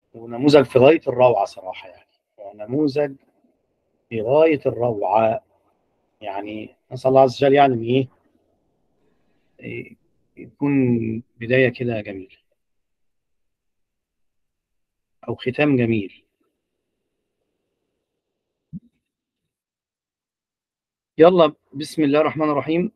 ونموذج في غاية الروعة صراحة يعني. نموذج في غاية الروعة يعني. نسأل الله عز وجل يعني إن إيه يكون بداية كده جميلة أو ختام جميل. يلا بسم الله الرحمن الرحيم.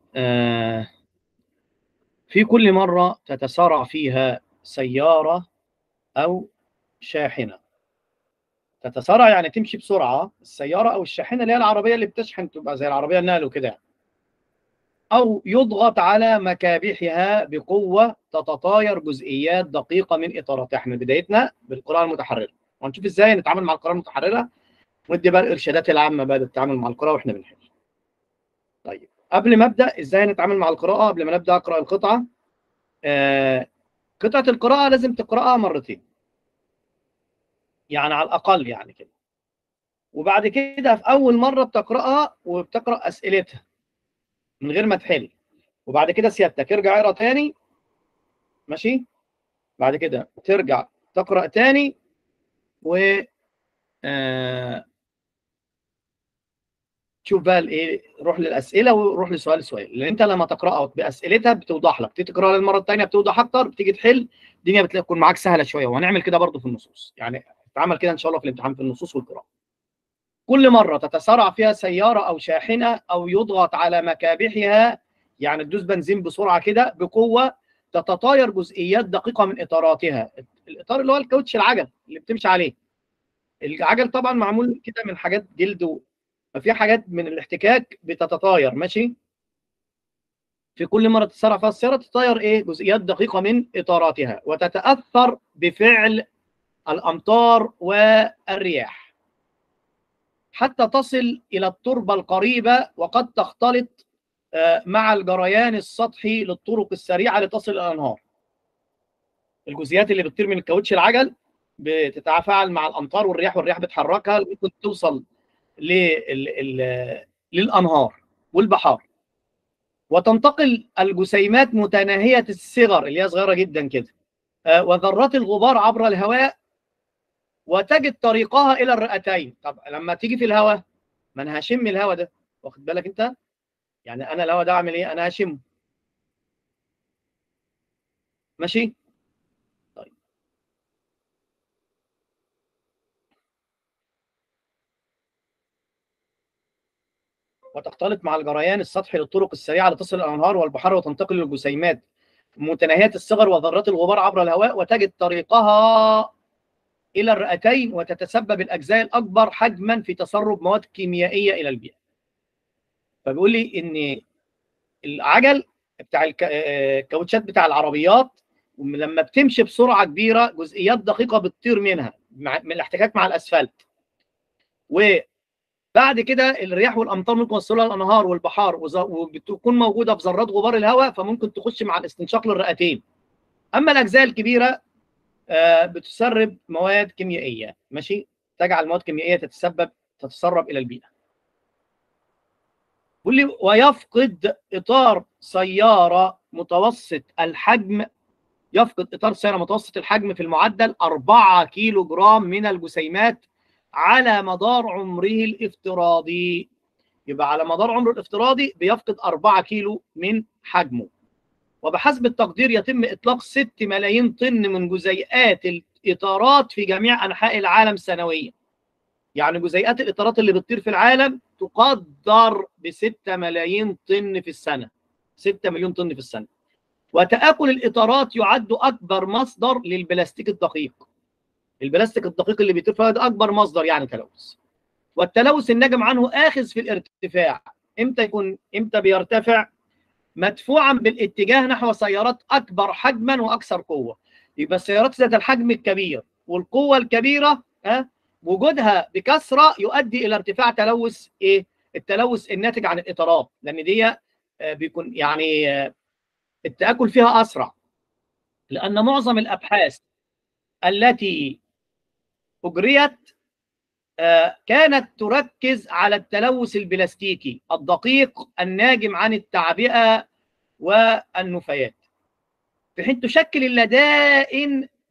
في كل مرة تتسارع فيها سيارة أو شاحنة. تتسارع يعني تمشي بسرعة، السيارة أو الشاحنة اللي هي العربية اللي بتشحن، تبقى زي العربية النقل وكده يعني. أو يضغط على مكابحها بقوة تتطاير جزئيات دقيقة من إطاراتها. احنا بدايتنا بالقراءة المتحررة، وهنشوف ازاي نتعامل مع القراءة المتحررة، ودي بقى الإرشادات العامة بقى للتعامل مع القراءة واحنا بنحل. طيب قبل ما أبدأ ازاي نتعامل مع القراءة، قبل ما نبدأ أقرأ القطعة، قطعة القراءة لازم تقرأها مرتين يعني على الأقل يعني كده. وبعد كده في أول مرة بتقرأها وبتقرأ أسئلتها من غير ما تحل، وبعد كده سيادتك ارجع اقرأ تاني، ماشي؟ بعد كده ترجع تقرأ تاني و تشوف بقى الايه، روح للاسئله وروح لسؤال سؤال، لان انت لما تقراها باسئلتها بتوضح لك، تيجي تقراها للمره الثانيه بتوضح اكتر، بتيجي تحل الدنيا بتكون معاك سهله شويه. وهنعمل كده برضو في النصوص يعني، اتعمل كده ان شاء الله في الامتحان في النصوص والقراءه. كل مره تتسارع فيها سياره او شاحنه او يضغط على مكابحها، يعني تدوس بنزين بسرعه كده بقوه، تتطاير جزئيات دقيقه من اطاراتها. الاطار اللي هو الكاوتش، العجل اللي بتمشي عليه. العجل طبعا معمول كده من حاجات جلد، ففي حاجات من الاحتكاك بتتطاير، ماشي؟ في كل مره تتسارع فيها السياره تتطاير جزئيات دقيقه من اطاراتها، وتتاثر بفعل الامطار والرياح حتى تصل الى التربه القريبه، وقد تختلط مع الجريان السطحي للطرق السريعه لتصل الى الانهار. الجزئيات اللي بتطير من الكاوتش العجل بتتفاعل مع الامطار والرياح، والرياح بتحركها ممكن توصل للانهار والبحار. وتنتقل الجسيمات متناهيه الصغر اللي هي صغيره جدا كده، وذرات الغبار عبر الهواء، وتجد طريقها الى الرئتين. طب لما تيجي في الهواء، ما انا هشم الهواء ده، واخد بالك انت؟ يعني انا الهواء ده اعمل ايه؟ انا هشمه، ماشي؟ طيب وتختلط مع الجريان السطحي للطرق السريعه لتصل الانهار والبحار، وتنتقل الجسيمات متناهيه الصغر وذرات الغبار عبر الهواء، وتجد طريقها الى الرئتين، وتتسبب الاجزاء الاكبر حجما في تسرب مواد كيميائيه الى البيئه. فبيقول لي ان العجل بتاع الكاوتشات بتاع العربيات لما بتمشي بسرعه كبيره جزئيات دقيقه بتطير منها من الاحتكاك مع الاسفلت، وبعد كده الرياح والامطار ممكن توصلها الانهار والبحار، وبتكون موجوده في ذرات غبار الهواء، فممكن تخش مع الاستنشاق للرئتين. اما الاجزاء الكبيره بتسرب مواد كيميائيه، ماشي؟ تجعل مواد كيميائيه تتسرب الى البيئه. ويفقد اطار سياره متوسط الحجم، يفقد اطار سياره متوسط الحجم في المعدل 4 كيلو جرام من الجسيمات على مدار عمره الافتراضي. يبقى على مدار عمره الافتراضي بيفقد 4 كيلو من حجمه. وبحسب التقدير يتم اطلاق 6 ملايين طن من جزيئات الاطارات في جميع انحاء العالم سنويا. يعني جزيئات الاطارات اللي بتطير في العالم تقدر ب 6 ملايين طن في السنه، 6 مليون طن في السنه. وتآكل الاطارات يعد اكبر مصدر للبلاستيك الدقيق. البلاستيك الدقيق اللي بيطير فيها ده اكبر مصدر يعني تلوث. والتلوث الناجم عنه اخذ في الارتفاع. امتى بيرتفع؟ مدفوعا بالاتجاه نحو سيارات اكبر حجما واكثر قوه. يبقى السيارات ذات الحجم الكبير والقوه الكبيره وجودها بكثره يؤدي الى ارتفاع تلوث التلوث الناتج عن الاطارات، لان دي بيكون يعني التآكل فيها اسرع. لان معظم الابحاث التي اجريت كانت تركز على التلوث البلاستيكي الدقيق الناجم عن التعبئه والنفايات، في حين تشكل اللدائن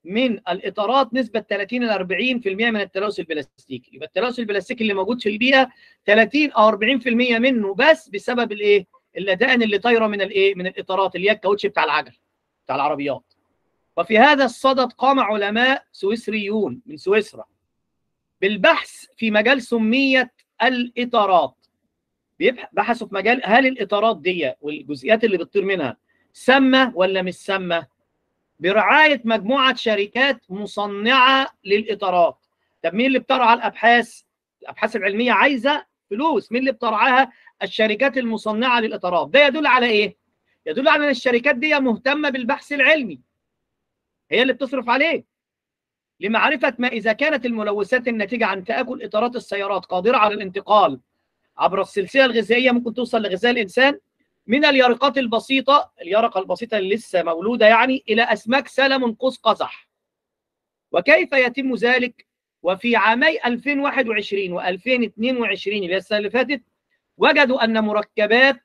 من الاطارات نسبه 30 ل 40% من التلوث البلاستيكي. يبقى التلوث البلاستيكي اللي موجود في البيئه 30 او 40% منه بس بسبب الايه؟ اللدائن اللي طايره من الايه؟ من الاطارات اللي هي الكاوتش بتاع العجل بتاع العربيات. وفي هذا الصدد قام علماء سويسريون من سويسرا بالبحث في مجال سمية الإطارات. بحثوا في مجال هل الإطارات دي والجزئيات اللي بتطير منها سامة ولا مش سامة، برعاية مجموعة شركات مصنعة للإطارات. طب مين اللي بترعى الأبحاث؟ الأبحاث العلمية عايزة فلوس، مين اللي بترعاها؟ الشركات المصنعة للإطارات. ده يدل على إيه؟ يدل على أن الشركات دي مهتمة بالبحث العلمي، هي اللي بتصرف عليه لمعرفة ما إذا كانت الملوثات الناتجة عن تآكل إطارات السيارات قادرة على الانتقال عبر السلسلة الغذائية، ممكن توصل لغذاء الإنسان من اليرقات البسيطة، اليرقة البسيطة اللي لسه مولودة يعني، إلى أسماك سلمون قوس قزح. وكيف يتم ذلك؟ وفي عامي 2021 و2022 اللي هي السنة اللي فاتت وجدوا أن مركبات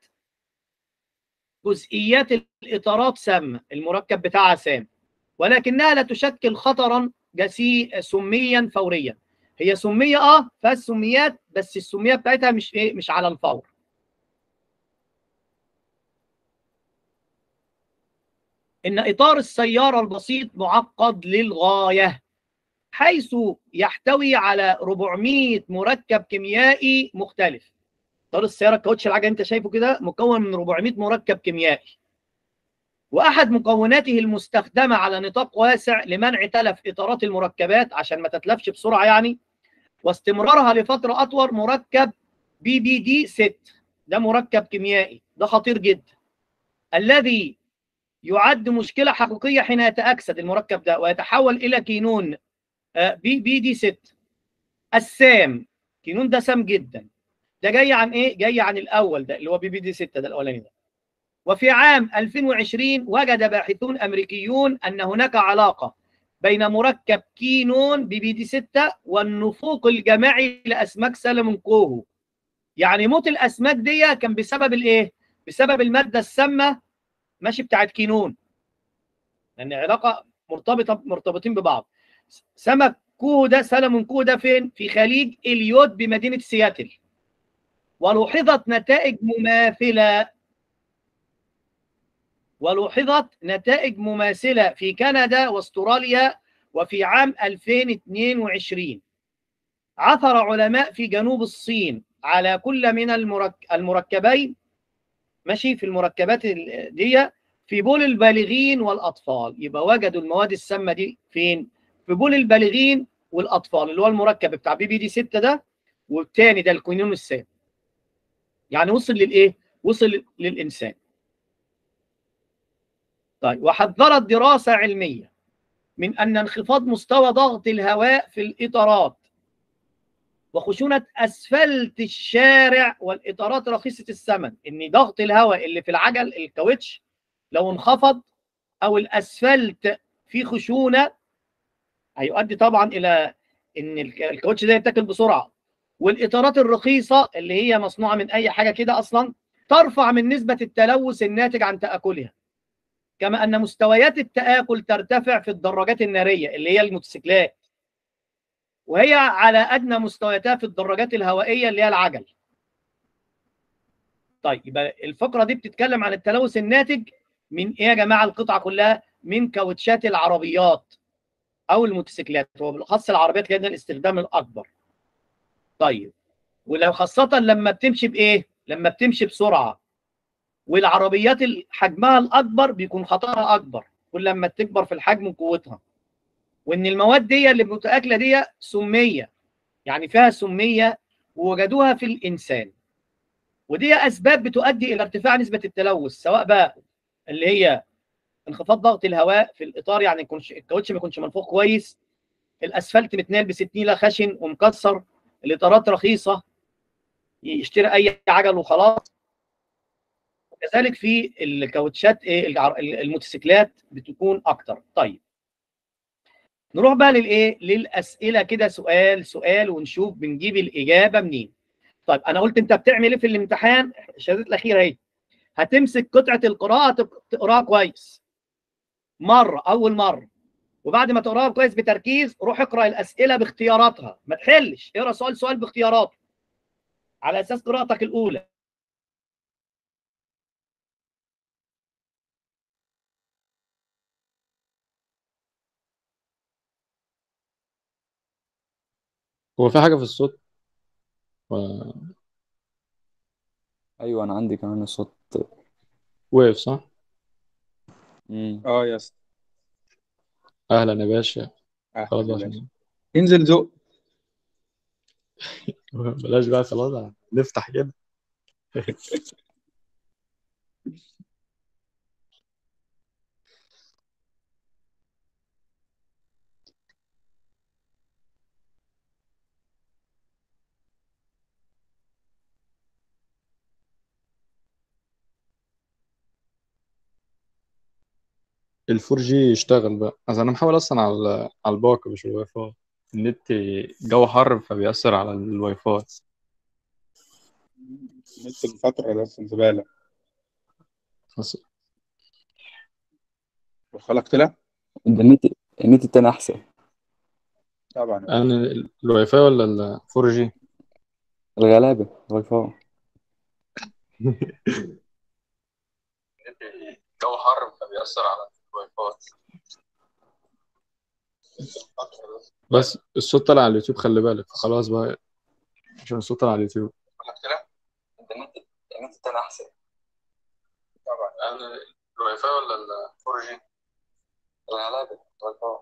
جزئيات الإطارات سامة، المركب بتاعها سام، ولكنها لا تشكل خطرا سميا فوريا. هي سميه فيها السميات، بس السميه بتاعتها مش على الفور. ان اطار السياره البسيط معقد للغايه، حيث يحتوي على 400 مركب كيميائي مختلف. اطار السياره الكاوتش العجل انت شايفه كده مكون من 400 مركب كيميائي، واحد مكوناته المستخدمه على نطاق واسع لمنع تلف اطارات المركبات عشان ما تتلفش بسرعه يعني، واستمرارها لفتره اطول، مركب BBD 6. ده مركب كيميائي، ده خطير جدا، الذي يعد مشكله حقيقيه حين يتاكسد المركب ده ويتحول الى كينون BBD 6 السام. كينون ده سام جدا. ده جاي عن ايه؟ جاي عن الاول ده اللي هو BBD 6 ده الاولاني ده. وفي عام 2020 وجد باحثون امريكيون ان هناك علاقه بين مركب كينون BBD 6 والنفوق الجماعي لاسماك سلمون كوهو. يعني موت الاسماك دي كان بسبب الايه؟ بسبب الماده السامه ماشي بتاعت كينون، لان علاقه مرتبطين ببعض. سمك كوهو ده سلمون كوهو ده فين؟ في خليج اليود بمدينه سياتل. ولوحظت نتائج مماثله في كندا واستراليا. وفي عام 2022 عثر علماء في جنوب الصين على كل من المركبين ماشي في المركبات دي في بول البالغين والاطفال. يبقى وجدوا المواد السامه دي فين؟ في بول البالغين والاطفال، اللي هو المركب بتاع BBD 6 ده، والثاني ده الكينون السام. يعني وصل للايه؟ وصل للانسان. طيب، وحذرت دراسه علميه من ان انخفاض مستوى ضغط الهواء في الاطارات وخشونه اسفلت الشارع والاطارات رخيصه الثمن، ان ضغط الهواء اللي في العجل الكاوتش لو انخفض او الاسفلت فيه خشونه هيؤدي طبعا الى ان الكاوتش ده يتاكل بسرعه. والاطارات الرخيصه اللي هي مصنوعه من اي حاجه كده اصلا ترفع من نسبه التلوث الناتج عن تاكلها. كما ان مستويات التآكل ترتفع في الدراجات الناريه اللي هي الموتوسيكلات، وهي على ادنى مستوياتها في الدراجات الهوائيه اللي هي العجل. طيب، يبقى الفقره دي بتتكلم عن التلوث الناتج من ايه يا جماعه؟ القطعه كلها من كاوتشات العربيات او الموتوسيكلات، وبالاخص العربيات لان الاستخدام الاكبر. طيب، ولو خاصه لما بتمشي بايه؟ لما بتمشي بسرعه، والعربيات حجمها الاكبر بيكون خطرها اكبر كل لما تكبر في الحجم وقوتها. وان المواد دي اللي متآكله دي سميه، يعني فيها سميه ووجدوها في الانسان، ودي اسباب بتؤدي الى ارتفاع نسبه التلوث، سواء بقى اللي هي انخفاض ضغط الهواء في الاطار، يعني الكاوتش ما يكونش منفوخ كويس، الاسفلت متنال بستنيله خشن ومكسر، الاطارات رخيصه يشتري اي عجل وخلاص. كذلك في الكاوتشات الموتوسيكلات بتكون اكتر. طيب، نروح بقى للاسئله كده، سؤال سؤال ونشوف بنجيب الاجابه منين. طيب، انا قلت انت بتعمل ايه في الامتحان؟ الشهادات الاخيره اهي. هتمسك قطعه القراءه تقراها كويس اول مره، وبعد ما تقراها كويس بتركيز روح اقرا الاسئله باختياراتها، ما تحلش، اقرا سؤال سؤال باختياراته على اساس قراءتك الاولى. هو في حاجة في الصوت و- ايوه انا عندي كمان الصوت. واقف صح؟ اه يا اسطى. أهلا يا باشا. اهلا خلاص يا باشا. عشان انزل ذوق. بلاش بقى، خلاص نفتح كده. الفور جي يشتغل بقى، أصل أنا محاول أصلا على الباقة مش الواي فاي. النت جو حر فبيأثر على الواي فاي. نت الفترة ده زبالة. بس وصلك طلع. النت التاني احسن. طبعا يا باشا. أنا الواي فاي ولا الفور جي؟ الغلابة واي فاي. جو حر فبيأثر على الواي فاي. بس الصوت طلع على اليوتيوب، خلي بالك خلاص بقى، عشان الصوت طلع على اليوتيوب. النت التاني احسن. طبعا أنا الواي فاي ولا الفور جي؟ الغلابة واي فاي.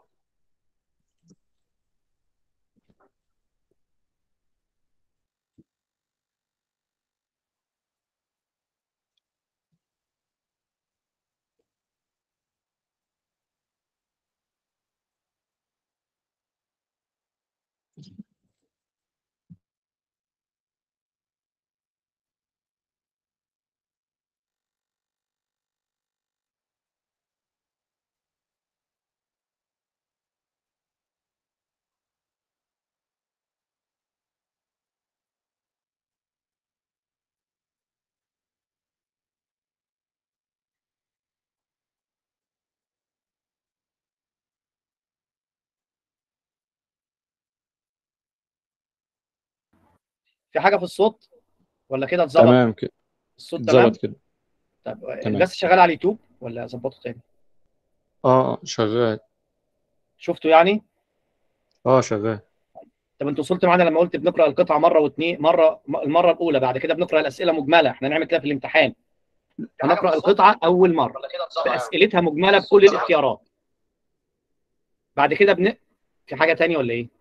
في حاجه في الصوت ولا كده اتظبط؟ تمام كده. الصوت اتظبط تمام؟ كده. طب تمام. البث شغال على اليوتيوب ولا اظبطه تاني؟ شغال. شفته يعني؟ اه شغال. طب انت وصلت معانا لما قلت بنقرا القطعه مره واثنين، المره الاولى، بعد كده بنقرا الاسئله مجمله، احنا نعمل كده في الامتحان، هنقرا القطعه اول مره باسئلتها مجمله بكل الاختيارات. بعد كده في حاجه تانية ولا ايه؟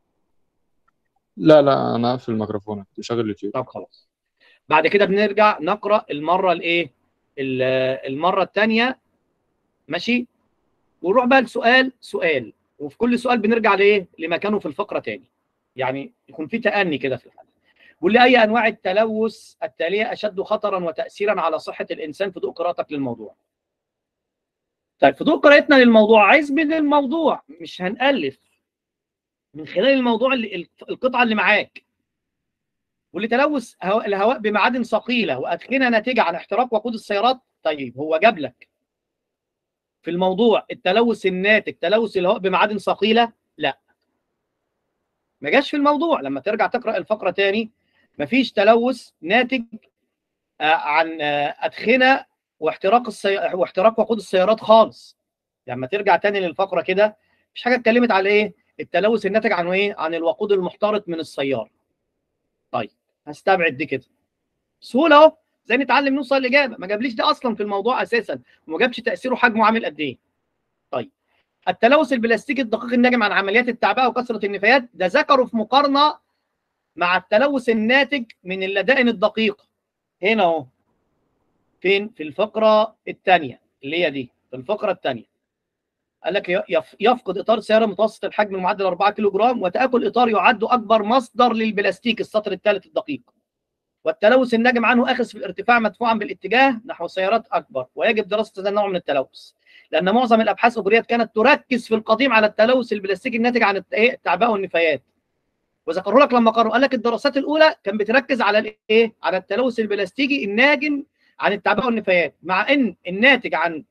لا لا، انا اقفل الميكروفون شغل اليوتيوب. طب خلاص. بعد كده بنرجع نقرا المره الايه، ال- المره الثانيه، ماشي، ونروح بقى لسؤال سؤال، وفي كل سؤال بنرجع لايه لمكانه في الفقره تاني، يعني يكون في تأني كده في الحل. بيقول لي اي انواع التلوث التاليه اشد خطرا وتاثيرا على صحه الانسان في ضوء قراءتك للموضوع. طيب في ضوء قراءتنا للموضوع عايز من الموضوع، مش هنألف، من خلال الموضوع اللي القطعه اللي معاك. واللي تلوث الهواء بمعادن ثقيله وادخنه ناتجه عن احتراق وقود السيارات. طيب هو جاب لك في الموضوع التلوث الناتج تلوث الهواء بمعادن ثقيله؟ لا، ما جاش في الموضوع. لما ترجع تقرا الفقره تاني مفيش تلوث ناتج عن ادخنه واحتراق وقود السيارات خالص. لما ترجع تاني للفقره كده مفيش حاجه اتكلمت على ايه التلوث الناتج عن ايه، عن الوقود المحترق من السياره. طيب هستبعد دي كده سهوله اهو، زي نتعلم نوصل لاجابه. ما جابليش ده اصلا في الموضوع اساسا، وما جابش تاثيره حجمه عامل قد ايه. طيب التلوث البلاستيكي الدقيق الناجم عن عمليات التعبئه وكثره النفايات، ده ذكره في مقارنه مع التلوث الناتج من اللدائن الدقيقه. هنا اهو، فين؟ في الفقره الثانيه اللي هي دي، في الفقره الثانيه قال لك يفقد اطار سياره متوسط الحجم المعدل 4 كيلو جرام، وتاكل اطار يعد اكبر مصدر للبلاستيك، السطر الثالث الدقيق. والتلوث الناجم عنه اخذ في الارتفاع مدفوعا بالاتجاه نحو سيارات اكبر، ويجب دراسه هذا النوع من التلوث، لان معظم الابحاث اجريت كانت تركز في القديم على التلوث البلاستيكي الناتج عن التعبئه والنفايات. وذكروا لك لما قالوا، قال لك الدراسات الاولى كان بتركز على الايه، على التلوث البلاستيكي الناجم عن التعبئه والنفايات، مع ان الناتج عن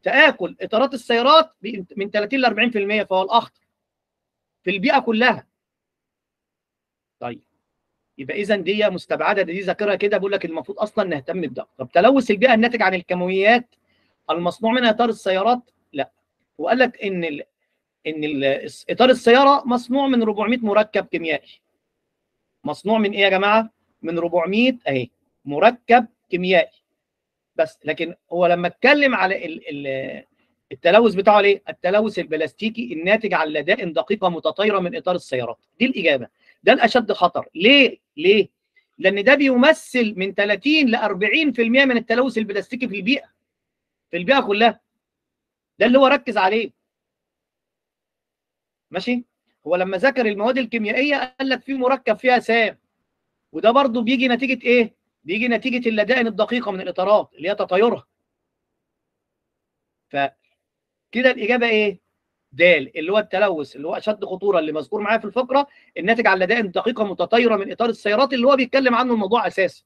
تآكل اطارات السيارات من 30 ل 40%، فهو الاخطر في البيئه كلها. طيب يبقى اذا دي مستبعده، دي ذاكرها كده، بقول لك المفروض اصلا نهتم بده. طب تلوث البيئه الناتج عن الكيماويات المصنوع منها اطار السيارات، لا. وقال لك ان اطار السياره مصنوع من 400 مركب كيميائي. مصنوع من ايه يا جماعه؟ من 400 اهي مركب كيميائي بس. لكن هو لما اتكلم على التلوث بتاعه ليه؟ التلوث البلاستيكي الناتج عن لدائن دقيقه متطايره من اطار السيارات. دي الاجابه. ده الاشد خطر. ليه؟ لان ده بيمثل من 30 ل 40% من التلوث البلاستيكي في البيئه، في البيئه كلها. ده اللي هو ركز عليه. ماشي؟ هو لما ذكر المواد الكيميائيه قال لك في مركب فيها سام، وده برضو بيجي نتيجه ايه؟ بيجي نتيجه اللدائن الدقيقه من الاطارات اللي هي تطايرها. فكده الاجابه ايه؟ د، اللي هو التلوث اللي هو اشد خطوره اللي مذكور معايا في الفقره، الناتج عن لدائن دقيقه متطايره من اطار السيارات، اللي هو بيتكلم عنه الموضوع اساسا.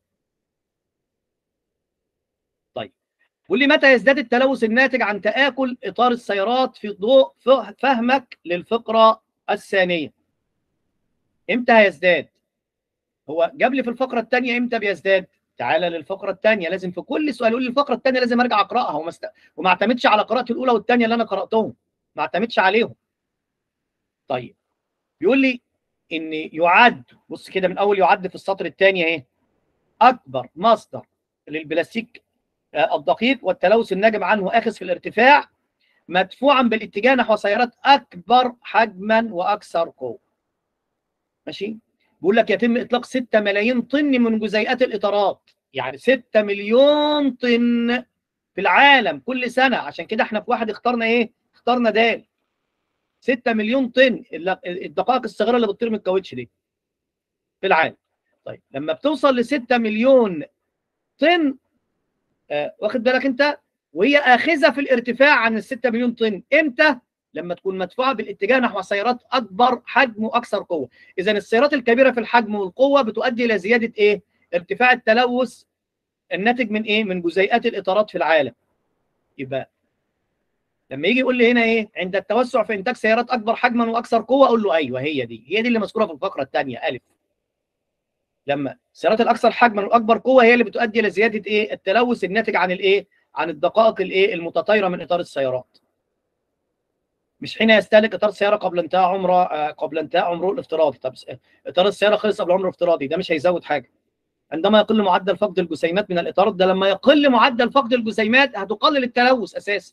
طيب قول لي متى يزداد التلوث الناتج عن تآكل اطار السيارات في ضوء فهمك للفقره الثانيه؟ امتى هيزداد؟ هو جاب لي في الفقره الثانيه امتى بيزداد؟ تعالى للفقره الثانيه. لازم في كل سؤال يقول لي الفقره الثانيه لازم ارجع اقراها وما اعتمدش على قراءه الاولى والثانيه اللي انا قراتهم، ما اعتمدش عليهم. طيب بيقول لي ان يعد، بص كده من اول يعد في السطر الثاني اهي، اكبر مصدر للبلاستيك الدقيق والتلوث الناجم عنه اخذ في الارتفاع مدفوعا بالاتجاه نحو سيارات اكبر حجما واكثر قوه. ماشي؟ بيقول لك يتم اطلاق 6 ملايين طن من جزيئات الاطارات، يعني 6 مليون طن في العالم كل سنه. عشان كده احنا في واحد اخترنا ايه؟ اخترنا د. 6 مليون طن الدقائق الصغيره اللي بتطير من الكاوتش دي في العالم. طيب لما بتوصل ل 6 مليون طن، واخد بالك انت، وهي اخذه في الارتفاع عن ال 6 مليون طن، امتى؟ لما تكون مدفوعه بالاتجاه نحو سيارات اكبر حجم واكثر قوه. اذا السيارات الكبيره في الحجم والقوه بتؤدي الى زياده ايه؟ ارتفاع التلوث الناتج من ايه؟ من جزيئات الاطارات في العالم. يبقى لما يجي يقول لي هنا ايه؟ عند التوسع في انتاج سيارات اكبر حجما واكثر قوه، اقول له ايوه هي دي اللي مذكوره في الفقره الثانيه الف. لما السيارات الاكثر حجما واكبر قوه هي اللي بتؤدي الى زياده ايه؟ التلوث الناتج عن الايه؟ عن الدقائق الايه؟ المتطايره من اطار السيارات. مش حين يستهلك اطار السياره قبل انتهاء عمره الافتراضي. طب اطار السياره خلص قبل عمره الافتراضي، ده مش هيزود حاجه. عندما يقل معدل فقد الجسيمات من الاطارات، ده لما يقل معدل فقد الجسيمات هتقلل التلوث اساسا.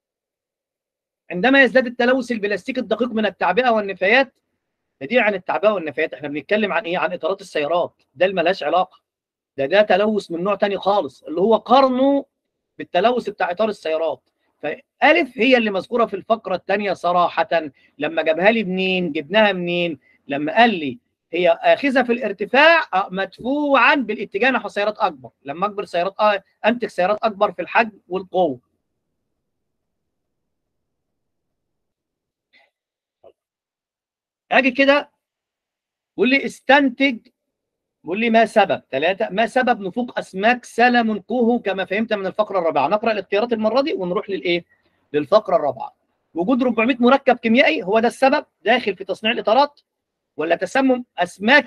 عندما يزداد التلوث البلاستيكي الدقيق من التعبئه والنفايات، دي عن التعبئه والنفايات احنا بنتكلم عن ايه؟ عن اطارات السيارات. ده اللي ملهاش علاقه، ده تلوث من نوع ثاني خالص، اللي هو قرنه بالتلوث بتاع اطار السيارات. فالف هي اللي مذكوره في الفقره الثانيه صراحه. لما جابها لي منين؟ جبناها منين؟ لما قال لي هي اخذه في الارتفاع مدفوعا بالاتجاه نحو سيارات اكبر. لما اكبر سيارات انتج سيارات اكبر في الحجم والقوه. اجي كده بيقول لي استنتج، بيقول لي ما سبب 3 ما سبب نفوق اسماك سلمون كوهو كما فهمت من الفقره الرابعه. نقرا الاختيارات المره دي ونروح للايه؟ للفقره الرابعه. وجود 400 مركب كيميائي هو ده السبب داخل في تصنيع الاطارات، ولا تسمم اسماك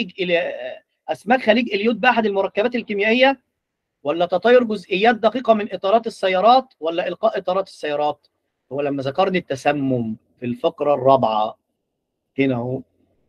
خليج اليود باحد المركبات الكيميائيه، ولا تطاير جزئيات دقيقه من اطارات السيارات، ولا القاء اطارات السيارات؟ هو لما ذكرني التسمم في الفقره الرابعه هنا اهو،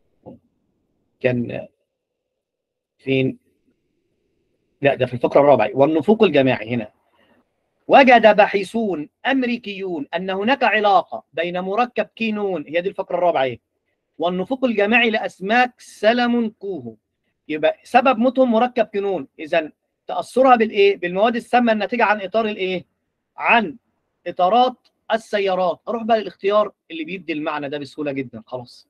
كان فين؟ لا ده في الفقره الرابعه. والنفوق الجماعي هنا، وجد باحثون امريكيون ان هناك علاقه بين مركب كينون، هي دي الفقره الرابعه ايه، والنفوق الجماعي لاسماك سلمون كوهو. يبقى سبب موتهم مركب كينون، اذا تاثرها بالايه؟ بالمواد السامه الناتجه عن اطار الايه؟ عن اطارات السيارات. اروح بقى للاختيار اللي بيدي المعنى ده بسهوله جدا. خلاص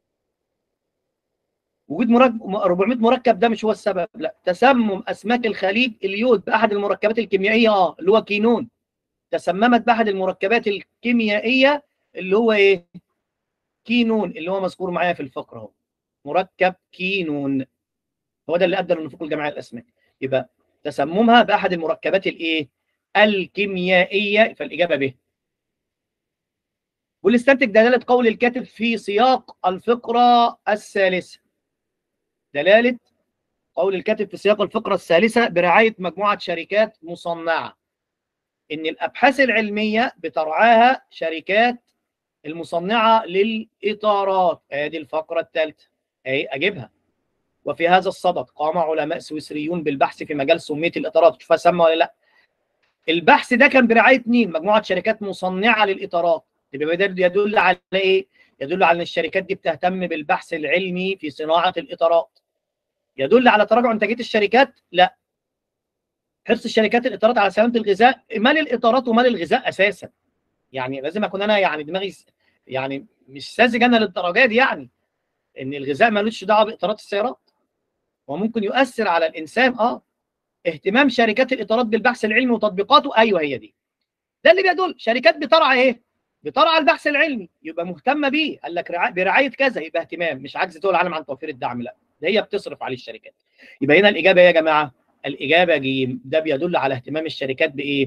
وجود 400 مركب ده مش هو السبب، لا. تسمم اسماك الخليج اليود باحد المركبات الكيميائيه اللي هو كينون. تسممت باحد المركبات الكيميائيه اللي هو ايه؟ كينون، اللي هو مذكور معايا في الفقره اهو. مركب كينون هو ده اللي ادى للنفوق الجماعي للاسماك. يبقى تسممها باحد المركبات الايه؟ الكيميائية، فالإجابة ب. والاستنتج دلالة قول الكاتب في سياق الفقرة الثالثة. دلالة قول الكاتب في سياق الفقرة الثالثة برعاية مجموعة شركات مصنعة، إن الأبحاث العلمية بترعاها شركات المصنعة للإطارات. هذه الفقرة الثالثة أهي أجيبها. وفي هذا الصدد قام علماء سويسريون بالبحث في مجال سمية الإطارات. شوفها سامة ولا لا؟ البحث ده كان برعاية مين؟ مجموعة شركات مصنعة للإطارات. يبقى ده يدل على إيه؟ يدل على أن الشركات دي بتهتم بالبحث العلمي في صناعة الإطارات. يدل على تراجع إنتاجية الشركات؟ لا. حرص الشركات الإطارات على سلامة الغذاء. مال الإطارات ومال الغذاء أساسا. يعني لازم أكون أنا يعني دماغي يعني مش ساذج أنا للدرجة دي، يعني إن الغذاء مالوش دعوة بإطارات السيارات وممكن يؤثر على الإنسان. اهتمام شركات الإطارات بالبحث العلمي وتطبيقاته، أيوه هي دي. ده اللي بيدل شركات بترعى إيه؟ بترعى البحث العلمي، يبقى مهتمة بيه. قال لك برعاية كذا، يبقى اهتمام، مش عجز دول العالم عن توفير الدعم، لا، ده هي بتصرف عليه الشركات. يبقى هنا الإجابة يا جماعة، الإجابة ج. ده بيدل على اهتمام الشركات بإيه؟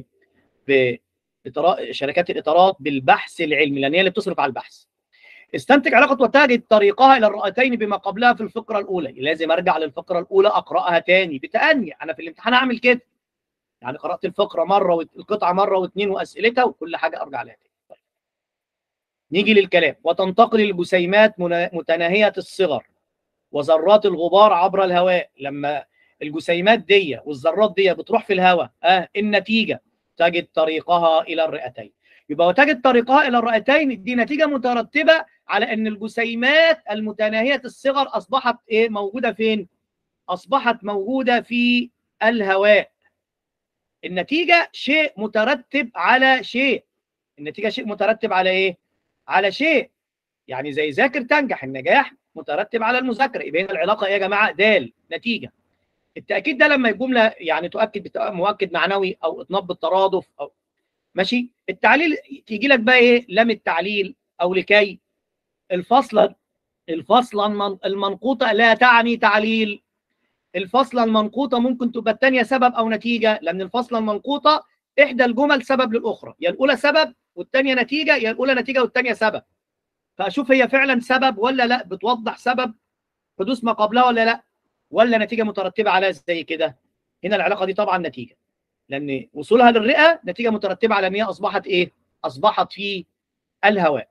شركات الإطارات بالبحث العلمي، لأن هي اللي بتصرف على البحث. استنتج علاقة وتجد طريقها إلى الرئتين بما قبلها في الفقرة الأولى. لازم أرجع للفقرة الأولى أقرأها تاني بتأني. أنا في الامتحان أعمل كده، يعني قرأت الفقرة مرة والقطعة مرة واثنين وأسئلتها وكل حاجة أرجع لها تاني. طيب. نيجي للكلام. وتنتقل الجسيمات متناهية الصغر وذرات الغبار عبر الهواء. لما الجسيمات دي والذرات دي بتروح في الهواء، النتيجة تجد طريقها إلى الرئتين. يبقى وتجد طريقها إلى الرئتين دي نتيجة مترتبة على أن الجسيمات المتناهية الصغر أصبحت إيه؟ موجودة فين؟ أصبحت موجودة في الهواء. النتيجة شيء مترتب على شيء. النتيجة شيء مترتب على إيه؟ على شيء. يعني زي ذاكر تنجح، النجاح مترتب على المذاكرة. يبقى هنا العلاقة إيه يا جماعة؟ دال نتيجة. التأكيد ده لما جملة يعني تؤكد مؤكد معنوي أو إطناب بالترادف أو ماشي. التعليل تيجي لك بقى إيه؟ لام التعليل أو لكي. الفصلة المنقوطة لا تعني تعليل. الفصلة المنقوطة ممكن تبقى الثانية سبب أو نتيجة، لأن الفصلة المنقوطة إحدى الجمل سبب للأخرى، يا الأولى سبب والثانية نتيجة، يا الأولى نتيجة والثانية سبب. فأشوف هي فعلا سبب ولا لا، بتوضح سبب حدوث ما قبلها ولا لا، ولا نتيجة مترتبة عليها زي كده. هنا العلاقة دي طبعا نتيجة، لأن وصولها للرئة نتيجة مترتبة على أن هي أصبحت إيه؟ أصبحت في الهواء.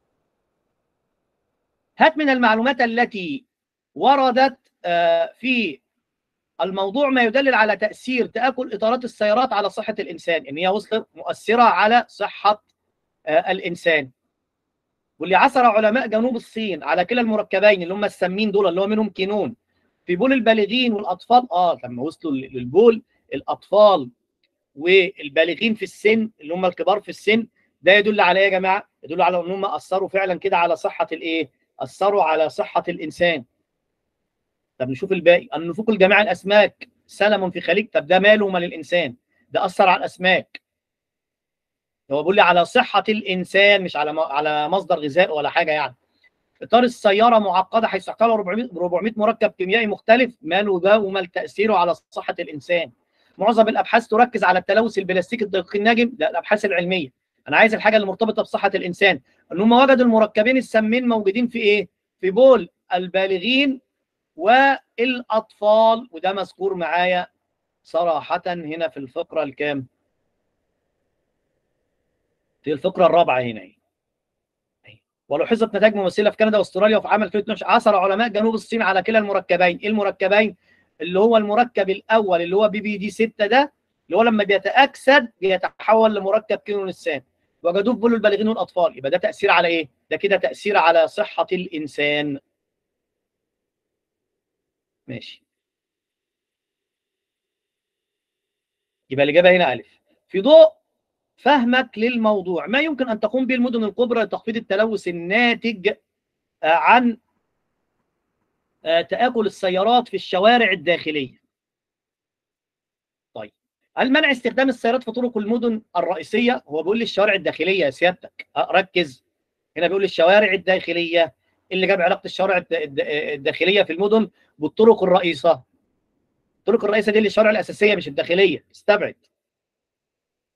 هات من المعلومات التي وردت في الموضوع ما يدلل على تأثير تآكل إطارات السيارات على صحة الإنسان، إن هي وصلت مؤثرة على صحة الإنسان. واللي عثر علماء جنوب الصين على كلا المركبين اللي هم السمين دول، اللي هو منهم كينون، في بول البالغين والأطفال. لما وصلوا للبول الأطفال والبالغين في السن اللي هم الكبار في السن، ده يدل على ايه يا جماعه؟ يدل على ان هم اثروا فعلا كده على صحه الايه؟ اثروا على صحه الانسان. طب نشوف الباقي. النفوق الجماعي الاسماك سلم في خليج. طب ده ماله ومال الانسان؟ ده اثر على الاسماك. هو بيقول لي على صحه الانسان مش على مصدر غذاء ولا حاجه يعني. اطار السياره معقده حيث تحتوي 400 مركب كيميائي مختلف. ماله ده ومال تاثيره على صحه الانسان؟ معظم الابحاث تركز على التلوث البلاستيكي الدقيق الناجم. ده الابحاث العلميه. انا عايز الحاجه اللي مرتبطه بصحه الانسان. ان هم وجدوا المركبين السامين موجودين في ايه؟ في بول البالغين والاطفال، وده مذكور معايا صراحه هنا في الفقره الكام؟ في الفقره الرابعه هنا. ولاحظت نتائج مماثله في كندا واستراليا. وفي عام 2012 عثر علماء جنوب الصين على كلا المركبين. ايه المركبين؟ اللي هو المركب الاول اللي هو BBD6 ده، اللي هو لما بيتاكسد بيتحول لمركب كينون السام. وجدوه في بول البالغين والاطفال. يبقى ده تاثير على ايه؟ ده كده تاثير على صحه الانسان. ماشي. يبقى الاجابه هنا الف. في ضوء فهمك للموضوع، ما يمكن ان تقوم به المدن الكبرى لتخفيض التلوث الناتج عن تآكل السيارات في الشوارع الداخلية؟ طيب، هل منع استخدام السيارات في طرق المدن الرئيسية؟ هو بيقول لي الشوارع الداخلية يا سيادتك. ركز هنا، بيقول لي الشوارع الداخلية. اللي جاب علاقة الشوارع الداخلية في المدن بالطرق الرئيسة. الطرق الرئيسة دي اللي الشوارع الأساسية مش الداخلية، استبعد.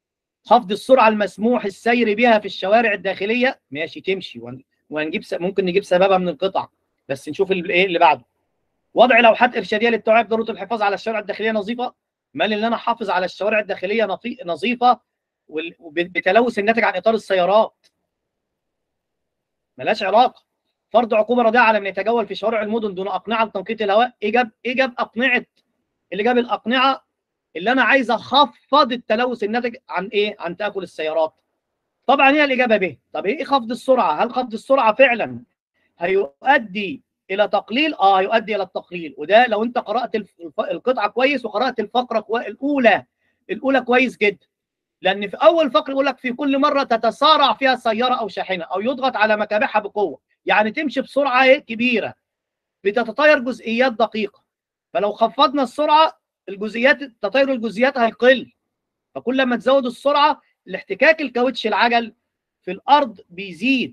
خفض السرعه المسموح السير بها في الشوارع الداخليه، ماشي تمشي، وهنجيب ممكن نجيب سببها من القطع، بس نشوف ايه اللي بعده. وضع لوحات ارشاديه للتوعيه بضروره الحفاظ على الشوارع الداخليه نظيفه. مال ان انا احافظ على الشوارع الداخليه نظيفه بتلوث الناتج عن اطار السيارات، ملهاش علاقه. فرض عقوبه رادعه على من يتجول في شوارع المدن دون اقنعه لتنقية الهواء. ايه جاب اقنعه؟ اللي جاب الاقنعه اللي انا عايز اخفض التلوث الناتج عن ايه؟ عن تاكل السيارات. طبعا هي الاجابه ب. طب ايه خفض السرعه؟ هل خفض السرعه فعلا هيؤدي الى تقليل؟ هيؤدي الى التقليل، وده لو انت قرات القطعه كويس وقرات الفقره الاولى كويس جدا، لان في اول فقره يقول لك في كل مره تتسارع فيها سياره او شاحنه او يضغط على مكابحها بقوه، يعني تمشي بسرعه كبيره بتتطاير جزئيات دقيقه. فلو خفضنا السرعه تطاير الجزئيات هيقل، فكل ما تزود السرعه الاحتكاك الكاوتش العجل في الارض بيزيد.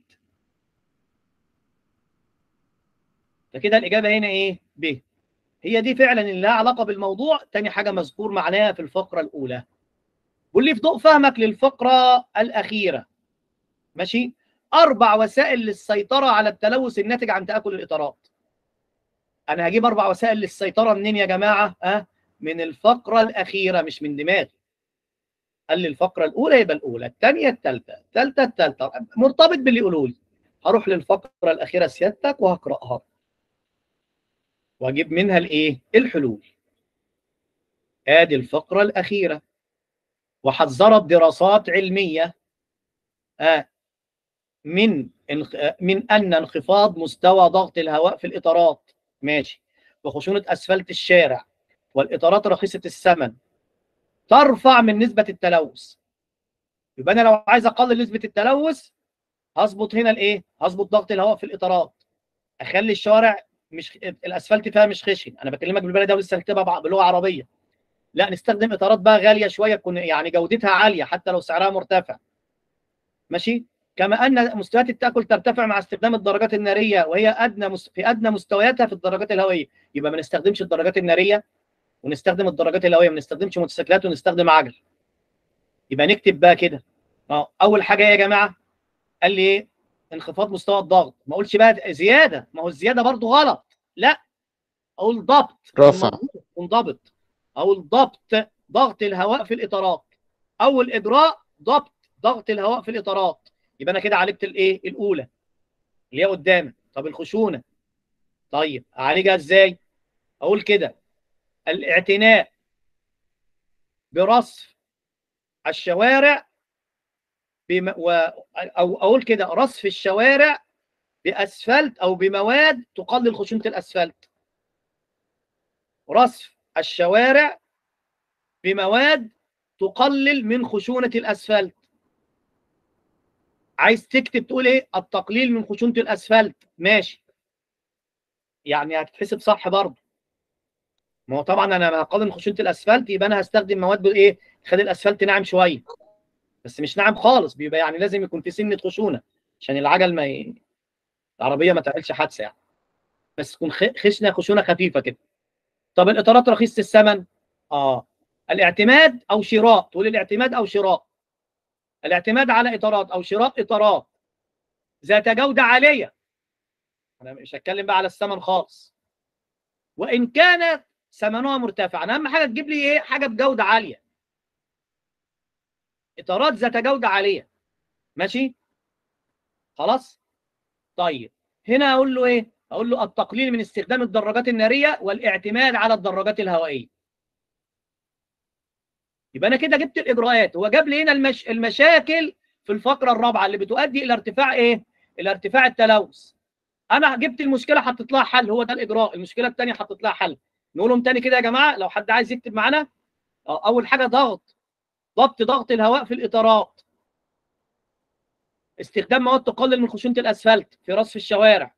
فكده الاجابه هنا ايه؟ ب. هي دي فعلا اللي لها علاقه بالموضوع. تاني حاجه مذكور معناها في الفقره الاولى. قول لي في ضوء فهمك للفقره الاخيره، ماشي، 4 وسائل للسيطره على التلوث الناتج عن تاكل الاطارات. انا هجيب 4 وسائل للسيطره منين يا جماعه؟ من الفقره الاخيره، مش من دماغي. قال لي الفقره الاولى يبقى الاولى، الثانيه الثالثه، الثالثه مرتبط باللي يقولوا لي. هروح للفقره الاخيره سيادتك وهقراها واجيب منها الايه؟ الحلول. ادي الفقره الاخيره. وحذرت دراسات علميه من ان انخفاض مستوى ضغط الهواء في الاطارات، ماشي، وخشونه اسفلت الشارع والاطارات رخيصه الثمن ترفع من نسبه التلوث. يبقى انا لو عايز اقلل نسبه التلوث هظبط هنا الايه؟ هظبط ضغط الهواء في الاطارات، اخلي الشوارع مش الاسفلت فيها مش خشن. انا بكلمك بالبلدي ده ولسه هنكتبها بلغه عربيه. لا، نستخدم اطارات بقى غاليه شويه، تكون يعني جودتها عاليه حتى لو سعرها مرتفع، ماشي. كما ان مستويات التاكل ترتفع مع استخدام الدرجات الناريه، وهي في ادنى مستوياتها في الدرجات الهوائيه. يبقى ما نستخدمش الدرجات الناريه ونستخدم الدرجات الهوائيه، ما نستخدمش موتوسيكلات ونستخدم عجل. يبقى نكتب بقى كده. اول حاجه يا جماعه قال لي ايه؟ انخفاض مستوى الضغط. ما اقولش بقى زياده، ما هو الزياده برضو غلط، لا، اقول ضبط، رفع. منضبط. اقول ضغط الهواء في الاطارات. اول اجراء ضبط ضغط الهواء في الاطارات. يبقى انا كده عالجت الايه؟ الاولى اللي هي قدامك. طب الخشونه، طيب اعالجها ازاي؟ اقول كده الاعتناء برصف الشوارع او اقول كده رصف الشوارع باسفلت او بمواد تقلل خشونه الاسفلت. رصف الشوارع بمواد تقلل من خشونه الاسفلت. عايز تكتب تقول ايه؟ التقليل من خشونه الاسفلت، ماشي، يعني هتتحسب صح برضه. ما هو طبعا انا هقلل من خشونه الاسفلت، يبقى انا هستخدم مواد بايه؟ خلي الاسفلت ناعم شويه، بس مش ناعم خالص، بيبقى يعني لازم يكون في سنه خشونه عشان العجل العربيه ما تعملش حادثه يعني، بس تكون خشونه خفيفه كده. طب الاطارات رخيصه الثمن، الاعتماد او شراء، تقول الاعتماد او شراء. الاعتماد على اطارات او شراء اطارات ذات جوده عاليه. انا مش هتكلم بقى على الثمن خالص، وان كانت ثمنها مرتفعا. اهم حاجه تجيب لي ايه؟ حاجه بجوده عاليه، اطارات ذات جوده عاليه، ماشي، خلاص. طيب هنا اقول له ايه؟ اقول له التقليل من استخدام الدراجات الناريه والاعتماد على الدراجات الهوائيه. يبقى انا كده جبت الاجراءات. هو جاب لي هنا المشاكل في الفقره الرابعه اللي بتؤدي الى ارتفاع ايه؟ الى ارتفاع التلوث. انا جبت المشكله حطيت لها حل، هو ده الاجراء. المشكله الثانيه حطيت لها حل. نقولهم تاني كده يا جماعه لو حد عايز يكتب معانا. اول حاجه ضبط ضغط الهواء في الاطارات. استخدام مواد تقلل من خشونه الاسفلت في رصف الشوارع،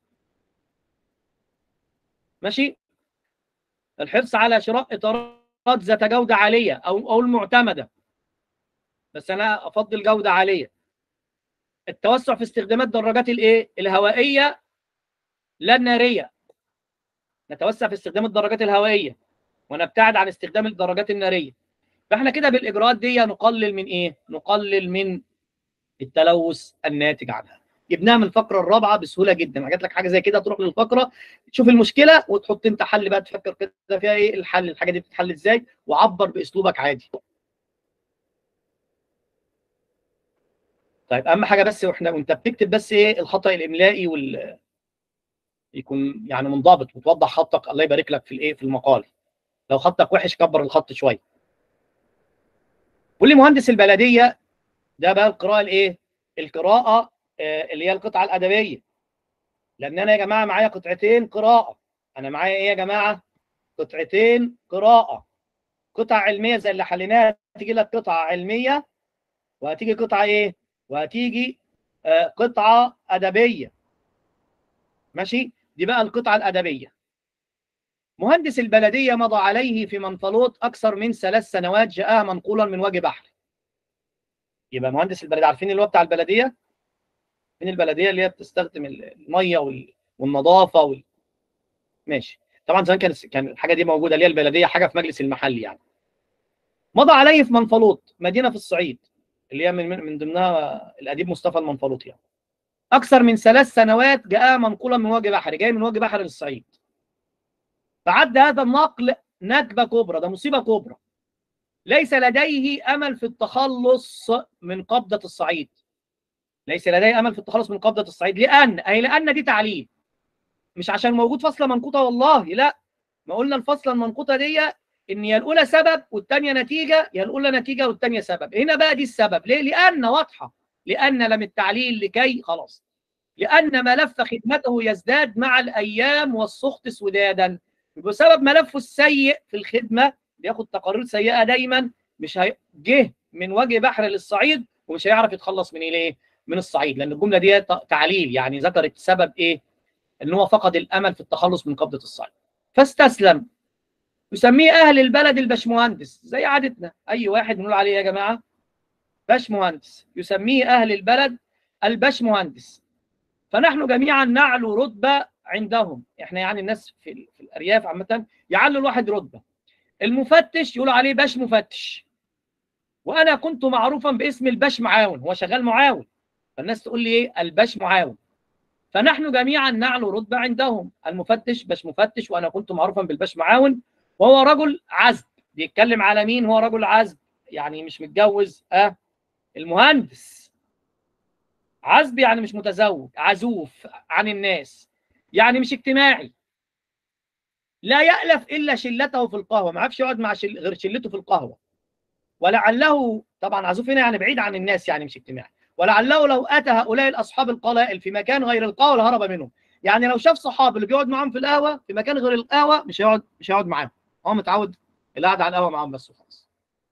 ماشي. الحرص على شراء اطارات ذات جوده عاليه او المعتمده، بس انا افضل جوده عاليه. التوسع في استخدامات دراجات الايه؟ الهوائيه لا الناريه. نتوسع في استخدام الدراجات الهوائيه ونبتعد عن استخدام الدراجات الناريه. فاحنا كده بالاجراءات دي نقلل من ايه؟ نقلل من التلوث الناتج عنها. جبناها من الفقره الرابعه بسهوله جدا. جات لك حاجه زي كده تروح للفقره تشوف المشكله وتحط انت حل بقى، تفكر كده فيها ايه الحل، الحاجه دي بتتحل ازاي، وعبر باسلوبك عادي. طيب اهم حاجه بس وانت بتكتب بس ايه الخطا الاملائي يكون يعني منضبط وتوضح خطك. الله يبارك لك في الايه في المقال. لو خطك وحش كبر الخط شويه. واللي مهندس البلديه ده بقى القراءه الايه؟ القراءه اللي هي القطعه الادبيه. لان انا يا جماعه معايا قطعتين قراءه. انا معايا ايه يا جماعه؟ قطعتين قراءه. قطع علميه زي اللي حليناها تيجي لك قطعه علميه، وهتيجي قطعه ايه؟ وهتيجي قطعه ادبيه. ماشي؟ دي بقى القطعه الادبيه. مهندس البلديه مضى عليه في منفلوط اكثر من 3 سنوات، جاءها منقولا من وجه بحري. يبقى مهندس البلديه عارفين اللي هو بتاع البلديه؟ من البلديه اللي هي بتستخدم الميه والنظافه ماشي. طبعا زمان كان الحاجه دي موجوده، اللي هي البلديه حاجه في مجلس المحل يعني. مضى عليه في منفلوط مدينه في الصعيد، اللي هي من ضمنها الاديب مصطفى المنفلوطي يعني. اكثر من 3 سنوات جاء منقولا من وجه بحري، جاي من وجه بحري للصعيد. فعد هذا النقل نكبه كبرى، ده مصيبه كبرى. ليس لديه امل في التخلص من قبضه الصعيد. ليس لديه امل في التخلص من قبضه الصعيد. لان دي تعليل، مش عشان موجود فاصله منقوطه والله لا. ما قلنا الفاصله المنقوطه دي ان يا الاولى سبب والثانيه نتيجه، يا الاولى نتيجه والثانيه سبب. هنا بقى دي السبب. ليه؟ لان واضحه. لان لم التعليل لكي خلاص. لان ملف خدمته يزداد مع الايام والسخط سدادا. بسبب ملفه السيء في الخدمه بياخد تقارير سيئه دايما. مش جه من وجه بحر للصعيد ومش هيعرف يتخلص من ايه؟ من الصعيد. لان الجمله دي تعليل يعني ذكرت سبب ايه؟ ان هو فقد الامل في التخلص من قبضه الصعيد فاستسلم. يسميه اهل البلد الباشمهندس، زي عادتنا اي واحد بنقول عليه يا جماعه باشمهندس. يسميه اهل البلد الباشمهندس. فنحن جميعا نعلو رتبه عندهم. احنا يعني الناس في الارياف عامه يعلوا الواحد رتبه. المفتش يقولوا عليه باش مفتش. وانا كنت معروفا باسم الباش معاون، هو شغال معاون فالناس تقول لي ايه؟ الباش معاون. فنحن جميعا نعلو رتبه عندهم. المفتش باش مفتش، وانا كنت معروفا بالباش معاون. وهو رجل عزب. بيتكلم على مين؟ هو رجل عزب يعني مش متجوز. المهندس عزب يعني مش متزوج، عزوف عن الناس يعني مش اجتماعي. لا يألف الا شلته في القهوه، ما عرفش يقعد مع غير شلته في القهوه. ولعله طبعا عزوف هنا يعني بعيد عن الناس يعني مش اجتماعي. ولعله لو اتى هؤلاء الاصحاب القلائل في مكان غير القهوه لهرب منهم. يعني لو شاف صحاب اللي بيقعد معاهم في القهوه في مكان غير القهوه مش هيقعد معاهم. هو متعود القعده على القهوه معاهم بس وخلاص.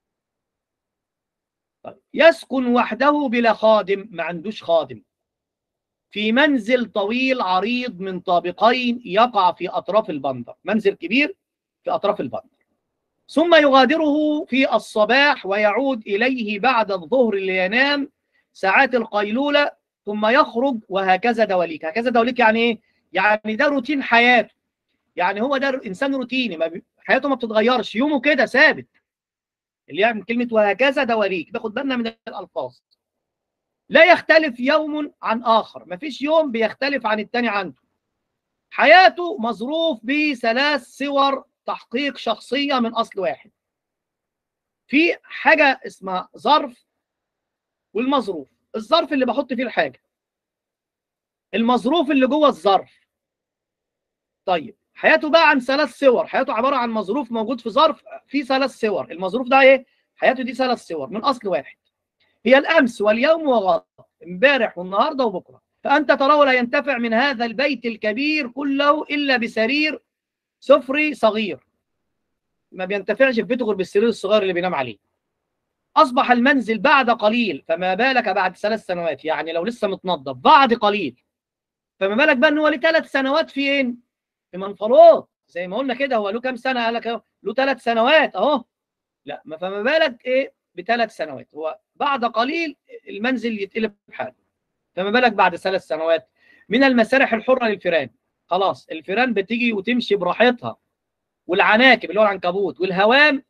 طيب. يسكن وحده بلا خادم، ما عندوش خادم، في منزل طويل عريض من طابقين يقع في اطراف البندر. منزل كبير في اطراف البندر. ثم يغادره في الصباح ويعود إليه بعد الظهر لينام ساعات القيلولة ثم يخرج، وهكذا دواليك. هكذا دواليك يعني إيه؟ يعني ده روتين حياته. يعني هو ده إنسان روتيني، حياته ما بتتغيرش، يومه كده ثابت. اللي يعني كلمة وهكذا دواليك تاخد بالنا من الألفاظ. لا يختلف يوم عن آخر، ما فيش يوم بيختلف عن التاني عنده. حياته مظروف ب3 صور تحقيق شخصية من أصل واحد. في حاجة اسمها ظرف والمظروف. الظرف اللي بحط فيه الحاجة، المظروف اللي جوه الظرف. طيب حياته بقى عن 3 صور. حياته عبارة عن مظروف موجود في ظرف فيه 3 صور. المظروف ده ايه؟ حياته دي 3 صور من أصل واحد. هي الأمس واليوم وغد، امبارح والنهارده وبكرة. فأنت تراه لا ينتفع من هذا البيت الكبير كله إلا بسرير سفري صغير. ما بينتفعش في بيته غير بالسرير الصغير اللي بينام عليه. أصبح المنزل بعد قليل، فما بالك بعد 3 سنوات؟ يعني لو لسه متنظف بعد قليل، فما بالك بقى ان هو ليه 3 سنوات فين؟ في منفلوط. زي ما قلنا كده، هو له كام سنه؟ قال لك له 3 سنوات اهو. لا، فما بالك ايه ب3 سنوات؟ هو بعد قليل المنزل يتقلب حاله، فما بالك بعد 3 سنوات؟ من المسارح الحره للفيران. خلاص الفيران بتيجي وتمشي براحتها، والعناكب اللي هو العنكبوت والهوام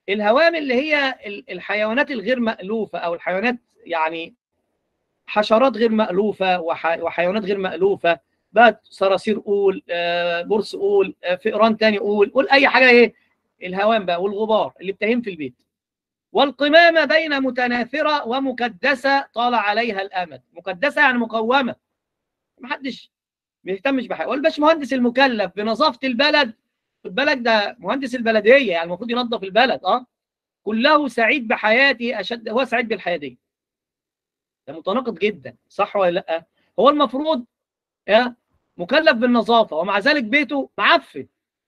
الهوام اللي هي الحيوانات الغير مألوفة، أو الحيوانات يعني حشرات غير مألوفة وحيوانات غير مألوفة بقى، صراصير قول، برص قول، فئران تاني قول أي حاجة. إيه الهوام بقى؟ والغبار اللي بتهيم في البيت. والقمامة بين متناثرة ومكدسة طال عليها الأمد. مكدسة يعني مقومة، محدش بيهتمش بحاجة. والباشمهندس المكلف بنظافة البلد، البلد ده مهندس البلدية يعني المفروض ينظف البلد، كله سعيد بحياته أشد، هو سعيد بالحياة دي. ده متناقض جدا، صح ولا لا؟ هو المفروض مكلف بالنظافة ومع ذلك بيته معفن.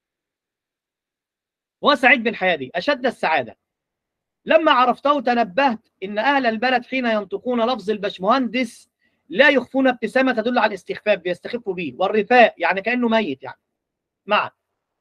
هو سعيد بالحياة دي أشد السعادة. لما عرفته تنبهت إن أهل البلد حين ينطقون لفظ الباشمهندس لا يخفون ابتسامة تدل على الاستخفاف، بيستخفوا به، والرثاء يعني كأنه ميت يعني معا.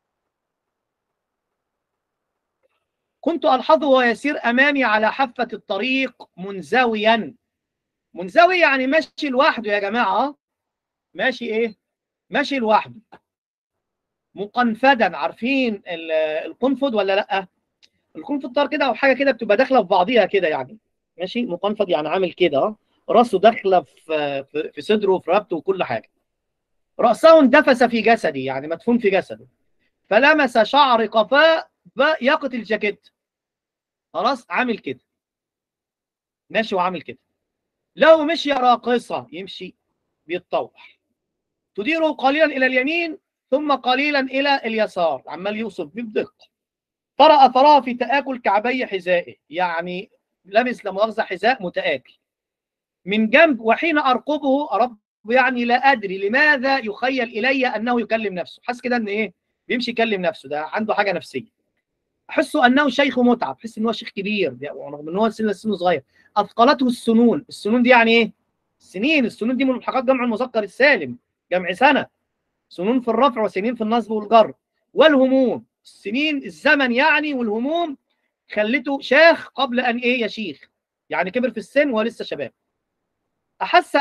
كنت ألحظه ويسير أمامي على حافة الطريق منزويا. منزوي يعني ماشي لوحده يا جماعة، ماشي إيه؟ ماشي لوحده. مقنفدا، عارفين القنفذ ولا لأ؟ القنفذ طار كده أو حاجة كده بتبقى داخلة في بعضيها كده يعني، ماشي. مقنفذ يعني عامل كده، راسه داخلة في صدره وفي رقبته وكل حاجة. رأسه اندفس في جسدي يعني مدفون في جسده، فلمس شعر قفاه يقط الجاكيت. خلاص عامل كده، ماشي وعامل كده. لو مشي راقصة يمشي بيتطوح، تديره قليلا إلى اليمين ثم قليلا إلى اليسار، عمال يوصف بدقة. طرأ في تآكل كعبي حذائه، يعني لابس لا مؤاخذة حذاء متآكل من جنب. وحين أرقبه يعني لا أدري لماذا يخيل إلي أنه يكلم نفسه. حس كده أن إيه بيمشي يكلم نفسه، ده عنده حاجة نفسية. أحس أنه شيخ متعب، أحس أنه شيخ كبير رغم أنه سنه صغير. أثقلته السنون. السنون دي يعني إيه؟ السنين. السنون دي ملحقات جمع المذكر السالم، جمع سنة. سنون في الرفع وسنين في النصب والجر. والهموم، السنين الزمن يعني، والهموم خلته شاخ قبل أن إيه يشيخ، يعني كبر في السن ولسه شباب. أحس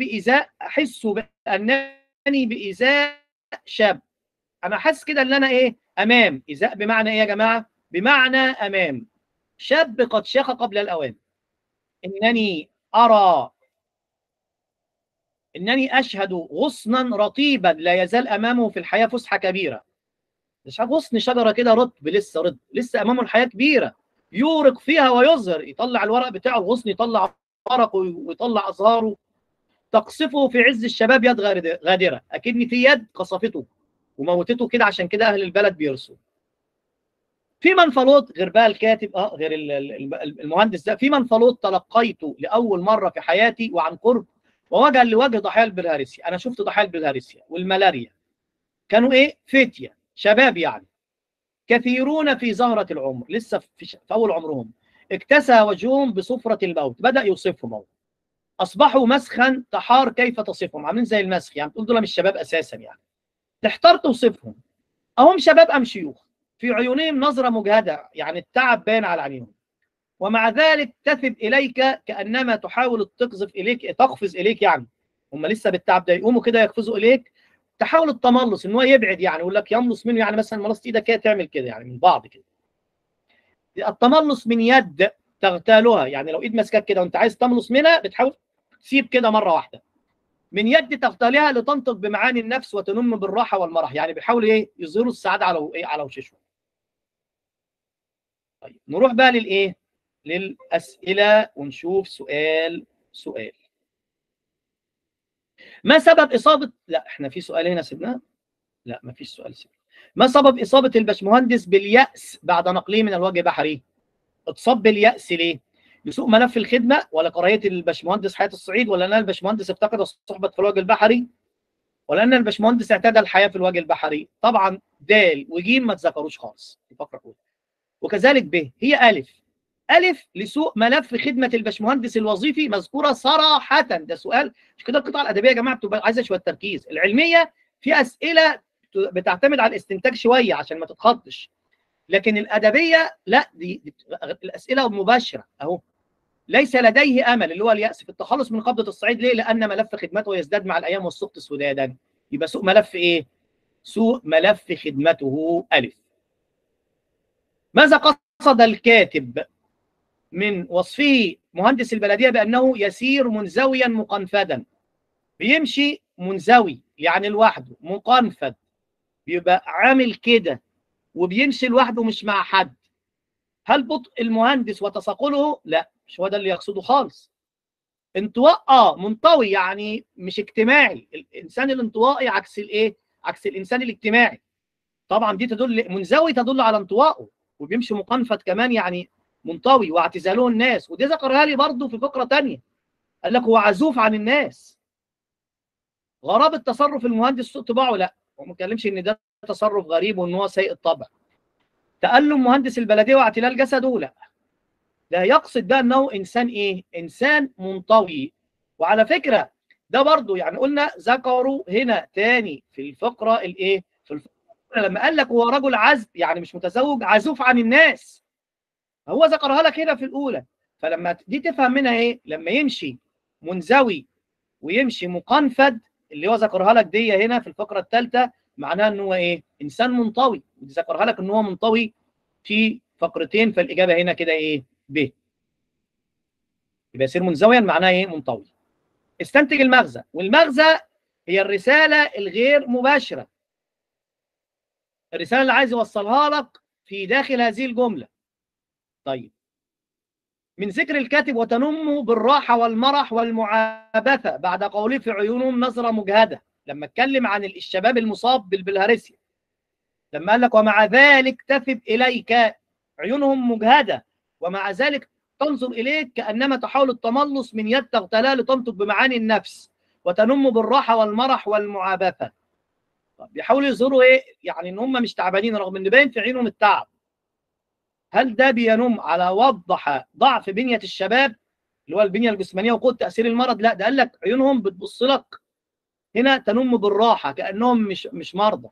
بأنني بإزاء شاب. أنا أحس كده أن أنا إيه أمام. إزاء بمعنى إيه يا جماعة؟ بمعنى أمام شاب قد شاخ قبل الأوان. إنني أشهد غصنا رطيبا لا يزال أمامه في الحياة فسحة كبيرة. مش غصن شجرة كده رطب، لسه أمامه الحياة كبيرة، يورق فيها ويظهر، يطلع الورق بتاعه الغصن، يطلع ورقه ويطلع أزهاره. تقصفه في عز الشباب يد غادرة، أكن في يد قصفته وموتته كده. عشان كده أهل البلد بيرسوا. في منفلوط غير بقى الكاتب غير المهندس ده. في منفلوط تلقيته لأول مرة في حياتي وعن قرب، ووجها لوجه ضحايا البلهارسيا. أنا شفت ضحايا البلهارسيا والملاريا، كانوا إيه فتية شباب يعني، كثيرون في زهرة العمر، لسه في أول عمرهم. اكتسى وجههم بصفرة الموت، بدأ يوصفهم. أصبحوا مسخا تحار كيف تصفهم، عاملين زي المسخ يعني، تقول دول مش شباب أساسا يعني، تحتار توصفهم. أهم شباب أم شيوخ، في عيونهم نظرة مجهدة يعني التعب باين على عينيهم. ومع ذلك تثب إليك كأنما تحاول تقفز إليك يعني، هم لسه بالتعب ده يقوموا كده يقفزوا إليك. تحاول التملص ان هو يبعد يعني، يقول لك يملص منه يعني، مثلا ملصت ايدك كده تعمل كده يعني من بعض كده. التملص من يد تغتالها، يعني لو ايد ماسكاك كده وانت عايز تملص منها بتحاول تسيب كده مره واحده. من يد تغتالها لتنطق بمعاني النفس وتنم بالراحه والمرح، يعني بيحاولوا ايه يظهروا السعاده على وشوشهم. طيب نروح بقى للاسئله ونشوف سؤال. ما سبب اصابه، لا احنا في سؤال هنا سيبناه، لا ما فيش سؤال سيبناه. ما سبب اصابه الباشمهندس باليأس بعد نقله من الوجه بحري؟ اتصاب باليأس ليه؟ لسوء ملف الخدمه، ولا كراهيه الباشمهندس حياه الصعيد، ولا ان الباشمهندس افتقد الصحبه في الوجه البحري، ولا ان الباشمهندس اعتاد الحياه في الوجه البحري؟ طبعا د وجيم ما تذكروش خالص في الفقره الاولى. وكذلك ب هي الف لسوء ملف خدمه الباشمهندس الوظيفي مذكوره صراحه. ده سؤال، مش كده القطعه الادبيه يا جماعه بتبقى عايزه شويه تركيز. العلميه في اسئله بتعتمد على الاستنتاج شويه عشان ما تتخضش، لكن الادبيه لا، دي الاسئله مباشره اهو. ليس لديه امل اللي هو اليأس في التخلص من قبضه الصعيد. ليه؟ لان ملف خدمته يزداد مع الايام والسقط سدادا. يبقى سوء ملف ايه؟ سوء ملف خدمته الف. ماذا قصد قصد الكاتب من وصفه مهندس البلدية بأنه يسير منزويا مقنفدا، بيمشي منزوي يعني لوحده، مقنفد بيبقى عامل كده وبيمشي لوحده مش مع حد. هل بطء المهندس وتثاقله؟ لا، مش هو ده اللي يقصده خالص. انطواء منطوي يعني مش اجتماعي. الانسان الانطوائي عكس الايه؟ عكس الانسان الاجتماعي. طبعا دي تدل، منزوي تدل على انطوائه، وبيمشي مقنفد كمان يعني منطوي واعتزاله الناس. ودي ذكرها لي برضه في فقره ثانيه، قال لك هو عزوف عن الناس. غرابه تصرف المهندس سوء طباعه؟ لا، هو ما اتكلمش ان ده تصرف غريب وان هو سيء الطبع. تألم مهندس البلديه واعتلال جسده؟ لا، ده يقصد ده انه انسان ايه؟ انسان منطوي. وعلى فكره ده برضه يعني قلنا ذكروا هنا تاني في الفقره الايه؟ في الفقره لما قال لك هو رجل عزب يعني مش متزوج، عزوف عن الناس، هو ذكرها لك هنا في الاولى. فلما دي تفهم منها ايه؟ لما يمشي منزوي ويمشي مقنفد اللي هو ذكرها لك دي هنا في الفقره الثالثه، معناها ان هو ايه؟ انسان منطوي. ودي ذكرها لك ان هو منطوي في فقرتين، فالاجابه هنا كده ايه؟ ب. يبقى يصير منزويا معناه ايه؟ منطوي. استنتج المغزى، والمغزى هي الرساله الغير مباشره، الرساله اللي عايز يوصلها لك في داخل هذه الجمله. طيب، من ذكر الكاتب وتنم بالراحه والمرح والمعابثه بعد قوله في عيونهم نظره مجهده، لما اتكلم عن الشباب المصاب بالبلهارسيا، لما قال لك ومع ذلك تثب اليك، عيونهم مجهده ومع ذلك تنظر اليك كانما تحاول التملص من يد تغتالها لتنطق بمعاني النفس، وتنم بالراحه والمرح والمعابثه. بيحاولوا يظهروا ايه؟ يعني ان هم مش تعبانين رغم ان باين في عينهم التعب. هل ده بينم على وضح ضعف بنيه الشباب اللي هو البنيه الجسمانيه وقوه تاثير المرض؟ لا، ده قال لك عيونهم بتبص لك هنا تنم بالراحه كانهم مش مرضى،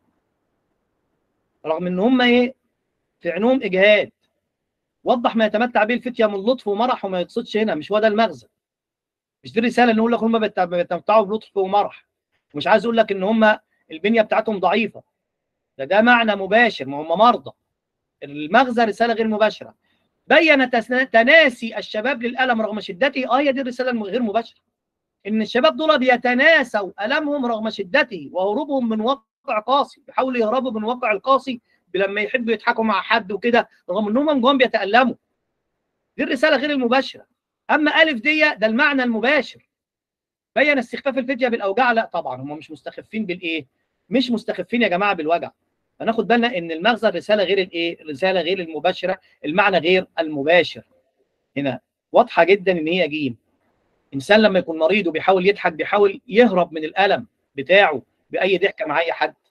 رغم ان هم ايه؟ في عينهم اجهاد. وضح ما يتمتع به الفتيه من لطف ومرح وما يقصدش هنا، مش هو ده المغزى. مش دي الرساله ان نقول لك هم بيتمتعوا بلطف ومرح، ومش عايز اقول لك ان هم البنيه بتاعتهم ضعيفه، ده معنى مباشر، ما هم مرضى. المغزى رساله غير مباشره. بين تناسي الشباب للالم رغم شدته، هي دي الرساله الغير مباشره، ان الشباب دول بيتناسوا المهم رغم شدته وهروبهم من واقع قاسي، بيحاولوا يهربوا من واقع القاسي لما يحبوا يضحكوا مع حد وكده رغم انهم من جواهم بيتالموا. دي الرساله غير المباشره. اما الف دي ده المعنى المباشر. بين استخفاف الفديه بالاوجاع؟ لا طبعا هم مش مستخفين بالايه؟ مش مستخفين يا جماعه بالوجع. فناخد بالنا ان المغزى الرساله غير الايه؟ الرساله غير المباشره، المعنى غير المباشر. هنا واضحه جدا ان هي جيم. انسان لما يكون مريض وبيحاول يضحك بيحاول يهرب من الالم بتاعه باي ضحكه مع اي حد.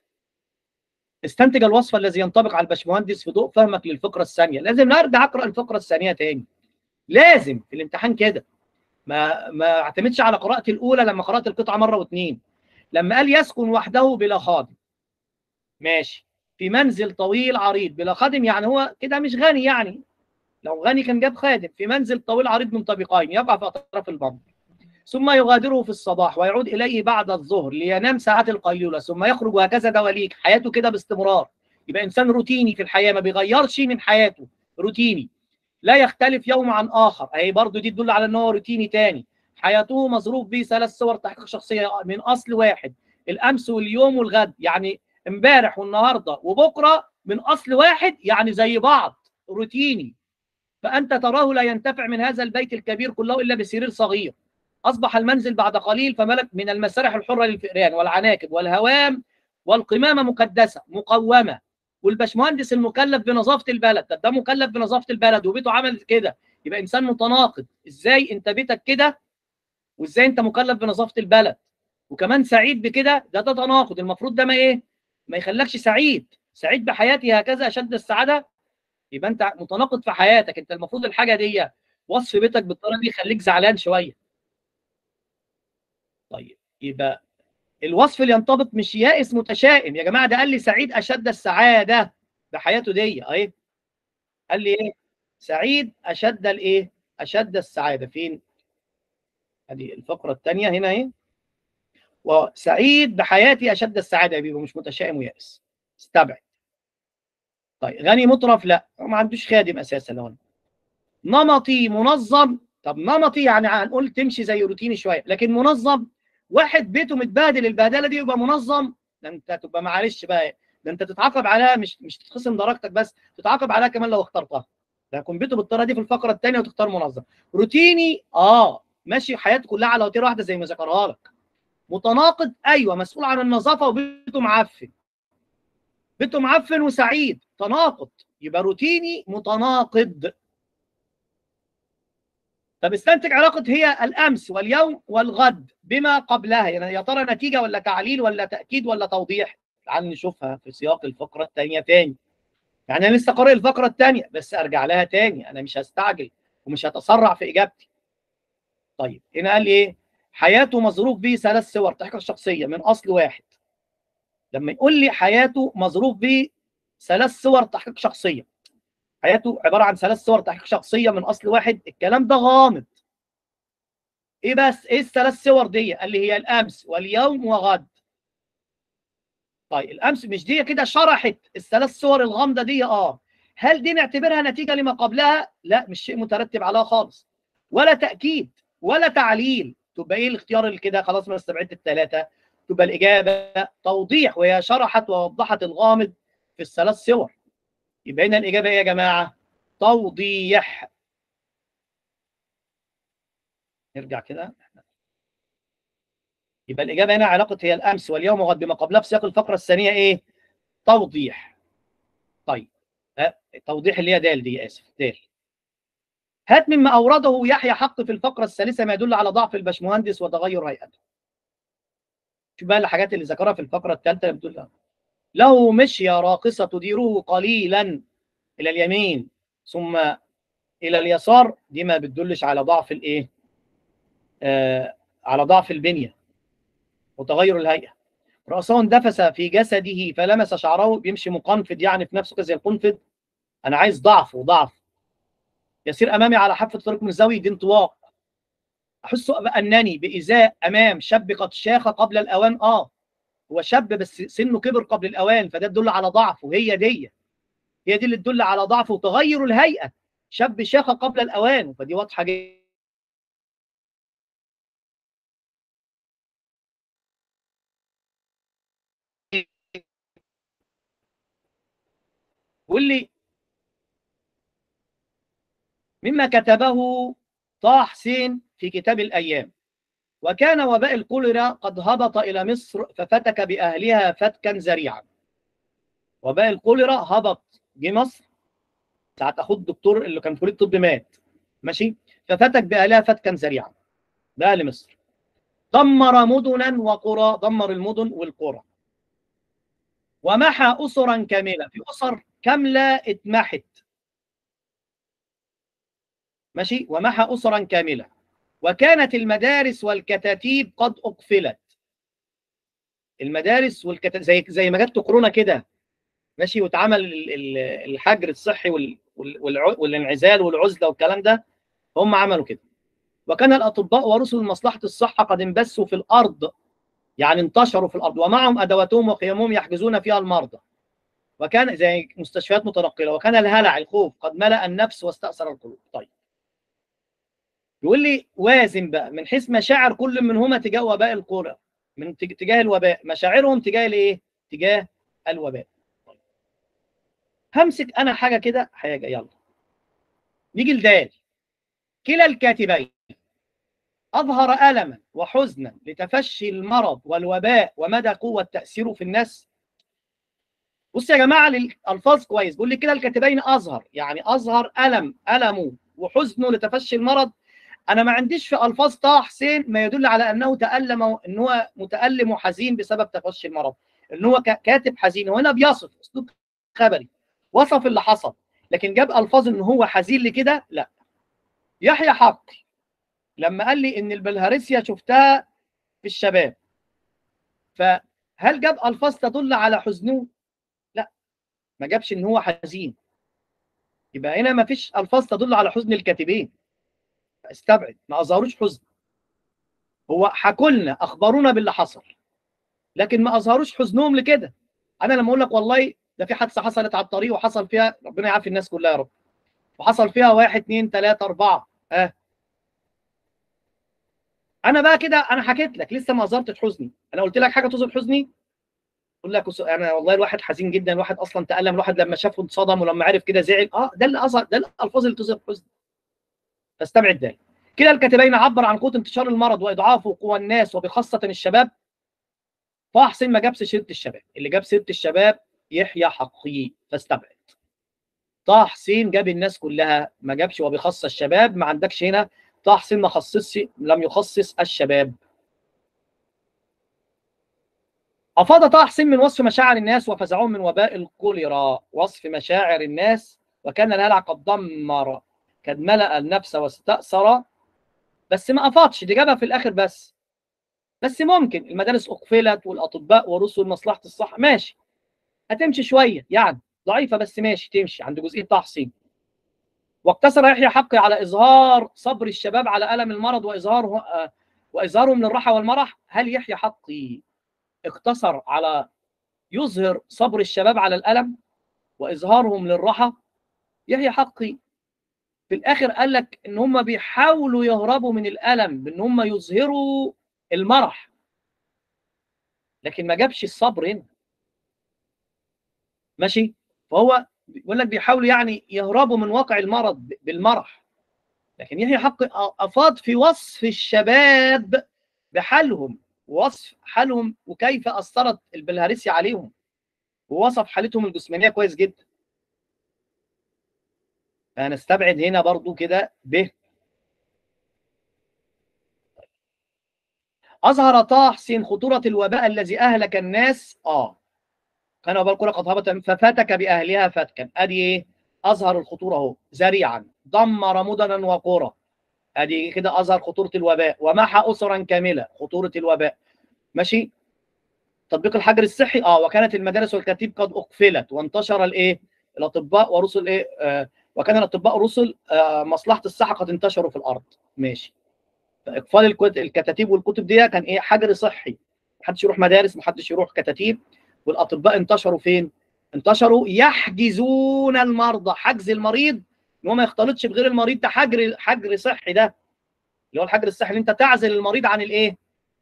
استنتج الوصف الذي ينطبق على الباشمهندس في ضوء فهمك للفقره الثانيه. لازم ارجع اقرا الفقره الثانيه تاني، لازم في الامتحان كده ما اعتمدش على قراءتي الاولى لما قرات القطعه مره واثنين. لما قال يسكن وحده بلا خادم، ماشي، في منزل طويل عريض بلا خادم، يعني هو كده مش غني، يعني لو غني كان جاب خادم. في منزل طويل عريض من طابقين يقع في اطراف البر، ثم يغادره في الصباح ويعود اليه بعد الظهر لينام ساعات القيلوله ثم يخرج، وهكذا دواليك حياته كده باستمرار. يبقى انسان روتيني في الحياه، ما بيغيرش من حياته، روتيني لا يختلف يوم عن اخر. اهي برضو دي تدل على ان هو روتيني تاني. حياته مظروف به 3 صور تحقيق شخصيه من اصل واحد، الامس واليوم والغد، يعني امبارح والنهارده وبكره من اصل واحد، يعني زي بعض، روتيني. فانت تراه لا ينتفع من هذا البيت الكبير كله الا بسرير صغير. اصبح المنزل بعد قليل فملك من المسارح الحره للفئران والعناكب والهوام والقمامه مكدسه مقومه. والبشمهندس المكلف بنظافه البلد، ده مكلف بنظافه البلد وبيته عمل كده، يبقى انسان متناقض. ازاي انت بيتك كده وازاي انت مكلف بنظافه البلد وكمان سعيد بكده؟ ده تناقض. المفروض ده ما ايه؟ ما يخلكش سعيد. سعيد بحياتي هكذا اشد السعاده، يبقى انت متناقض في حياتك. انت المفروض الحاجه دي، وصف بيتك بالطريقه دي يخليك زعلان شويه. طيب، يبقى الوصف اللي ينطبق مش يائس متشائم يا جماعه، ده قال لي سعيد اشد السعاده بحياته دي اهي. قال لي ايه؟ سعيد اشد الايه؟ اشد السعاده. فين؟ ادي الفقره الثانيه هنا اهي. وسعيد بحياتي اشد السعاده، بيبقى مش متشائم ويائس. استبعد. طيب غني مترف لا، ما عندوش خادم اساسا. لو نمطي منظم، طب نمطي يعني هنقول تمشي زي روتيني شويه، لكن منظم واحد بيته متبهدل البهدله دي يبقى منظم، ده انت تبقى معلش بقى، ده انت تتعاقب عليها، مش تتخصم درجتك بس، تتعاقب عليها كمان لو اخترتها. ده يكون بيته بالطريقه دي في الفقره الثانيه وتختار منظم. روتيني ماشي حياته كلها على وتيره واحده زي ما ذكرها لك. متناقض ايوه، مسؤول عن النظافه وبيته معفن، بيته معفن وسعيد، تناقض، يبقى روتيني متناقض. طب استنتج علاقة هي الأمس واليوم والغد بما قبلها، يعني يا ترى نتيجة ولا تعليل ولا تأكيد ولا توضيح؟ تعال نشوفها في سياق الفقرة الثانية تاني. يعني أنا لسه قارئ الفقرة الثانية بس أرجع لها تاني، أنا مش هستعجل ومش هتسرع في إجابتي. طيب هنا قال لي إيه؟ حياته مظروف به 3 صور تحقيق الشخصية من أصل واحد. لما يقول لي حياته مظروف به 3 صور تحقيق شخصية، حياته عبارة عن 3 صور تحقيق شخصية من أصل واحد، الكلام ده غامض. ايه بس ايه ال3 صور دي؟ قال لي هي الامس واليوم وغد. طيب الامس مش دي كده شرحت ال3 صور الغامضه دي؟ هل دي نعتبرها نتيجه لما قبلها؟ لا، مش شيء مترتب عليها خالص، ولا تاكيد ولا تعليل. تبقى ايه الاختيار اللي كده؟ خلاص ما استبعدت الثلاثه، تبقى الاجابه توضيح، وهي شرحت ووضحت الغامض في ال3 صور. يبقى هنا الاجابه ايه يا جماعه؟ توضيح. نرجع كده، يبقى الإجابة هنا علاقة هي الأمس واليوم وغد بما قبلها في سياق الفقرة الثانية إيه؟ توضيح. طيب توضيح اللي هي دال دي، آسف دال. هات مما أورده يحيى حق في الفقرة الثالثة ما يدل على ضعف البشمهندس وتغير هيئته. شوف بقى الحاجات اللي ذكرها في الفقرة الثالثة اللي بتقول له مشية راقصة تديره قليلا إلى اليمين ثم إلى اليسار، دي ما بتدلش على ضعف الإيه؟ على ضعف البنية وتغير الهيئة. رأسه اندفس في جسده فلمس شعره، بيمشي مقنفض يعني في نفسه كده زي القنفذ. أنا عايز ضعف وضعف. يسير أمامي على حافة طريق مزدوي، دي انطواء. أحس أنني بإزاء أمام شاب قد شاخ قبل الأوان. هو شاب بس سنه كبر قبل الأوان، فده تدل على ضعفه. هي دي اللي تدل على ضعفه وتغير الهيئة. شاب شاخ قبل الأوان، فدي واضحة جدا. واللي مما كتبه طه حسين في كتاب الأيام: وكان وباء الكوليرا قد هبط إلى مصر ففتك بأهلها فتكا ذريعا. وباء الكوليرا هبط، جه مصر ساعة أخوه الدكتور اللي كان في كلية الطب مات، ماشي، ففتك بأهلها فتكا ذريعا، بأهل مصر. دمر مدنا وقرى، دمر المدن والقرى، ومحى أسرا كاملة، في أسر كاملة اتمحت، ماشي، ومحى أسرا كاملة. وكانت المدارس والكتاتيب قد أقفلت. المدارس والكتاتيب زي ما جت كورونا كده، ماشي، واتعمل الحجر الصحي والانعزال والعزله والكلام ده، هم عملوا كده. وكان الاطباء ورسل مصلحه الصحه قد انبثوا في الارض، يعني انتشروا في الارض، ومعهم ادواتهم وقيمهم يحجزون فيها المرضى، وكان زي مستشفيات متنقله. وكان الهلع الخوف قد ملأ النفس واستأثر القلوب. طيب يقول لي وازن بقى من حيث مشاعر كل منهما تجاه وباء القرى، من تجاه الوباء، مشاعرهم تجاه الايه؟ تجاه الوباء. طيب. همسك انا حاجه كده حاجه، يلا نيجي لدال. كلا الكاتبين أظهر ألما وحزنا لتفشي المرض والوباء ومدى قوة تأثيره في الناس. بص يا جماعة للألفاظ كويس، بيقول لي كلا الكاتبين أظهر، يعني أظهر ألمه وحزنه لتفشي المرض. أنا ما عنديش في ألفاظ طه حسين ما يدل على أنه تألم، إن هو متألم وحزين بسبب تفشي المرض، إن هو كاتب حزين. وهنا بيصف أسلوب خبري، وصف اللي حصل، لكن جاب ألفاظ إن هو حزين لكده لا. يحيى حق لما قال لي ان البلهارسيا شفتها في الشباب، فهل جاب الفاظ تدل على حزنه؟ لا، ما جابش ان هو حزين. يبقى هنا ما فيش الفاظ تدل على حزن الكاتبين، استبعد، ما اظهروش حزن. هو حكوا لنا، اخبرونا باللي حصل، لكن ما اظهروش حزنهم لكده. انا لما اقول لك والله ده في حادثه حصلت على الطريق وحصل فيها، ربنا يعافي الناس كلها يا رب، وحصل فيها 1 2 3 4. انا بقى كده، انا حكيت لك لسه ما اظهرتش حزني، انا قلت لك حاجه تظهر حزني، اقول لك انا والله الواحد حزين جدا، الواحد اصلا تألم، الواحد لما شافه انصدم ولما عرف كده زعل. ده اللي اظهر، ده الالفاظ اللي تظهر حزن. فاستبعد ذلك. كلا الكاتبين عبر عن قوه انتشار المرض واضعافه قوى الناس وبخاصه الشباب. طه حسين ما جابش سيره الشباب، اللي جاب سيره الشباب يحيى حقي، فاستبعد. طه حسين جاب الناس كلها، ما جابش وبخاصه الشباب، ما عندكش هنا. طه حسين ما خصصش، لم يخصص الشباب. أفاض طه حسين من وصف مشاعر الناس وفزعهم من وباء الكوليرا. وصف مشاعر الناس، وكان الهلع قد دمر، قد ملأ النفس واستأثر. بس ما أفاضش، دي جابها في الآخر بس ممكن المدارس أقفلت والأطباء ورسل مصلحة الصحة، ماشي، هتمشي شوية يعني، ضعيفة بس ماشي تمشي عند جزئية طه حسين. واقتصر يحيى حقي على إظهار صبر الشباب على ألم المرض وإظهارهم للراحة والمرح. هل يحيى حقي اقتصر على يظهر صبر الشباب على الألم وإظهارهم للراحة؟ يحيى حقي في الآخر قال لك إن هم بيحاولوا يهربوا من الألم بإن هم يظهروا المرح، لكن ما جابش الصبر هنا، ماشي؟ فهو بيقول لك بيحاولوا يعني يهربوا من واقع المرض بالمرح، لكن يحيى حقي أفاض في وصف الشباب بحالهم، ووصف حالهم وكيف أثرت البلهارسيا عليهم، ووصف حالتهم الجسمانية كويس جدا. فهنستبعد هنا برضو كده ب. أظهر طه حسين خطورة الوباء الذي أهلك الناس. كان وباء القرى قد هبط ففتك بأهلها فتكا. أدي إيه؟ أظهر الخطورة أهو. ذريعا دمر مدنا وقرى. أدي كده أظهر خطورة الوباء. ومحى أسرا كاملة، خطورة الوباء. ماشي؟ تطبيق الحجر الصحي. وكانت المدارس والكتاتيب قد أقفلت وانتشر الإيه؟ الأطباء ورسل إيه؟ وكان الأطباء ورسل مصلحة الصحة قد انتشروا في الأرض. ماشي. اقفال الكتاتيب والكتب دي كان ايه؟ حجر صحي، محدش يروح مدارس، محدش يروح كتاتيب. والاطباء انتشروا فين؟ انتشروا يحجزون المرضى، حجز المريض ان هو ما يختلطش بغير المريض، ده حجر صحي، ده اللي هو الحجر الصحي اللي انت تعزل المريض عن الايه؟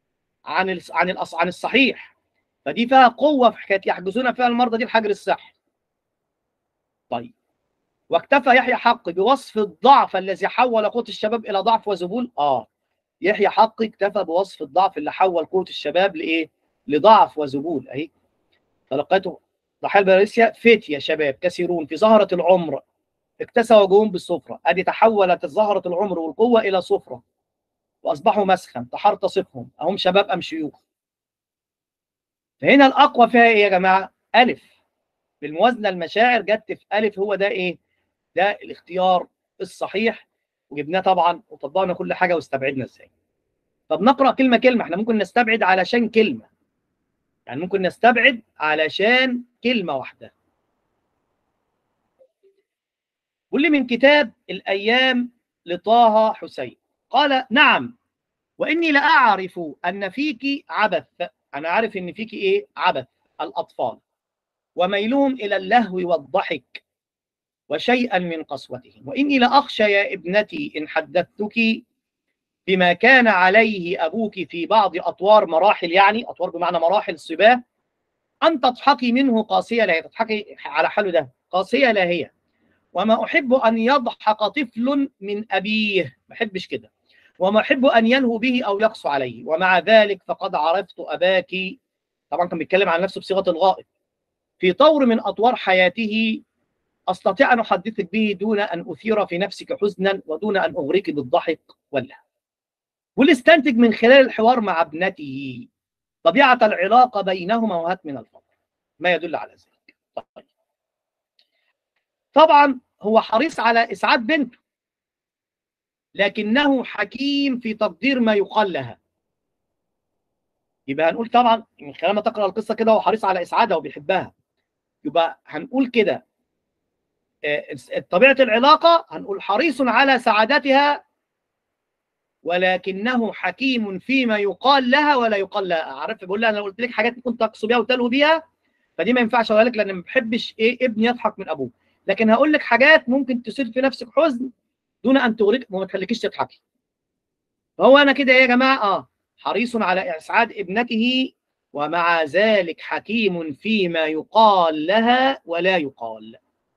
عن الصحيح. فدي فيها قوه في حكايه يحجزون فيها المرضى، دي الحجر الصحي. طيب، واكتفى يحيى حقي بوصف الضعف الذي حول قوة الشباب الى ضعف وذبول. يحيى حقي اكتفى بوصف الضعف اللي حول قوة الشباب لايه؟ لضعف وذبول. اهي تلقيته ضحايا البلهارسيا فتية شباب كثيرون في زهرة العمر اكتسى وجوههم بالصفرة. ادي تحولت زهرة العمر والقوة الى صفرة واصبحوا مسخا تحرتصفهم، اهم شباب ام شيوخ. فهنا الاقوى فيها ايه يا جماعة؟ الف. بالموازنة المشاعر جت في الف، هو ده ايه؟ ده الاختيار الصحيح، وجبناه طبعا وطبقنا كل حاجه واستبعدنا ازاي. طب نقرا كلمه كلمه، احنا ممكن نستبعد علشان كلمه، يعني ممكن نستبعد علشان كلمه واحده. واللي من كتاب الايام لطه حسين قال: نعم، واني لاعرف ان فيك عبث. انا عارف ان فيك ايه؟ عبث الاطفال وميلهم الى اللهو والضحك وشيئا من قسوتهم، واني لاخشى يا ابنتي ان حدثتك بما كان عليه أبوك في بعض أطوار مراحل، يعني أطوار بمعنى مراحل الصباه، أن تضحكي منه قاسية لاهية. تضحكي على حاله ده قاسية لاهية. وما أحب أن يضحك طفل من أبيه، ما أحبش كده. وما أحب أن ينهو به أو يقسو عليه. ومع ذلك فقد عرفت أباك، طبعا كان بيتكلم عن نفسه بصيغة الغائب، في طور من أطوار حياته أستطيع أن أحدثك به دون أن أثير في نفسك حزنا ودون أن أغريك بالضحك واللهو. واللي استنتج من خلال الحوار مع ابنته طبيعة العلاقة بينهما وهات من الفقر ما يدل على ذلك. طبعا هو حريص على إسعاد بنته، لكنه حكيم في تقدير ما يقال لها. يبقى هنقول طبعا من خلال ما تقرأ القصة كده هو حريص على إسعادها وبيحبها، يبقى هنقول كده طبيعة العلاقة، هنقول حريص على سعادتها ولكنه حكيم فيما يقال لها ولا يقال لها. عارف بقول لها انا قلت لك حاجات كنت اقصد بيها وتلهو بيها، فدي ما ينفعش اقولها لك، لان ما بحبش ايه ابني يضحك من ابوه. لكن هقول لك حاجات ممكن تثير في نفسك حزن دون ان تغرق وما تخليكيش تضحكي. فهو انا كده ايه يا جماعه؟ حريص على اسعاد ابنته، ومع ذلك حكيم فيما يقال لها ولا يقال.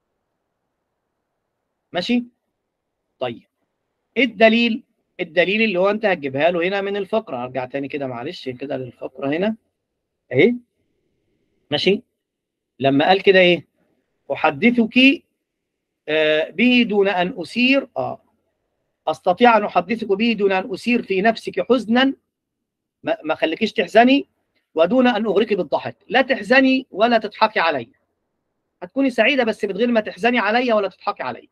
ماشي؟ طيب ايه الدليل؟ الدليل اللي هو انت هتجيبها له هنا من الفقره. ارجع تاني كده معلش كده للفقره هنا اهي. ماشي؟ لما قال كده ايه؟ احدثك به دون ان اسير استطيع ان احدثك به دون ان اسير في نفسك حزنا، ما خليكيش تحزني، ودون ان اغرقك بالضحك. لا تحزني ولا تضحكي علي، هتكوني سعيده بس من غير ما تحزني علي ولا تضحكي علي.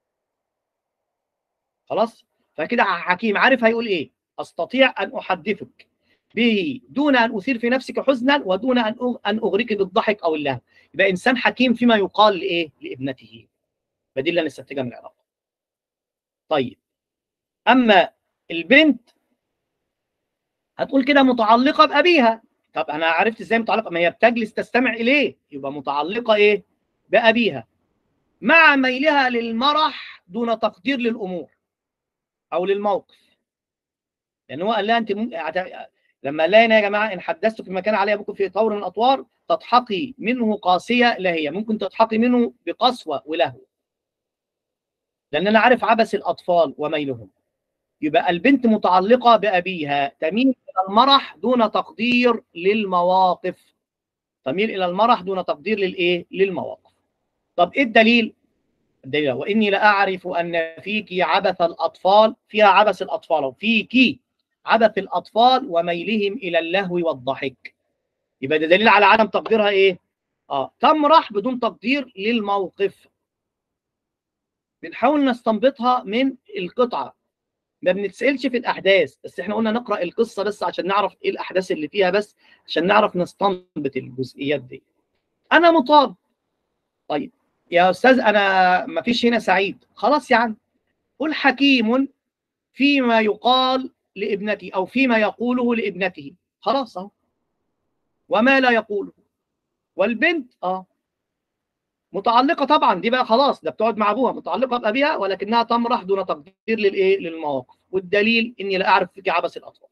خلاص؟ فكده حكيم عارف هيقول ايه. استطيع ان احدثك به دون ان اثير في نفسك حزنا، ودون ان اغرقك بالضحك او اللهو. يبقى انسان حكيم فيما يقال لايه؟ لابنته. فدي اللي نستنتجها من العلاقه. طيب اما البنت هتقول كده متعلقه بابيها. طب انا عرفت ازاي متعلقه؟ ما هي بتجلس تستمع اليه، يبقى متعلقه ايه؟ بابيها، مع ميلها للمرح دون تقدير للامور او للموقف. لان هو قال لها انت لما قال لها هنا يا جماعه ان حدثت في مكان علي ابوكم في طور من الاطوار تضحكي منه قاسيه لهيه، ممكن تضحكي منه بقسوه ولهو، لان انا عارف عبث الاطفال وميلهم. يبقى البنت متعلقه بابيها، تميل الى المرح دون تقدير للمواقف. تميل الى المرح دون تقدير للايه؟ للمواقف. طب ايه الدليل؟ الدليل واني لاعرف ان فيك عبث الاطفال، فيها عبث الاطفال، وفيك عبث الاطفال وميلهم الى اللهو والضحك. يبقى ده دليل على عدم تقديرها ايه؟ تمرح بدون تقدير للموقف. بنحاول نستنبطها من القطعه، ما بنتسالش في الاحداث، بس احنا قلنا نقرا القصه بس عشان نعرف ايه الاحداث اللي فيها، بس عشان نعرف نستنبط الجزئيات دي. انا مطاب. طيب يا استاذ انا ما فيش هنا سعيد، خلاص يعني قل حكيم فيما يقال لابنتي او فيما يقوله لابنته، خلاص اهو. وما لا يقوله. والبنت متعلقه طبعا، دي بقى خلاص ده بتقعد مع ابوها، متعلقه بابيها ولكنها تمرح دون تقدير للايه؟ للمواقف. والدليل اني لا اعرف فيك عبث الاطفال.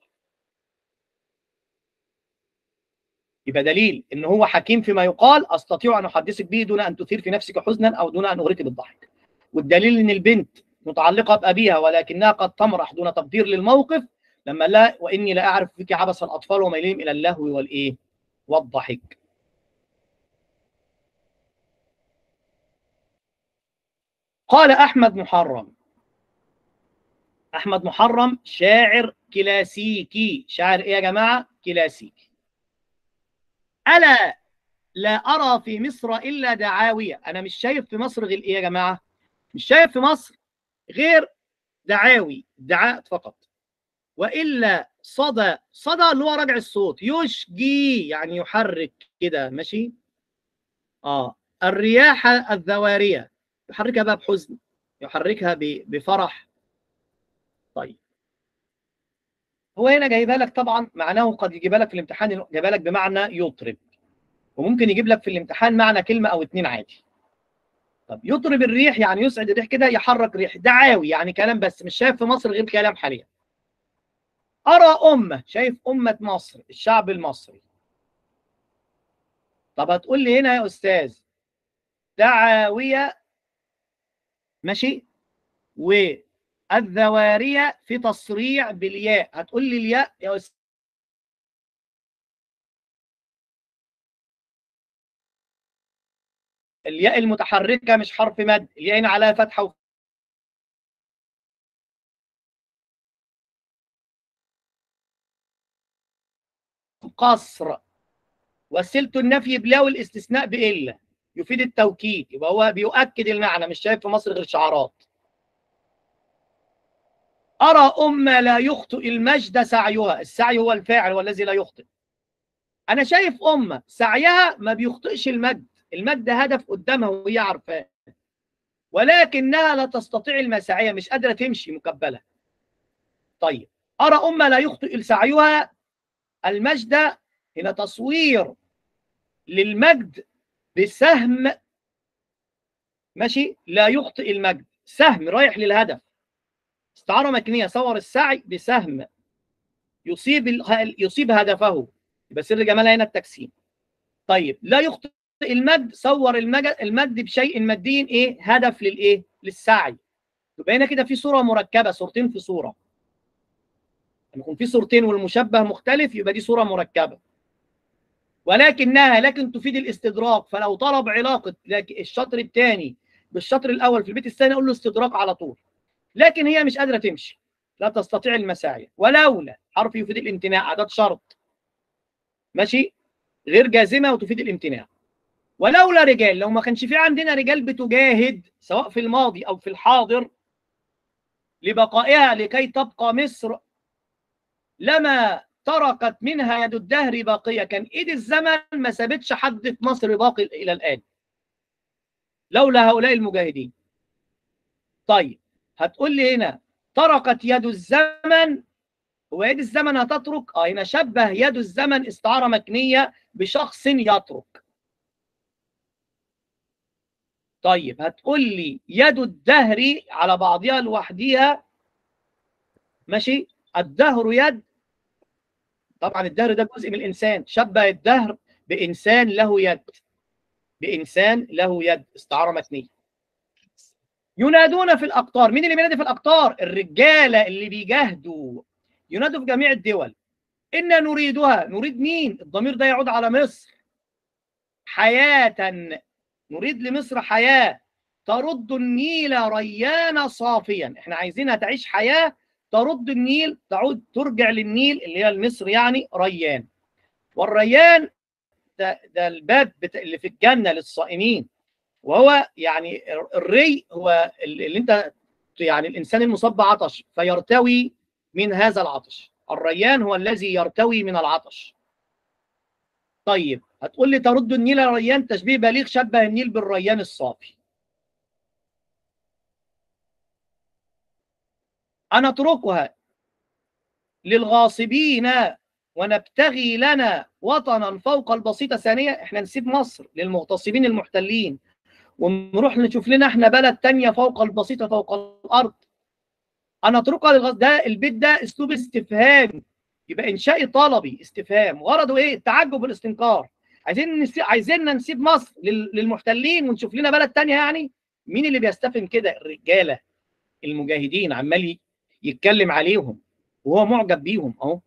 يبقى دليل ان هو حكيم فيما يقال، استطيع ان احدثك به دون ان تثير في نفسك حزنا او دون ان اغرك بالضحك. والدليل ان البنت متعلقه بابيها ولكنها قد تمرح دون تقدير للموقف، لما لا واني لا اعرف فيك عبث الاطفال وميلهم الى اللهو والايه؟ والضحك. قال احمد محرم. احمد محرم شاعر كلاسيكي. شاعر ايه يا جماعه؟ كلاسيكي. الا لا ارى في مصر الا دعاويه. انا مش شايف في مصر غير ايه يا جماعه؟ مش شايف في مصر غير دعاوي، ادعاء فقط. والا صدى، صدى اللي هو رجع الصوت، يشجي يعني يحرك كده، ماشي؟ الرياح الذواريه، يحركها بقى بحزن، يحركها بفرح. طيب هو هنا جايبها لك طبعا معناه، قد يجيبها لك في الامتحان جايبها لك بمعنى يطرب، وممكن يجيب لك في الامتحان معنى كلمه او اتنين عادي. طب يطرب الريح يعني يسعد الريح كده، يحرك ريح. دعاوي يعني كلام بس، مش شايف في مصر غير كلام حاليا. أرى أمة، شايف أمة مصر، الشعب المصري. طب هتقول لي هنا يا أستاذ دعاوية، ماشي، والذوارية في تصريع بالياء. هتقول لي الياء يا أستاذ، الياء المتحركة مش حرف مد، الياء هنا عليها فتحة وقصر. وسيلة النفي بلا الاستثناء بإلا يفيد التوكيد، يبقى هو بيؤكد المعنى. مش شايف في مصر غير شعارات. أرى أمة لا يخطئ المجد سعيها. السعي هو الفاعل والذي لا يخطئ. أنا شايف أمة سعيها ما بيخطئش المجد، المجد هدف قدامها وهي عارفاه، ولكنها لا تستطيع المساعية، مش قادرة تمشي مكبلة. طيب أرى أمة لا يخطئ سعيها، المجد هنا تصوير للمجد بسهم، ماشي، لا يخطئ المجد، سهم رايح للهدف. استعارة مكنية صور السعي بسهم يصيب هدفه، يبقى سر جمالها هنا التجسيم. طيب لا يخطئ المجد، صور المجد بشيء مادي ايه؟ هدف للايه؟ للسعي. يبقى هنا كده في صورة مركبة، صورتين في صورة. لما يكون في صورتين والمشبه مختلف يبقى دي صورة مركبة، لكن تفيد الاستدراك. فلو طلب علاقة الشطر الثاني بالشطر الأول في البيت الثاني أقول له استدراك على طول. لكن هي مش قادرة تمشي، لا تستطيع المساعي. ولولا حرف يفيد الامتناع، أداة شرط، ماشي، غير جازمة وتفيد الامتناع. ولولا رجال، لو ما كانش في عندنا رجال بتجاهد سواء في الماضي أو في الحاضر لبقائها لكي تبقى مصر، لما تركت منها يد الدهر باقية. كان ايد الزمن ما سابتش حد في مصر باقي الى الان لولا هؤلاء المجاهدين. طيب هتقول لي هنا تركت يد الزمن، هو يد الزمن هتترك؟ هنا شبه يد الزمن استعارة مكنية بشخص يترك. طيب هتقول لي يد الدهر على بعضها لوحدها، ماشي، الدهر يد، طبعا الدهر ده جزء من الانسان، شبه الدهر بانسان له يد، بإنسان له يد، استعارة مكنية. ينادون في الأقطار، مين اللي بينادي في الأقطار؟ الرجالة اللي بيجاهدوا، ينادوا في جميع الدول. إنا نريدها، نريد مين؟ الضمير ده يعود على مصر. حياة، نريد لمصر حياة ترد النيل ريان صافيا، احنا عايزينها تعيش حياة ترد النيل، تعود ترجع للنيل اللي هي مصر يعني ريان. والريان ده الباب اللي في الجنة للصائمين، وهو يعني الري هو اللي انت يعني الانسان المصاب بعطش فيرتوي من هذا العطش، الريان هو الذي يرتوي من العطش. طيب هتقول لي ترد النيل ريان، تشبيه بليغ، شبه النيل بالريان الصافي. أنا أتركها للغاصبين ونبتغي لنا وطنا فوق البسيطة ثانية، احنا نسيب مصر للمغتصبين المحتلين ونروح نشوف لنا احنا بلد تانية فوق البسيطة فوق الأرض. أنا أتركها ده البيت ده أسلوب استفهام، يبقى إنشائي طلبي استفهام، غرضه إيه؟ التعجب والاستنكار. عايزيننا نسيب مصر للمحتلين ونشوف لنا بلد تانية يعني؟ مين اللي بيستفهم كده؟ الرجالة المجاهدين، عمال يتكلم عليهم وهو معجب بيهم أهو.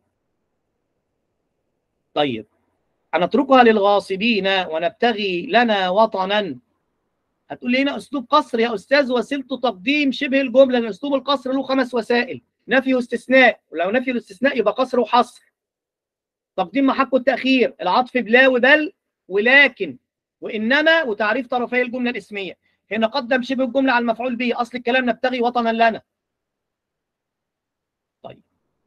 طيب هنتركها للغاصبين ونبتغي لنا وطنا. هتقول لي هنا اسلوب قصر يا استاذ، وسيلته تقديم شبه الجمله، لان اسلوب القصر له 5 وسائل: نفي واستثناء، ولو نفي الاستثناء يبقى قصر وحصر. تقديم محق التاخير، العطف بلا وبل ولكن وانما، وتعريف طرفي الجمله الاسميه. هنا قدم شبه الجمله على المفعول به، اصل الكلام نبتغي وطنا لنا. طيب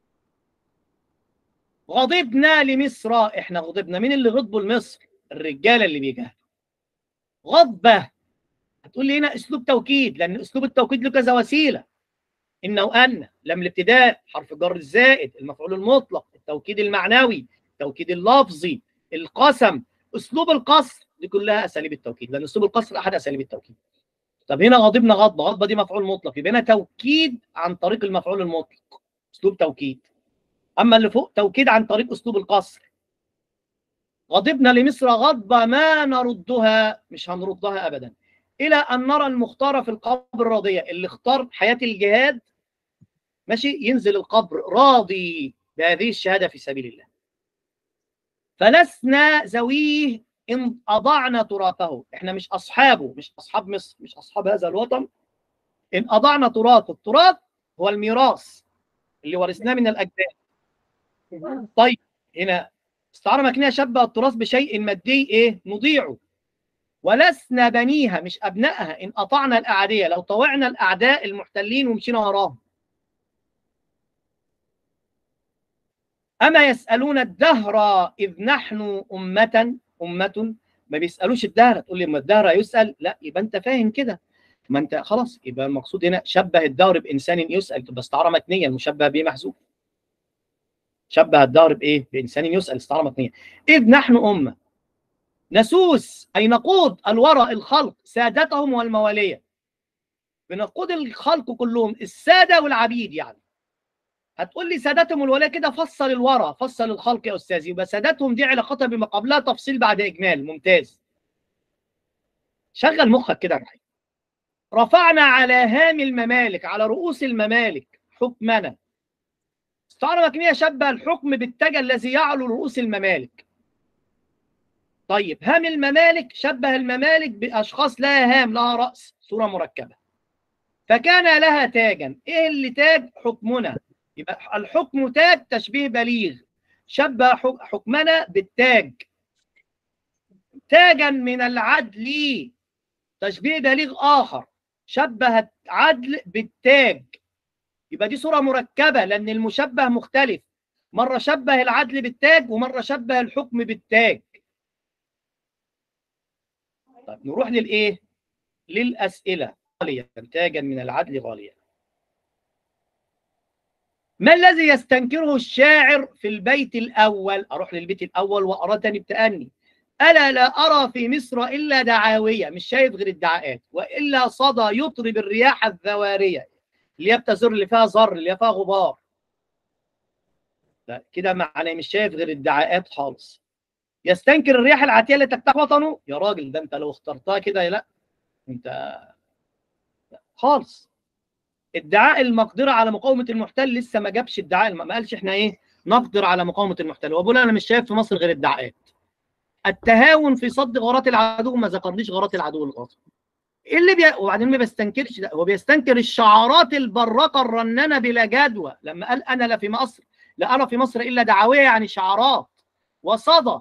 غضبنا لمصر، احنا غضبنا، مين اللي غضبوا لمصر؟ الرجاله اللي بيجاهدوا. غضبه، هتقول لي هنا اسلوب توكيد، لان اسلوب التوكيد له كذا وسيله: إن وأن، لم الابتداء، حرف جر الزائد، المفعول المطلق، التوكيد المعنوي، التوكيد اللفظي، القسم، أسلوب القصر، دي كلها أساليب التوكيد، لأن أسلوب القصر أحد أساليب التوكيد. طب هنا غضبنا غضبة، غضبة دي مفعول مطلق، يبقى هنا توكيد عن طريق المفعول المطلق، أسلوب توكيد. أما اللي فوق توكيد عن طريق أسلوب القصر. غضبنا لمصر غضبة ما نردها، مش هنردها أبدا، إلى أن نرى المختار في القبر الراضية، اللي اختار حياة الجهاد، ماشي، ينزل القبر راضي بهذه الشهادة في سبيل الله. فلسنا ذويه إن أضعنا تراثه، إحنا مش أصحابه، مش أصحاب مصر، مش أصحاب هذا الوطن إن أضعنا تراثه. التراث هو الميراث اللي ورثناه من الأجداد. طيب هنا استعارة مكنية شبه التراث بشيء مادي، إيه؟ نضيعه. ولسنا بنيها، مش أبنائها، إن أطعنا الأعداء، لو طوعنا الأعداء المحتلين ومشينا وراهم. أما يسألون الدهر إذ نحن أمة، ما بيسألوش الدهر. تقول لي ما الدهر يسأل، لا، يبقى أنت فاهم كده، ما أنت خلاص، يبقى المقصود هنا شبه الدهر بإنسان يسأل، تبقى استعارة مكنية، المشبه به محذوف. شبه الدهر بإيه؟ بإنسان يسأل، استعارة مكنية. إذ نحن أمة، نسوس أي نقود الورى الخلق سادتهم والموالية. بنقود الخلق كلهم السادة والعبيد. يعني هتقول لي سادتهم والولاية كده، فصل الورى، فصل الخلق يا أستاذ. يبقى سادتهم دي علاقتها بما قبلها تفصيل بعد إجمال. ممتاز، شغل مخك كده معايا. رفعنا على هام الممالك، على رؤوس الممالك حكمنا. استعارة مكنية شبه الحكم بالتاج الذي يعلو رؤوس الممالك. طيب هام الممالك شبه الممالك بأشخاص لها هام، لها رأس، صورة مركبة. فكان لها تاجا. ايه اللي تاج؟ حكمنا. يبقى الحكم تاج، تشبيه بليغ. شبه حكمنا بالتاج. تاجا من العدل، تشبيه بليغ آخر. شبه العدل بالتاج. يبقى دي صورة مركبة لأن المشبه مختلف. مرة شبه العدل بالتاج ومرة شبه الحكم بالتاج. طيب نروح للإيه؟ للأسئلة. غاليا، تاجا من العدل غاليا. ما الذي يستنكره الشاعر في البيت الأول؟ أروح للبيت الأول وأرى تاني بتأني. ألا لا أرى في مصر إلا دعاوية، مش شايف غير الدعاءات، وإلا صدى يطرب الرياح الذوارية، اللي هي بتزر، اللي فيها زر، اللي فيها غبار. لا كده معناه مش شايف غير الدعاءات خالص. يستنكر الرياح العاتية اللي تجتاح وطنه. يا راجل ده أنت لو اخترتها كده لا، أنت خالص. ادعاء المقدرة على مقاومة المحتل لسه ما جابش ادعاء، ما قالش احنا ايه نقدر على مقاومة المحتل. هو بيقول انا مش شايف في مصر غير ادعاءات. التهاون في صد غارات العدو، ما ذكرليش غارات العدو الغاصب. ايه اللي وبعدين ما بيستنكرش ده، هو بيستنكر الشعارات البراقة الرنانة بلا جدوى. لما قال انا لا في مصر، لا ارى في مصر الا دعاوية، يعني شعارات. وصدى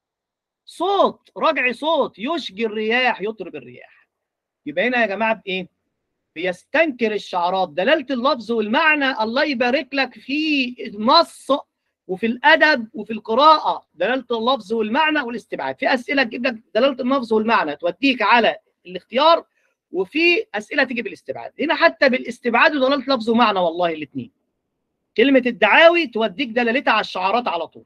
صوت، رجع صوت يشجي الرياح، يطرب الرياح. يبقى هنا يا جماعة بايه؟ بيستنكر الشعارات، دلالة اللفظ والمعنى. الله يبارك لك في النص وفي الأدب وفي القراءة، دلالة اللفظ والمعنى والاستبعاد. في أسئلة تجيب لك دلالة اللفظ والمعنى توديك على الاختيار، وفي أسئلة تيجي بالاستبعاد. هنا حتى بالاستبعاد ودلالة لفظ ومعنى والله الاثنين. كلمة الدعاوي توديك دلالتها على الشعارات على طول.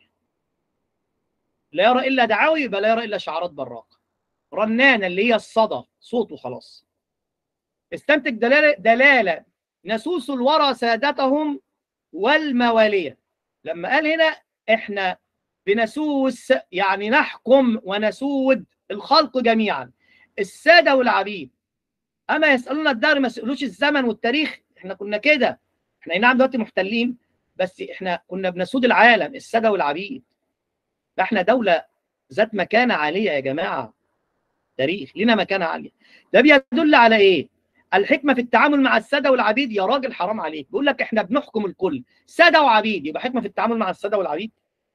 لا يرى إلا دعاوي، يبقى لا يرى إلا شعارات براقة. رنانة اللي هي الصدى، صوت وخلاص. استنتج دلالة نسوس الورى سادتهم والموالية. لما قال هنا احنا بنسوس يعني نحكم ونسود الخلق جميعا، السادة والعبيد. أما يسألون الدهر ما يسألوش الزمن والتاريخ. احنا كنا كده، احنا اي نعم دلوقتي محتلين، بس احنا كنا بنسود العالم، السادة والعبيد. فاحنا دولة ذات مكانة عالية يا جماعة. تاريخ لنا مكانة عالية. ده بيدل على ايه؟ الحكمة في التعامل مع السادة والعبيد. يا راجل حرام عليك، بيقول لك احنا بنحكم الكل سادة وعبيد، يبقى حكمة في التعامل مع السادة والعبيد.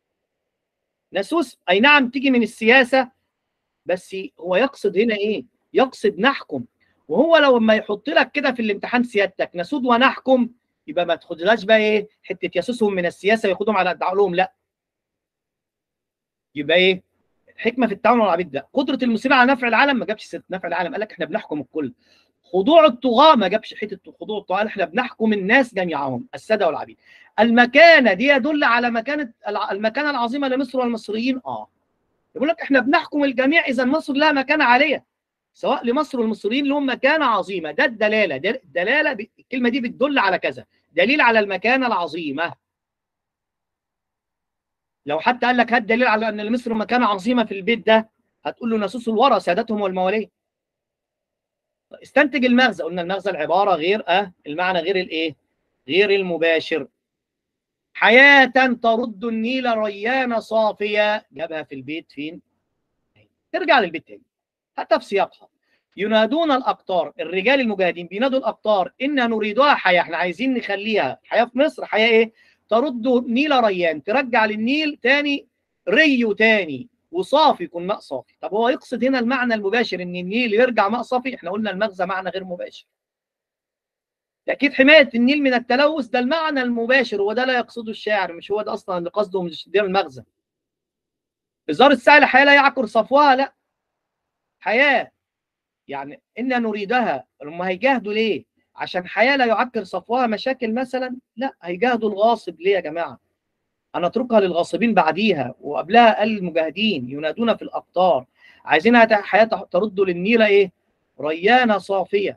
نسوس اي نعم تيجي من السياسة، بس هو يقصد هنا ايه؟ يقصد نحكم. وهو لو ما يحط لك كده في الامتحان سيادتك نسود ونحكم، يبقى ما تاخدلاش بقى ايه حتة يسوسهم من السياسة وياخدهم على عقلهم، لا. يبقى ايه؟ حكمة في التعامل مع العبيد. ده قدرة المسلمين على نفع العالم، ما جابش ست نفع العالم، قال لك احنا بنحكم الكل. خضوع الطغاة، ما جابش حته خضوع الطغاة، احنا بنحكم الناس جميعهم الساده والعبيد. المكانه دي يدل على المكانه العظيمه لمصر والمصريين. يقول لك احنا بنحكم الجميع، اذا مصر لها مكانه عاليه، سواء لمصر والمصريين لهم مكانه عظيمه. ده الدلاله، الدلاله الكلمه دي بتدل على كذا، دليل على المكانه العظيمه. لو حتى قال لك هات دليل على ان لمصر مكانه عظيمه في البيت ده، هتقول له نسوس الورى سادتهم والمواليه. استنتج المغزى. قلنا المغزى العبارة غير المعنى غير الايه؟ غير المباشر. حياة ترد النيل ريان صافية، جابها في البيت فين؟ ترجع للبيت تاني حتى في سياقها. ينادون الأقطار، الرجال المجاهدين بينادوا الأقطار إن نريدها حياة، احنا عايزين نخليها حياة في مصر. حياة ايه؟ ترد النيل ريان، ترجع للنيل تاني ريو تاني وصافي، يكون ماء صافي. طب هو يقصد هنا المعنى المباشر ان النيل يرجع ماء صافي؟ احنا قلنا المغزى معنى غير مباشر. تأكيد حماية النيل من التلوث ده المعنى المباشر، وده لا يقصده الشاعر، مش هو ده اصلا اللي قصده، مش ده المغزى. إزار السائل حياة لا يعكر صفوها، لا. حياة يعني إن نريدها. هم هيجاهدوا ليه؟ عشان حياة لا يعكر صفوها مشاكل مثلا؟ لا، هيجاهدوا الغاصب ليه يا جماعة؟ أنا أتركها للغاصبين بعديها، وقبلها قال المجاهدين ينادون في الأقطار عايزينها حياه ترد للنيل ايه؟ ريانه صافيه.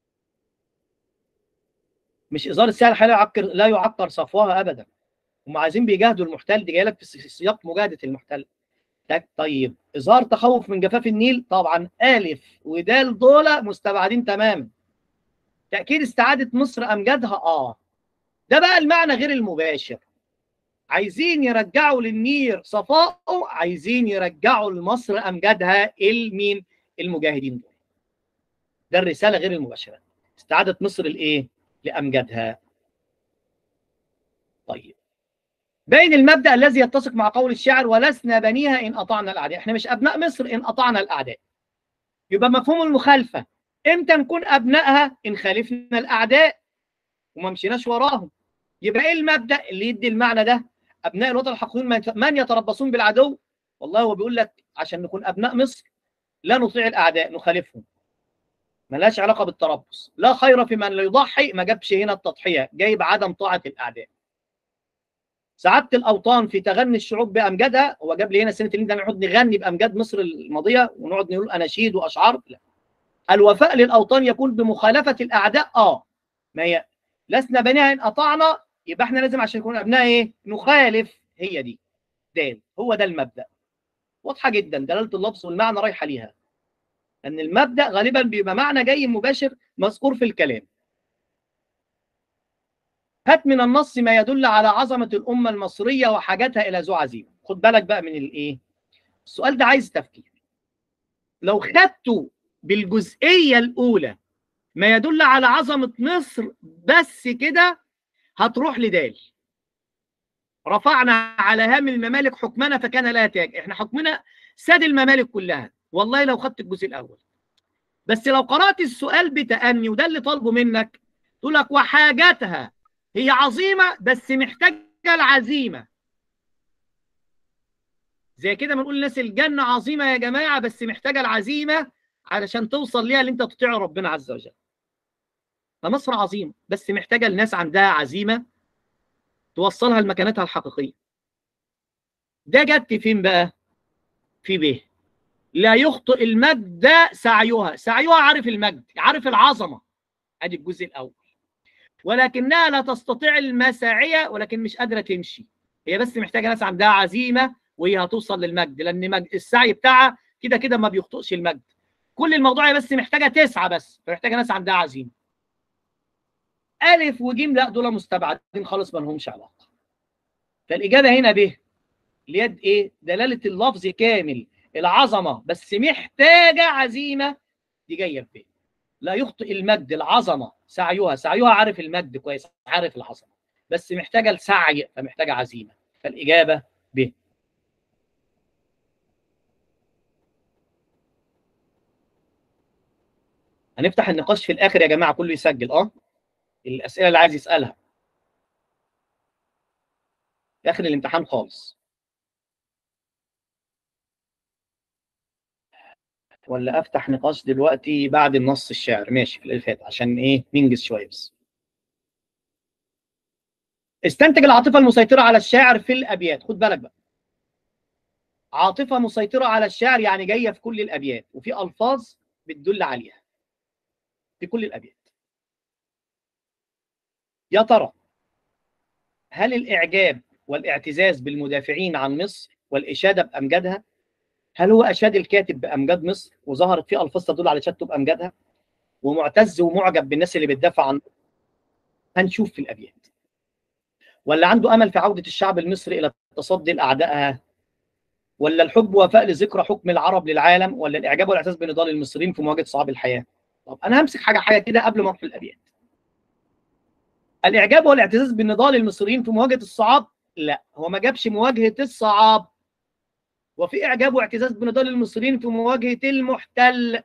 مش ازاله الساعه الحياه لا يعكر صفواها ابدا. هم عايزين بيجاهدوا المحتل، دي جايه لك في سياق مجاهده المحتل. طيب اظهار تخوف من جفاف النيل، طبعا الف ودال دول مستبعدين تماما. تاكيد استعاده مصر امجادها، ده بقى المعنى غير المباشر. عايزين يرجعوا للنيل صفائه، عايزين يرجعوا لمصر امجادها. المين؟ المجاهدين دول. ده الرساله غير المباشره، استعاده مصر لايه؟ لامجادها. طيب باين المبدأ الذي يتسق مع قول الشاعر ولسنا بنيها إن أطعنا الأعداء. إحنا مش أبناء مصر إن أطعنا الأعداء. يبقى مفهوم المخالفة، إمتى نكون أبنائها؟ إن خالفنا الأعداء وما مشيناش وراهم. يبقى إيه المبدأ اللي يدي المعنى ده؟ أبناء الوطن الحقيقيون من يتربصون بالعدو. والله هو بيقول لك عشان نكون أبناء مصر لا نطيع الأعداء، نخالفهم. ملهاش علاقة بالتربص. لا خير في من لا يضحي، ما جابش هنا التضحية، جايب عدم طاعة الأعداء. سعادة الأوطان في تغني الشعوب بأمجادها، هو جاب لي هنا سنة اللي نقعد نغني بأمجاد مصر الماضية ونقعد نقول أناشيد وأشعار؟ لا. الوفاء للأوطان يكون بمخالفة الأعداء. ما هي لسنا بنيها إن أطعنا، يبقى احنا لازم عشان نكون أبناء إيه؟ نخالف. هي دي هو ده المبدأ. واضحة جدا دلالة اللفظ والمعنى رايحة ليها، لأن المبدأ غالبا بيبقى معنى جاي مباشر مذكور في الكلام. هات من النص ما يدل على عظمة الأمة المصرية وحاجتها إلى ذو عزيمة. خد بالك بقى من الإيه؟ السؤال ده عايز تفكير. لو خدته بالجزئية الأولى ما يدل على عظمة مصر بس كده، هتروح لدال. رفعنا على هام الممالك حكمنا فكان لها تاج. احنا حكمنا ساد الممالك كلها، والله لو خدت الجزء الأول. بس لو قرأت السؤال بتأني، وده اللي طالبه منك، تقول لك وحاجتها هي عظيمة بس محتاجة العزيمة. زي كده بنقول للناس الجنة عظيمة يا جماعة بس محتاجة العزيمة علشان توصل ليها اللي انت تطيع ربنا عز وجل. فمصر عظيمة بس محتاجة الناس عندها عزيمة توصلها لمكانتها الحقيقية. ده جت فين بقى؟ في ب لا يخطئ المجد سعيها عارف المجد، عارف العظمة. ادي الجزء الأول. ولكنها لا تستطيع المساعية، ولكن مش قادرة تمشي. هي بس محتاجة ناس عندها عزيمة وهي هتوصل للمجد، لأن السعي بتاعها كده كده ما بيخطئش المجد. كل الموضوع بس محتاجة تسعى بس، فمحتاجة ناس عندها عزيمة. ألف وجيم لا، دول مستبعدين خالص، ما لهمش علاقة. فالإجابة هنا ب اليد إيه؟ دلالة اللفظ كامل، العظمة بس محتاجة عزيمة، دي جاية ب. لا يخطئ المجد العظمة سعيها عارف المجد كويس، عارف العظمة، بس محتاجة السعي فمحتاجة عزيمة. فالإجابة ب. هنفتح النقاش في الآخر يا جماعة، كله يسجل الأسئلة اللي عايز يسألها في آخر الامتحان خالص. ولا أفتح نقاش دلوقتي بعد النص الشعر؟ ماشي في الألفات عشان إيه ننجز شوية بس. استنتج العاطفة المسيطرة على الشاعر في الأبيات. خد بالك بقى، عاطفة مسيطرة على الشاعر يعني جاية في كل الأبيات، وفي ألفاظ بتدل عليها في كل الأبيات. يا ترى هل الإعجاب والاعتزاز بالمدافعين عن مصر والإشادة بأمجادها، هل هو أشاد الكاتب بأمجاد مصر وظهرت فيه ألفاظ تدل على إشادته بأمجادها، ومعتز ومعجب بالناس اللي بتدافع عنه؟ هنشوف في الأبيات. ولا عنده أمل في عودة الشعب المصري إلى التصدي لأعدائها؟ ولا الحب وفاء لذكرى حكم العرب للعالم؟ ولا الإعجاب والاعتزاز بنضال المصريين في مواجهة صعاب الحياة؟ طب أنا همسك حاجة كده قبل ما أروح في الأبيات. الإعجاب والاعتزاز بنضال المصريين في مواجهة الصعاب، لا، هو ما جابش مواجهة الصعاب. وفي إعجاب واعتزاز بنضال المصريين في مواجهة المحتل،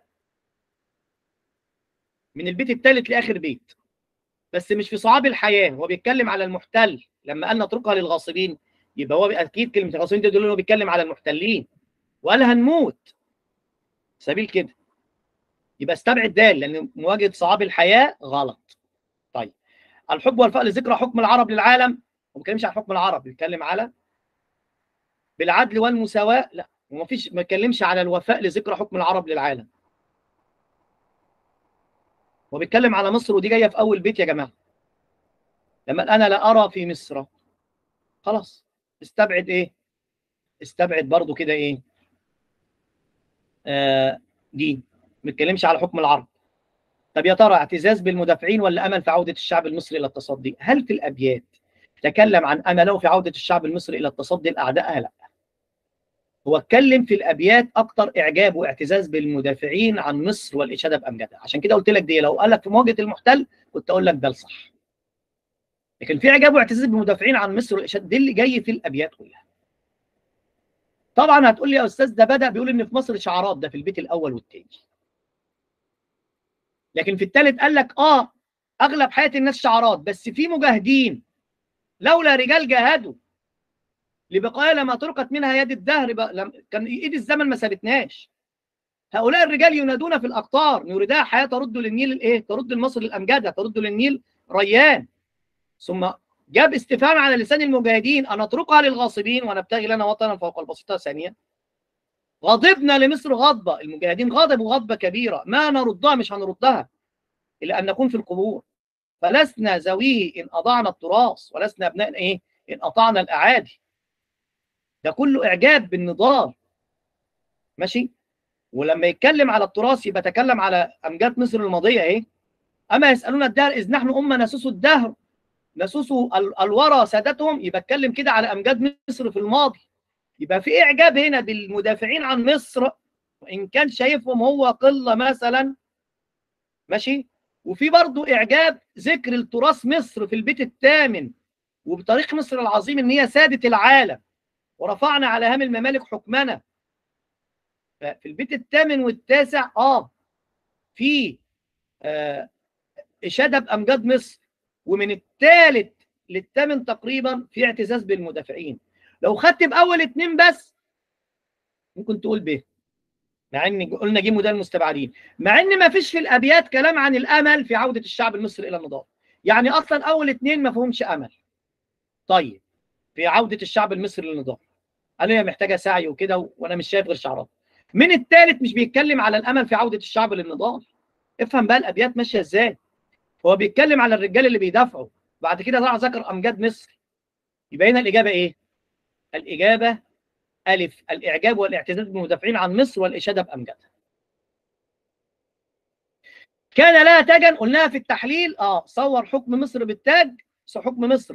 من البيت الثالث لآخر بيت، بس مش في صعاب الحياة. هو بيتكلم على المحتل لما قال نتركها للغاصبين، يبقى هو أكيد كلمة الغاصبين دي تدل إنه بيتكلم على المحتلين، وقال هنموت سبيل كده. يبقى استبعد دال، لأن مواجهة صعاب الحياة غلط. طيب الحب والوفاء لذكرى حكم العرب للعالم، هو ما بيتكلمش عن حكم العرب، بيتكلم على بالعدل والمساواة، لا، ومفيش، ما اتكلمش على الوفاء لذكرى حكم العرب للعالم. هو بيتكلم على مصر، ودي جايه في اول بيت يا جماعه. لما انا لا ارى في مصر، خلاص استبعد ايه؟ استبعد برضو كده ايه؟ دي ما بيتكلمش على حكم العرب. طب يا ترى اعتزاز بالمدافعين ولا امل في عوده الشعب المصري الى التصدي؟ هل في الابيات تكلم عن امله في عوده الشعب المصري الى التصدي لاعدائها؟ لا، هو اتكلم في الابيات اكتر اعجاب واعتزاز بالمدافعين عن مصر والاشاده بامجادها. عشان كده قلت لك دي، لو قال لك في مواجهه المحتل كنت اقول لك ده الصح. لكن في اعجاب واعتزاز بالمدافعين عن مصر والاشاده، دي اللي جاي في الابيات كلها. طبعا هتقول لي يا استاذ ده بدا بيقول ان في مصر شعارات، ده في البيت الاول والثاني. لكن في الثالث قال لك اغلب حياه الناس شعارات، بس في مجاهدين لولا رجال جاهدوا لبقايا لما تركت منها يد الدهر كان ايد الزمن ما سابتناش. هؤلاء الرجال ينادون في الاقطار نريدها حياه ترد للنيل الايه؟ ترد لمصر الامجاد، ترد للنيل ريان. ثم جاب استفهام على لسان المجاهدين: ان نتركها للغاصبين ونبتغي لنا وطنا فوق البسيطه ثانيه. غضبنا لمصر غضبه، المجاهدين غضبوا غضبه كبيره، ما نردها، مش هنردها الا ان نكون في القبور. فلسنا ذويه ان اضعنا التراث، ولسنا ابناء ايه ان اطعنا الاعادي. ده كله اعجاب بالنضال، ماشي. ولما يتكلم على التراث يبقى تكلم على امجاد مصر الماضيه ايه؟ اما يسالون الدهر اذ نحن امه نسوس الدهر، نسوس الورى سادتهم. يبقى اتكلم كده على امجاد مصر في الماضي. يبقى في اعجاب هنا بالمدافعين عن مصر، وان كان شايفهم هو قله مثلا، ماشي. وفي برضه اعجاب ذكر التراث مصر في البيت الثامن، وبتاريخ مصر العظيم ان هي سادت العالم ورفعنا على هام الممالك حكمنا. في البيت الثامن والتاسع في اشاده بامجاد مصر، ومن الثالث للثامن تقريبا في اعتزاز بالمدافعين. لو خدت باول اثنين بس ممكن تقول به، مع ان قلنا جيموا ده المستبعدين، مع ان ما فيش في الابيات كلام عن الامل في عوده الشعب المصري الى النضال. يعني اصلا اول اثنين ما فيهمش امل. طيب في عوده الشعب المصري للنضال قالوا هي محتاجه سعي وكده، وانا مش شايف غير شعارات. من الثالث مش بيتكلم على الامل في عوده الشعب للنضال. افهم بقى الابيات ماشيه ازاي. هو بيتكلم على الرجال اللي بيدافعوا، بعد كده راح ذكر امجاد مصر. يبقى هنا الاجابه ايه؟ الاجابه الف، الاعجاب والاعتزاز بالمدافعين عن مصر والاشاده بامجادها. كان لها تاجا، قلناها في التحليل. صور حكم مصر بالتاج، حكم مصر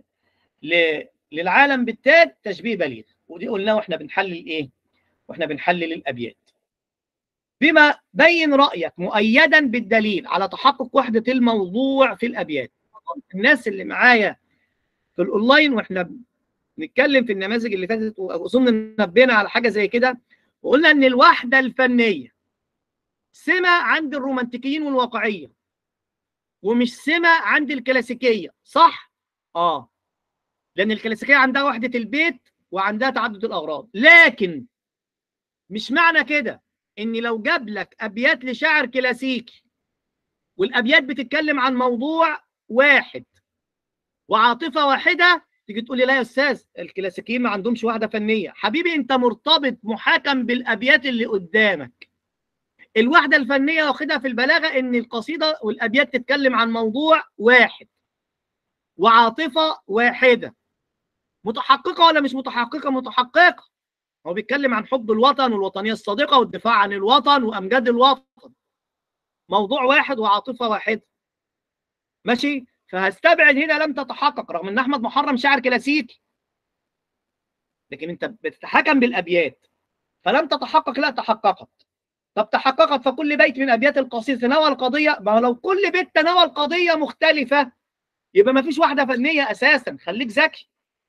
للعالم بالتاج تشبيه بليغ. ودي قلناه واحنا بنحلل ايه؟ واحنا بنحلل الابيات. بما بين رايك مؤيدا بالدليل على تحقق وحده الموضوع في الابيات. الناس اللي معايا في الاونلاين واحنا بنتكلم في النماذج اللي فاتت، واظن نبهنا على حاجه زي كده، وقلنا ان الوحده الفنيه سمه عند الرومانتيكيين والواقعيه، ومش سمه عند الكلاسيكيه، صح؟ لان الكلاسيكيه عندها وحده البيت وعندها تعدد الاغراض. لكن مش معنى كده ان لو جاب لك ابيات لشاعر كلاسيكي والابيات بتتكلم عن موضوع واحد وعاطفه واحده تيجي تقول لي لا يا استاذ الكلاسيكيين ما عندهمش وحده فنيه. حبيبي انت مرتبط محاكم بالابيات اللي قدامك. الوحده الفنيه واخدها في البلاغه ان القصيده والابيات تتكلم عن موضوع واحد وعاطفه واحده. متحققه ولا مش متحققه؟ متحققه. هو بيتكلم عن حب الوطن والوطنيه الصادقه والدفاع عن الوطن وامجاد الوطن. موضوع واحد وعاطفه واحده، ماشي. فهستبعد هنا لم تتحقق، رغم ان احمد محرم شاعر كلاسيكي، لكن انت بتتحكم بالابيات. فلم تتحقق، لا تحققت. طب تحققت فكل بيت من ابيات القصيده تناول قضيه. ما لو كل بيت تناول قضيه مختلفه يبقى ما فيش وحده فنيه اساسا. خليك ذكي.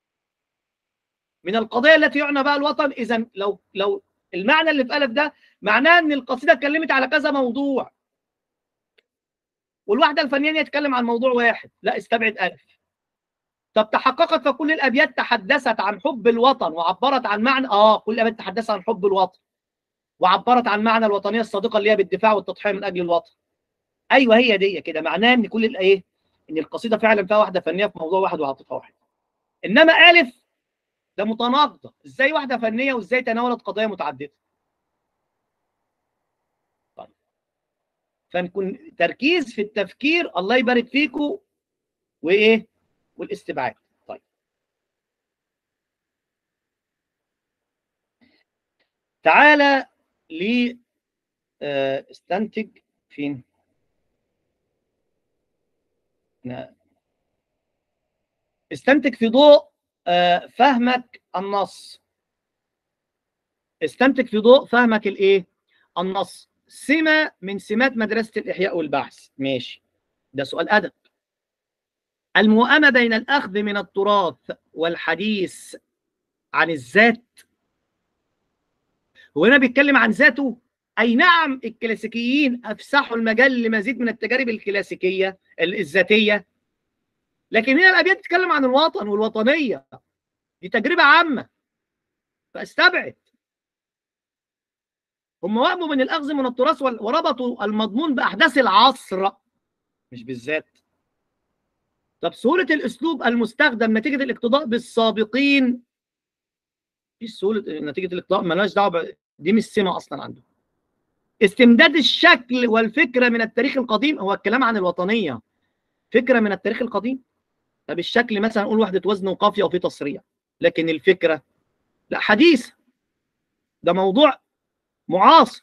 من القضايا التي يعنى بها الوطن. اذا لو المعنى اللي في الف ده معناه ان القصيده اتكلمت على كذا موضوع والوحده الفنيه يتكلم عن موضوع واحد، لا استبعد الف. طب تحققت فكل الابيات تحدثت عن حب الوطن وعبرت عن معنى كل الابيات تحدثت عن حب الوطن وعبرت عن معنى الوطنيه الصادقه اللي هي بالدفاع والتضحيه من اجل الوطن. ايوه هي دي كده معناه ان كل الايه؟ ان القصيده فعلا فيها وحده فنيه في موضوع واحد وعاطفه واحده. انما الف ده متناقضة، ازاي واحدة فنية وازاي تناولت قضايا متعددة؟ طيب، فنكون تركيز في التفكير، الله يبارك فيكم، وايه؟ والاستبعاد. طيب، تعالى لي استنتج فين؟ استنتج في ضوء فهمك النص. استنتج في ضوء فهمك الايه؟ النص. سمة من سمات مدرسة الإحياء والبحث. ماشي، ده سؤال أدب. الموائمة بين الأخذ من التراث والحديث عن الذات. هو هنا بيتكلم عن ذاته؟ أي نعم، الكلاسيكيين أفسحوا المجال لمزيد من التجارب الكلاسيكية الذاتية، لكن هنا الأبيات بتتكلم عن الوطن والوطنية، دي تجربة عامة، فاستبعد. هم وهموا من الأخذ من التراث وربطوا المضمون بأحداث العصر مش بالذات. طب سهولة الأسلوب المستخدم نتيجة الاقتداء بالسابقين. مفيش سهولة نتيجة الاقتداء، مالهاش دعوة، دي مش سمة أصلا عنده. استمداد الشكل والفكرة من التاريخ القديم، هو الكلام عن الوطنية فكرة من التاريخ القديم. طب الشكل مثلا نقول وحدة وزن وقافية وفي تصريع، لكن الفكرة لا، حديث، ده موضوع معاصر.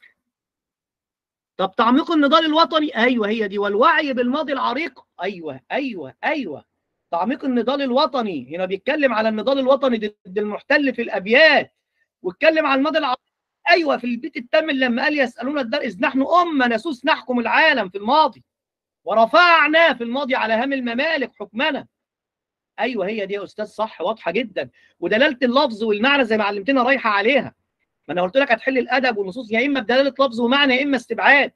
طب تعميق النضال الوطني، ايوه هي دي، والوعي بالماضي العريق، ايوه. تعميق النضال الوطني هنا بيتكلم على النضال الوطني ضد المحتل في الابيات، واتكلم عن الماضي العريق. ايوه، في البيت الثامن لما قال يسالون الدار اذ نحن نسوس نحكم العالم في الماضي، ورفعنا في الماضي على هام الممالك حكمنا. ايوه هي دي يا استاذ، صح، واضحه جدا. ودلاله اللفظ والمعنى زي ما علمتنا رايحه عليها. ما انا قلت لك هتحل الادب والنصوص يا اما بدلاله لفظ ومعنى يا اما استبعاد.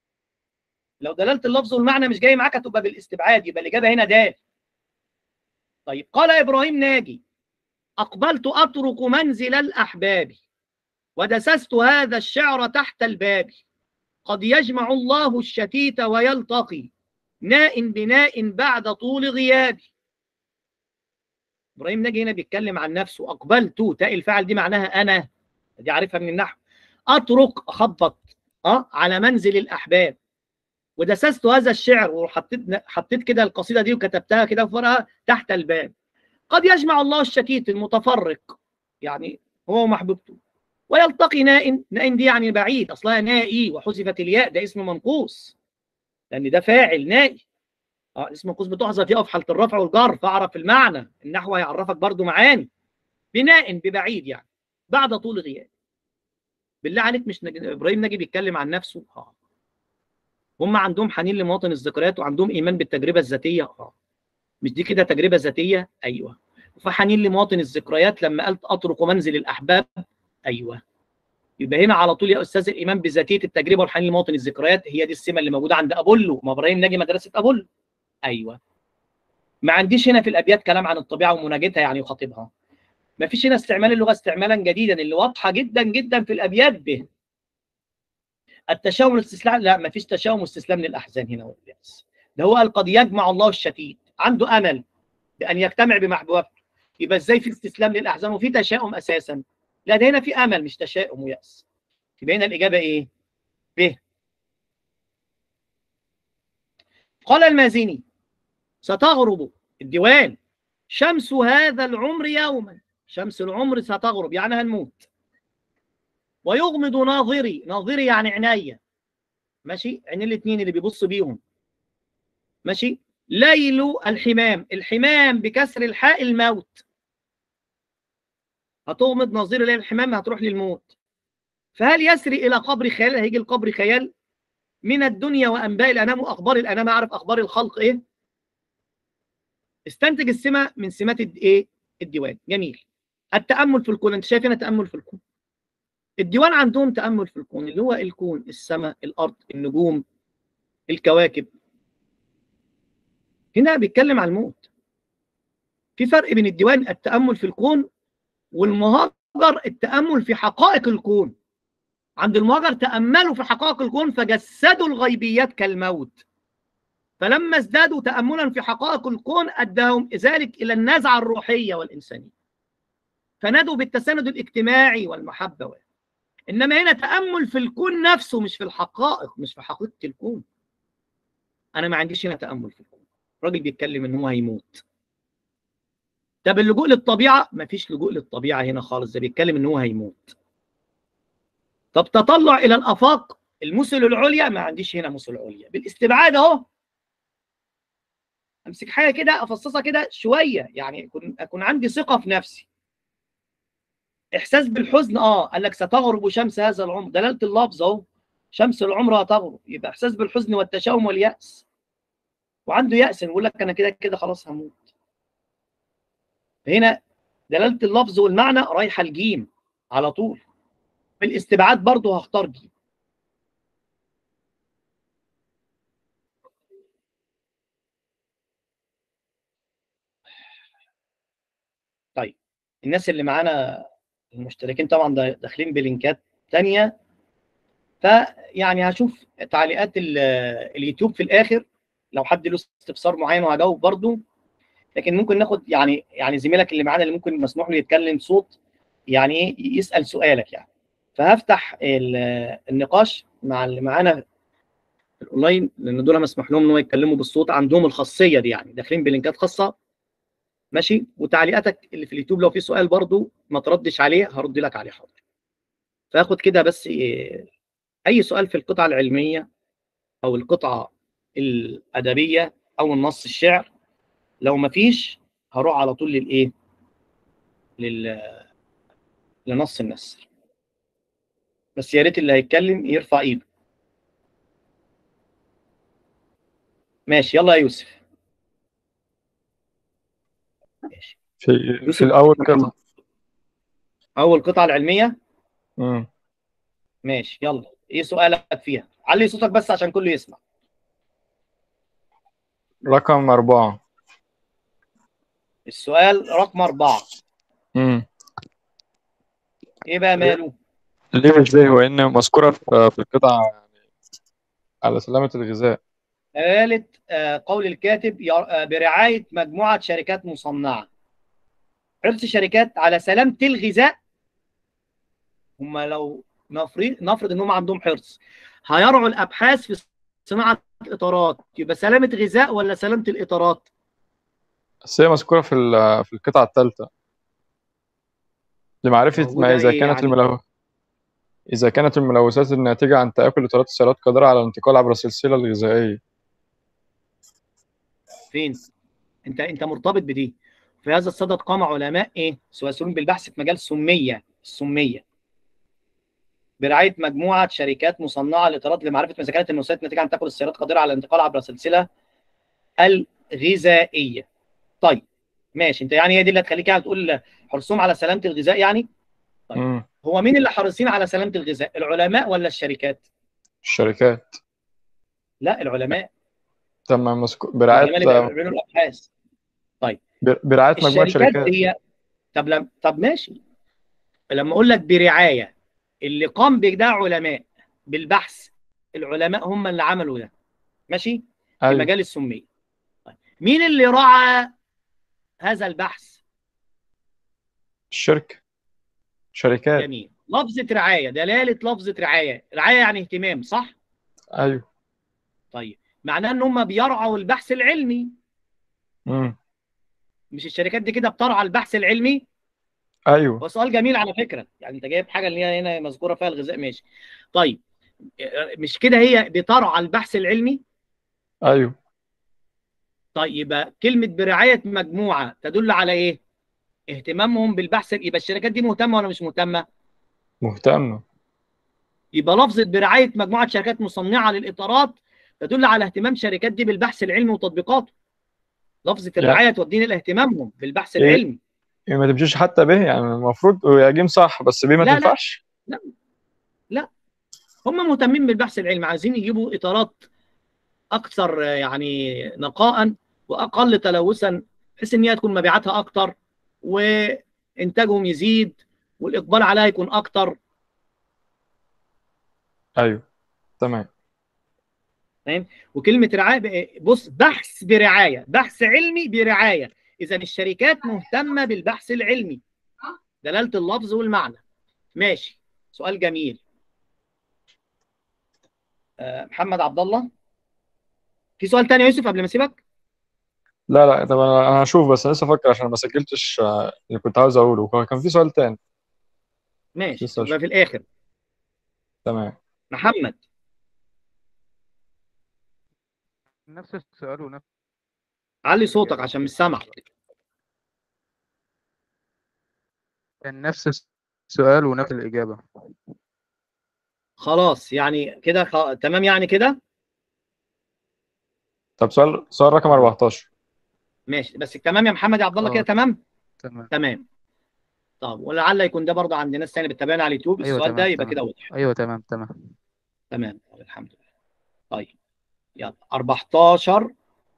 لو دلاله اللفظ والمعنى مش جاي معاك هتبقى بالاستبعاد، يبقى الاجابه هنا د. طيب، قال ابراهيم ناجي: اقبلت اطرق منزل الاحباب ودسست هذا الشعر تحت الباب، قد يجمع الله الشتيت ويلتقي ناء بناء بعد طول غيابي. ابراهيم ناجي هنا بيتكلم عن نفسه. اقبلت، تاء الفاعل دي معناها انا، دي عارفها من النحو. اطرق، اخبط على منزل الاحباب، ودسست هذا الشعر، وحطيت كده القصيده دي وكتبتها كده في ورقه تحت الباب. قد يجمع الله الشتيت المتفرق، يعني هو ومحبوبته، ويلتقي ناء. ناء دي يعني بعيد، اصلها نائي وحذفت الياء، ده اسم منقوص لان ده فاعل نائي. اسم منقوص بتحذف يقف حاله الرفع والجر، فاعرف المعنى، النحو هيعرفك برضو معاني. بناء، ببعيد يعني، بعد طول غياب. بالله عليك، مش ابراهيم ناجي بيتكلم عن نفسه؟ هم عندهم حنين لمواطن الذكريات وعندهم ايمان بالتجربه الذاتيه. مش دي كده تجربه ذاتيه؟ ايوه. فحنين لمواطن الذكريات لما قلت اطرق منزل الاحباب، ايوه. يبقى هنا على طول يا استاذ الايمان بذاتيه التجربه والحنين لمواطن الذكريات هي دي السمه اللي موجوده عند ابولو. ما ابراهيم ناجي مدرسه ابولو. ايوه. ما عنديش هنا في الابيات كلام عن الطبيعه ومناجتها يعني يخاطبها. ما فيش هنا استعمال اللغه استعمالا جديدا اللي واضحه جدا جدا في الابيات به. التشاؤم والاستسلام، لا، ما فيش تشاؤم واستسلام للاحزان هنا والياس. ده هو قد يجمع الله الشتيت، عنده امل بان يجتمع بمحبوبته. يبقى ازاي في استسلام للاحزان وفي تشاؤم اساسا؟ لا، ده هنا في امل مش تشاؤم وياس. يبقى هنا الاجابه ايه؟ ب. قال المازني: ستغرب الديوان شمس هذا العمر يوما. شمس العمر ستغرب يعني هنموت. ويغمض ناظري، ناظري يعني عينيا، ماشي، عين الاثنين اللي بيبص بيهم، ماشي. ليل الحمام، الحمام بكسر الحاء الموت. هتغمض ناظري ليل الحمام، هتروح للموت. فهل يسري الى قبر خيال؟ هيجي القبر خيال من الدنيا وانباء الانام واخبار الانام، اعرف اخبار الخلق ايه. استنتج السمه من سمات ايه؟ الديوان. جميل. التامل في الكون، انت شايف هنا تامل في الكون. الديوان عندهم تامل في الكون، اللي هو الكون، السماء، الارض، النجوم، الكواكب. هنا بيتكلم عن الموت. في فرق بين الديوان التامل في الكون والمهاجر التامل في حقائق الكون. عند المهاجر تاملوا في حقائق الكون فجسدوا الغيبيات كالموت، فلما ازدادوا تاملا في حقائق الكون اداهم ذلك الى النزعه الروحيه والانسانيه. فندوا بالتساند الاجتماعي والمحبة. إنما هنا تأمل في الكون نفسه، مش في الحقائق، مش في حقيقة الكون. أنا ما عنديش هنا تأمل في الكون. الراجل بيتكلم إن هو هيموت. طب اللجوء للطبيعة، ما فيش لجوء للطبيعة هنا خالص، ده بيتكلم إن هو هيموت. طب تطلع إلى الآفاق، المثل العليا، ما عنديش هنا مثل عليا. بالاستبعاد أهو، أمسك حاجة كده أفصصها كده شوية، يعني أكون عندي ثقة في نفسي. إحساس بالحزن، قال لك ستغرب شمس هذا العمر، دلالة اللفظ أهو، شمس العمر هتغرب، يبقى إحساس بالحزن والتشاؤم واليأس. وعنده يأس، يقول لك أنا كده كده خلاص هموت. هنا دلالة اللفظ والمعنى رايحة الجيم على طول. بالاستبعاد برضه هختار جيم. طيب الناس اللي معانا المشتركين طبعا داخلين بلينكات تانية، فيعني هشوف تعليقات اليوتيوب في الآخر لو حد له استفسار معين وهجاوب برضه. لكن ممكن ناخد يعني زميلك اللي معانا اللي ممكن مسموح له يتكلم صوت، يعني ايه، يسأل سؤالك يعني. فهفتح النقاش مع اللي معانا في الاونلاين، لان دول مسموح لهم ان هو يتكلموا بالصوت، عندهم الخاصيه دي، يعني داخلين بلينكات خاصه. ماشي. وتعليقاتك اللي في اليوتيوب لو في سؤال برضو ما تردش عليه هرد لك عليه حاضر. فاخد كده بس اي سؤال في القطعه العلميه او القطعه الادبيه او النص الشعر. لو ما فيش هروح على طول للايه، لنص النثر. بس يا ريت اللي هيتكلم يرفع ايده. ماشي، يلا يا يوسف. ماشي. في يوسف، الأول كده. اول قطعه العلميه. مم. ماشي، يلا ايه سؤالك فيها؟ علي صوتك بس عشان كله يسمع. رقم 4. السؤال رقم 4. مم. ايه بقى ماله؟ ليه مش زي هو إن مذكورة في القطعة على سلامة الغذاء. قالت قول الكاتب برعايه مجموعه شركات مصنعه. حرص شركات على سلامه الغذاء. هم لو نفرض ان هم عندهم حرص، هيرعوا الابحاث في صناعه الاطارات، يبقى سلامه غذاء ولا سلامه الاطارات؟ بس هي مذكورة في القطعة الثالثة لمعرفة ما موجوده ايه يعني؟ إذا كانت الملوثات الناتجة عن تآكل إطارات السيارات قادرة على الانتقال عبر السلسلة الغذائية. فين؟ انت مرتبط بدي. في هذا الصدد قام علماء سواسيون بالبحث في مجال السميه برعايه مجموعه شركات مصنعه لاطارات لمعرفه اذا كانت النسيات الناتجه عن تاكل السيارات قادره على الانتقال عبر السلسله الغذائيه. طيب ماشي، انت يعني هي دي اللي هتخليك يعني تقول حرصهم على سلامه الغذاء يعني؟ طيب هو مين اللي حريصين على سلامه الغذاء، العلماء ولا الشركات؟ الشركات. لا، العلماء. تمام، برعاية العلماء اللي بيعملوا الابحاث. طيب برعاية مجموعة الشركات شركات. هي، طب ماشي، لما اقول لك برعايه، اللي قام بده علماء بالبحث، العلماء هم اللي عملوا ده. ماشي. في أيوة. مجال السميه. طيب مين اللي رعى هذا البحث؟ الشركة. شركات. جميل. لفظة رعاية، دلالة لفظة رعاية، رعاية يعني اهتمام، صح؟ أيوة. طيب معناه ان هم بيرعوا البحث العلمي. مم. مش الشركات دي كده بترعى البحث العلمي؟ أيوة. هو سؤال جميل على فكرة، يعني انت جايب حاجة اللي هي هنا مذكورة فيها الغذاء. ماشي. طيب مش كده هي بترعى البحث العلمي؟ أيوة. طيب يبقى كلمة برعاية مجموعة تدل على ايه؟ اهتمامهم بالبحث. يبقى الشركات دي مهتمة ولا مش مهتمة؟ مهتمة. يبقى لفظة برعاية مجموعة شركات مصنعة للإطارات تدل على اهتمام شركات دي بالبحث العلمي وتطبيقاته. لفظة الرعاية تودينا لاهتمامهم بالبحث إيه؟ العلمي. ما تمشيش حتى به، يعني المفروض هي جيم صح بس بيه ما لا لا تنفعش. لا لا، هم مهتمين بالبحث العلمي، عايزين يجيبوا إطارات أكثر يعني نقاء وأقل تلوثا، بحيث إن هي تكون مبيعاتها أكتر وإنتاجهم يزيد والإقبال عليها يكون أكتر. أيوة. تمام. فاهم؟ وكلمة رعاية، بص، بحث برعاية، بحث علمي برعاية، إذا الشركات مهتمة بالبحث العلمي. دلاله اللفظ والمعنى. ماشي، سؤال جميل. محمد عبد الله، في سؤال تاني يا يوسف قبل ما اسيبك؟ لا لا، طب انا هشوف، بس انا لسه افكر عشان ما سجلتش اللي كنت عاوز اقوله. كان في سؤال تاني ماشي، لسه يبقى هشوف. في الاخر. تمام. محمد. نفس السؤال ونفس علي صوتك الإجابة. عشان مش سامعك. كان نفس السؤال ونفس الإجابة. خلاص يعني كده تمام يعني كده. طب سؤال رقم 14. ماشي بس تمام يا محمد يا عبد الله كده تمام. تمام. تمام. طب ولعل يكون ده برضه عند ناس ثانيه بتتابعنا على اليوتيوب أيوه السؤال ده، تمام يبقى تمام. كده واضح. أيوه تمام تمام. تمام الحمد لله. طيب يلا 14.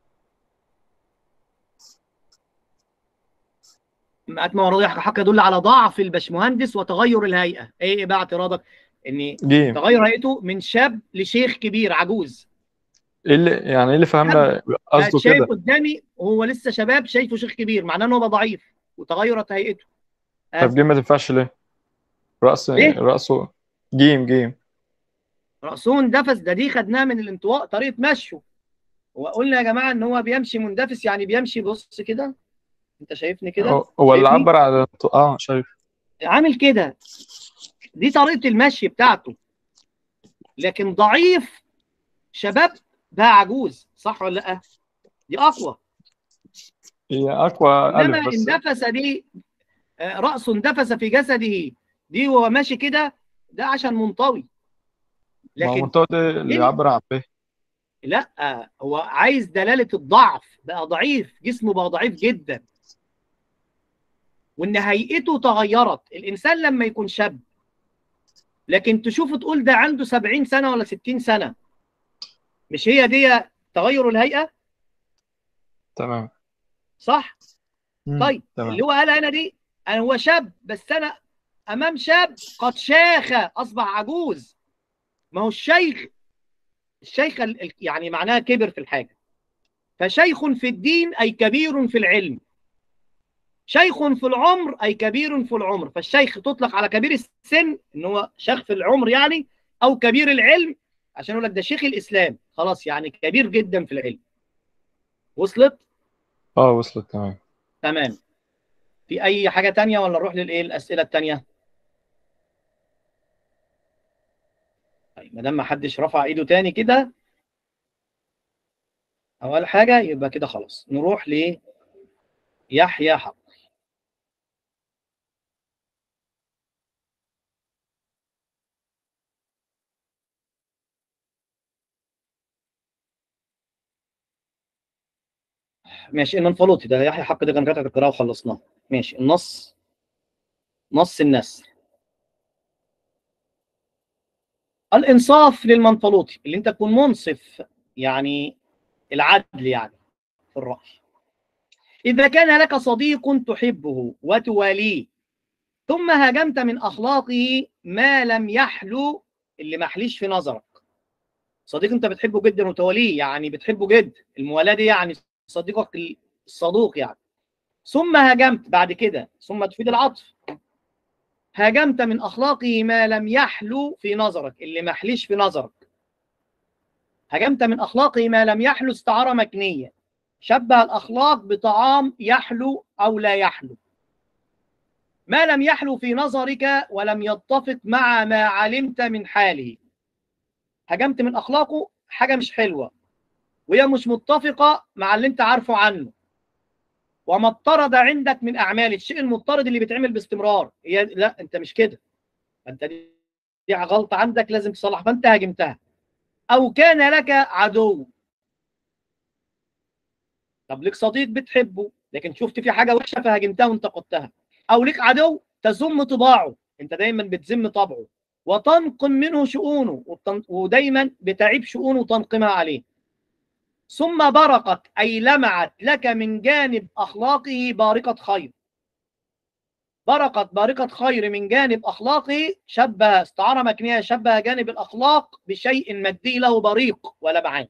مئات مواضيع حق يدل على ضعف البشمهندس وتغير الهيئه. ايه بقى اعتراضك؟ ان جيم. تغير هيئته من شاب لشيخ كبير عجوز. ايه اللي يعني ايه اللي فهمنا بقت قصده شايف كده؟ قدامي وهو لسه شباب، شايفه شيخ كبير، معناه ان هو بقى ضعيف وتغيرت هيئته. طب جيم ما تنفعش ليه؟ ليه؟ رأسه. جيم. رأسه اندفس، دي خدناها من الانطواء، طريقه مشيه. وقلنا يا جماعه ان هو بيمشي مندفس، يعني بيمشي بص كده. انت شايفني كده؟ هو اللي شايفني؟ عبر عن شايف. عامل كده، دي طريقه المشي بتاعته. لكن ضعيف شباب بقى عجوز، صح ولا لا؟ دي اقوى. هي اقوى انما الف بس. اندفس دي رأسه اندفس في جسده، دي وهو ماشي كده، ده عشان منطوي. ما هو لكن منطقة اللي دي يعبر عن به. لا، هو عايز دلالة الضعف، بقى ضعيف، جسمه بقى ضعيف جدا، وان هيئته تغيرت. الانسان لما يكون شاب لكن تشوفه تقول ده عنده 70 سنة ولا 60 سنة، مش هي دي تغير الهيئة؟ تمام. صح؟ طيب تمام. اللي هو قال انا دي، انا هو شاب بس انا امام شاب قد شاخ اصبح عجوز. ما هو الشيخ يعني معناها كبر في الحاجه. فشيخ في الدين اي كبير في العلم، شيخ في العمر اي كبير في العمر. فالشيخ تطلق على كبير السن ان هو شيخ في العمر يعني، او كبير العلم عشان يقول لك ده شيخ الاسلام، خلاص يعني كبير جدا في العلم. وصلت؟ وصلت. تمام. تمام. في اي حاجه تانية ولا نروح الاسئله التانية؟ طيب ما دام ما حدش رفع ايده تاني كده اول حاجه، يبقى كده خلاص نروح ليحيى حق. ماشي، المنفلوطي ده يحيى حق، ده كان قطعه القراءه وخلصناه. ماشي، نص النسر. الانصاف للمنفلوطي اللي انت تكون منصف، يعني العدل يعني في الرأي. إذا كان لك صديق تحبه وتواليه ثم هاجمت من أخلاقه ما لم يحلو، اللي ما حليش في نظرك. صديق انت بتحبه جدا وتواليه، يعني بتحبه جدا، الموالاه دي يعني صديقك الصدوق يعني. ثم هاجمت بعد كده، ثم تفيد العطف، هاجمت من أخلاقه ما لم يحلو في نظرك، اللي ما حليش في نظرك. هاجمت من أخلاقه ما لم يحلو استعارة مكنية، شبه الأخلاق بطعام يحلو أو لا يحلو. ما لم يحلو في نظرك ولم يتفق مع ما علمت من حاله. هاجمت من أخلاقه حاجة مش حلوة وهي مش متفقة مع اللي انت عارفه عنه. وما اضطرد عندك من أعمال، الشيء المضطرد اللي بيتعمل باستمرار، هي لا انت مش كده، انت دي غلطة عندك لازم تصلح، فانت هاجمتها. أو كان لك عدو، طب ليك صديق بتحبه لكن شفت في حاجه وحشه فهاجمتها وانتقدتها. او ليك عدو تذم طباعه، انت دايما بتذم طبعه وتنقم منه شؤونه، ودايما بتعيب شؤونه وتنقمها عليه. ثم برقت اي لمعت لك من جانب اخلاقه بارقه خير. برقت بارقه خير من جانب اخلاقه، شبه استعاره مكنيه، شبه جانب الاخلاق بشيء مادي له بريق ولمعان.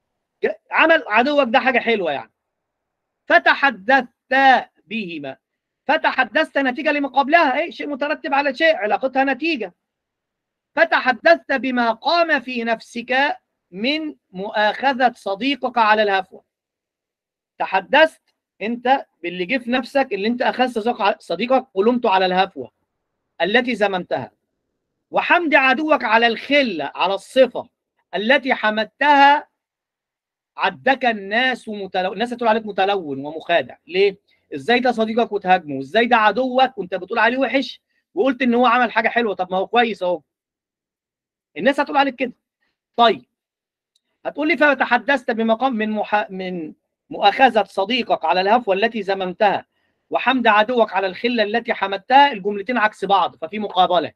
عمل عدوك ده حاجه حلوه يعني، فتحدثت بهما. فتحدثت نتيجة لما قبلها، ايه شيء مترتب على شيء علاقتها نتيجة. فتحدثت بما قام في نفسك من مؤاخذة صديقك على الهفوة. تحدثت انت باللي جه في نفسك، اللي انت اخذت صديقك ولمته على الهفوة التي زممتها، وحمد عدوك على الخلة، على الصفة التي حمدتها. عدك الناس الناس تقول عليك متلون ومخادع. ليه؟ ازاي ده صديقك وتهاجمه؟ ازاي ده عدوك وانت بتقول عليه وحش وقلت ان هو عمل حاجة حلوة؟ طب ما هو كويس اهو. الناس هتقول عليك كده. طيب هتقول لي فتحدثت بمقام من مؤاخذة صديقك على الهفوة التي زممتها وحمد عدوك على الخلة التي حمدتها. الجملتين عكس بعض ففي مقابلة.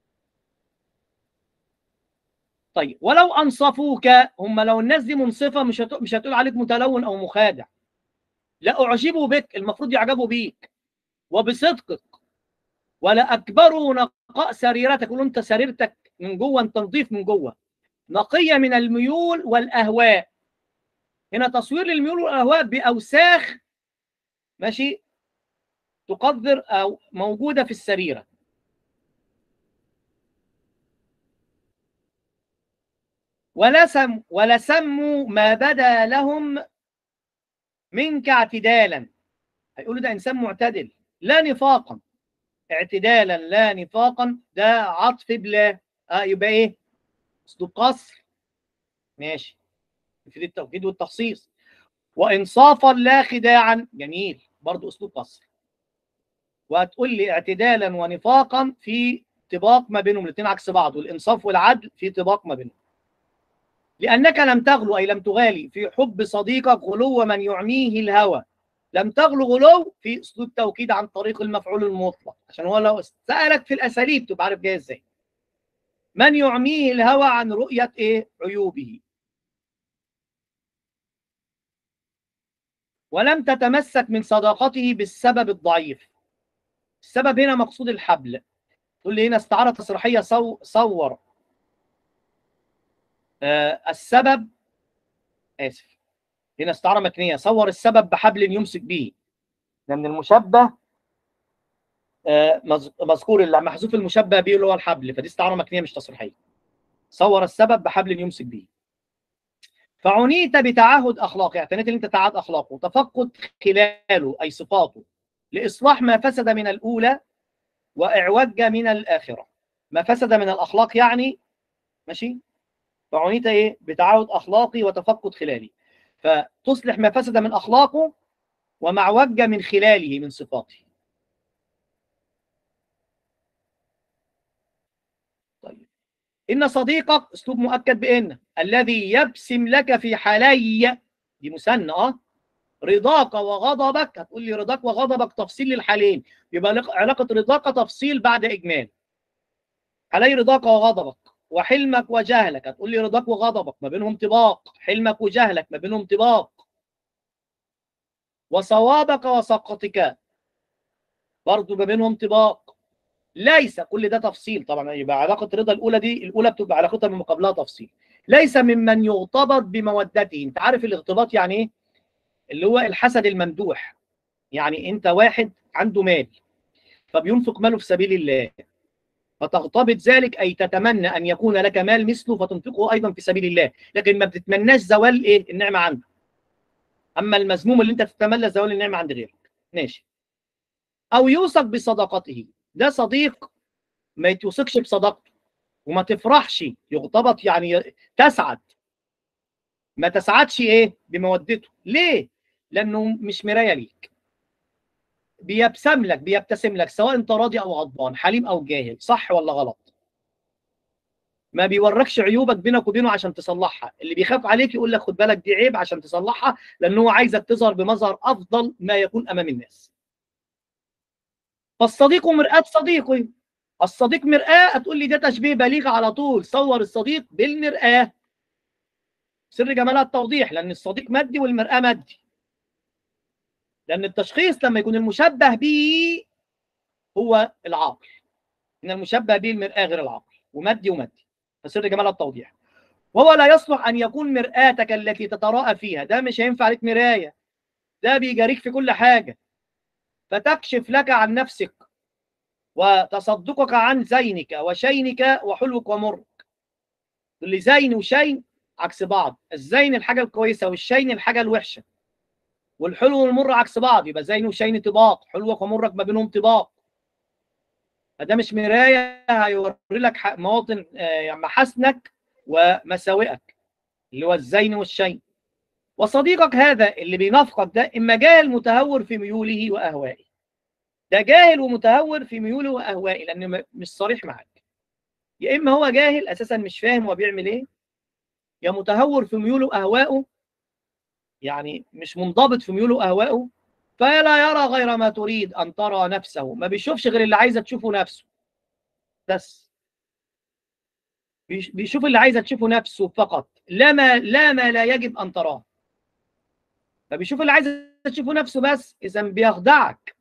طيب ولو أنصفوك، هم لو الناس دي منصفة مش هتقول عليك متلون أو مخادع. لا أعجبوا بك، المفروض يعجبوا بيك وبصدقك، ولا أكبروا نقاء سريرتك. يقولوا أنت سريرتك من جوه أنت نظيف من جوه، نقية من الميول والأهواء. هنا تصوير للميول والأهواء بأوساخ ماشي تقدر أو موجودة في السريرة. ولا سموا ما بدا لهم منك اعتدالا. هيقولوا ده إنسان معتدل لا نفاقا. اعتدالا لا نفاقا ده عطف بلا. يبقى إيه؟ أسلوب قصر. ماشي، في التوكيد والتخصيص. وإنصافا لا خداعا، جميل، برضو أسلوب قصر. وهتقول لي اعتدالا ونفاقا في طباق ما بينهم، الاثنين عكس بعض، والإنصاف والعدل في طباق ما بينهم. لأنك لم تغلو أي لم تغالي في حب صديقك غلو من يعميه الهوى. لم تغلو غلو في أسلوب توكيد عن طريق المفعول المطلق، عشان هو لو سألك في الأساليب تبقى عارف جاي إزاي. من يعميه الهوى عن رؤية إيه؟ عيوبه. ولم تتمسك من صداقته بالسبب الضعيف. السبب هنا مقصود الحبل. تقول لي هنا استعارة تصريحية صور السبب، آسف، هنا استعارة مكنية صور السبب بحبل يمسك به. لأن المشبه مذكور اللي محذوف المشبه به اللي هو الحبل، فدي استعارة مكنية مش تصريحية. صور السبب بحبل يمسك به. فعنيت بتعهد أخلاقي، اعتنيت ان انت تعهد أخلاقه وتفقد خلاله أي صفاته لإصلاح ما فسد من الأولى وإعوج من الآخرة. ما فسد من الأخلاق يعني ماشي. فعنيت ايه؟ بتعهد أخلاقي وتفقد خلالي، فتصلح ما فسد من أخلاقه ومعوج من خلاله من صفاته. طيب إن صديقك أسلوب مؤكد بإن الذي يبسم لك في حالي، دي مثنى رضاك وغضبك. هتقول لي رضاك وغضبك تفصيل للحالين، يبقى علاقة رضاك تفصيل بعد إجمال. حالي رضاك وغضبك. وحلمك وجهلك، هتقول لي رضاك وغضبك ما بينهم طباق، حلمك وجهلك ما بينهم طباق. وصوابك وسقطك برضه ما بينهم طباق. ليس، كل ده تفصيل طبعا. يبقى علاقة رضا الأولى بتبقى علاقتها من مقابلها تفصيل. ليس ممن يغتبط بمودته. أنت عارف الاغتباط يعني إيه؟ اللي هو الحسد الممدوح. يعني أنت واحد عنده مال فبينفق ماله في سبيل الله، فتغتبط ذلك أي تتمنى أن يكون لك مال مثله فتنفقه أيضا في سبيل الله، لكن ما بتتمناش زوال إيه؟ النعمة عنده. أما المذموم اللي أنت تتمنى زوال النعمة عند غيرك. ماشي. أو يوثق بصداقته، ده صديق ما يتوثقش بصداقته وما تفرحش. يغتبط يعني تسعد، ما تسعدش ايه؟ بمودته. ليه؟ لانه مش مرايه ليك. بيبتسم لك سواء انت راضي او غضبان، حليم او جاهل، صح ولا غلط. ما بيوركش عيوبك بينك وبينه عشان تصلحها. اللي بيخاف عليك يقول لك خد بالك دي عيب عشان تصلحها، لانه هو عايزك تظهر بمظهر افضل ما يكون امام الناس. فالصديق مرآة صديقه. الصديق مرآة، هتقول لي ده تشبيه بليغ على طول. صور الصديق بالمرآة. سر جمالها التوضيح، لأن الصديق مادي والمرآة مادي. لأن التشخيص لما يكون المشبه به هو العقل، إن المشبه به المرآة غير العقل، ومادي ومادي، فسر جمالها التوضيح. وهو لا يصلح أن يكون مرآتك التي تتراءى فيها. ده مش هينفع عليك مراية، ده بيجاريك في كل حاجة. فتكشف لك عن نفسك، وتصدقك عن زينك وشينك وحلوك ومرك. اللي زين وشين عكس بعض، الزين الحاجة الكويسة والشين الحاجة الوحشة، والحلو والمر عكس بعض، يبقى زين وشين طباق، حلوك ومرك ما بينهم طباق. فده مش مراية، هيوري لك مواطن محاسنك ومساوئك، اللي هو الزين والشين. وصديقك هذا اللي بينافقك ده إما جاهل متهور في ميوله وأهوائه، ده جاهل ومتهور في ميوله وأهوائه لأنه مش صريح معاك. يا إما هو جاهل أساسا مش فاهم هو بيعمل إيه، يا متهور في ميوله وأهوائه، يعني مش منضبط في ميوله وأهوائه، فلا يرى غير ما تريد أن ترى نفسه، ما بيشوفش غير اللي عايزة تشوفه نفسه بس، بيشوف اللي عايزة تشوفه نفسه فقط، لا ما لا يجب أن تراه. فبيشوف اللي عايزة تشوفه نفسه بس، إذا بيخدعك،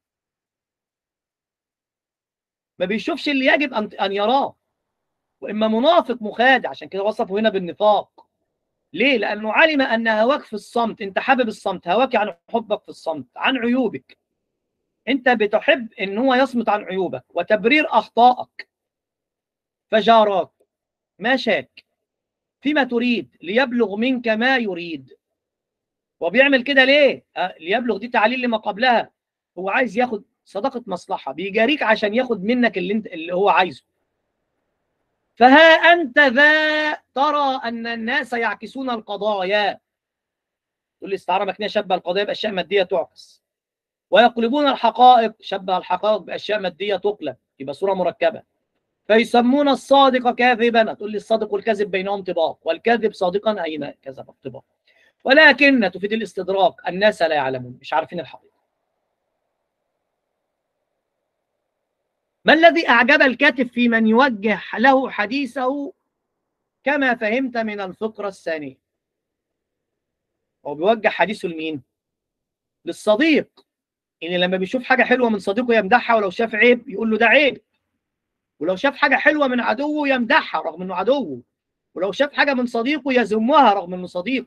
ما بيشوفش اللي يجب أن يراه. وإما منافق مخادع، عشان كده وصفه هنا بالنفاق. ليه؟ لأنه علم أن هواك في الصمت، أنت حابب الصمت، هواك عن حبك في الصمت عن عيوبك، أنت بتحب أن هو يصمت عن عيوبك وتبرير أخطائك، فجاراك ماشاك فيما تريد ليبلغ منك ما يريد. وبيعمل كده ليه؟ ليبلغ دي تعليل لما قبلها، هو عايز ياخد صداقة مصلحة، بيجاريك عشان ياخد منك اللي هو عايزه. فها أنت ذا ترى أن الناس يعكسون القضايا، تقول لي استعارة مكنية شبه القضايا بأشياء مادية تعكس، ويقلبون الحقائق شبه الحقائق بأشياء مادية تقلب، يبقى صورة مركبة. فيسمون الصادق كاذبا، تقول لي الصادق والكذب بينهم طباق، والكذب صادقا أين كذب طباق، ولكن تفيد الاستدراك، الناس لا يعلمون، مش عارفين الحقيقة. ما الذي أعجب الكاتب في من يوجه له حديثه كما فهمت من الفقرة الثانية؟ هو بيوجه حديثه لمين؟ للصديق، إن لما بيشوف حاجة حلوة من صديقه يمدحها، ولو شاف عيب يقول له ده عيب، ولو شاف حاجة حلوة من عدوه يمدحها رغم إنه عدوه، ولو شاف حاجة من صديقه يذمها رغم إنه صديق.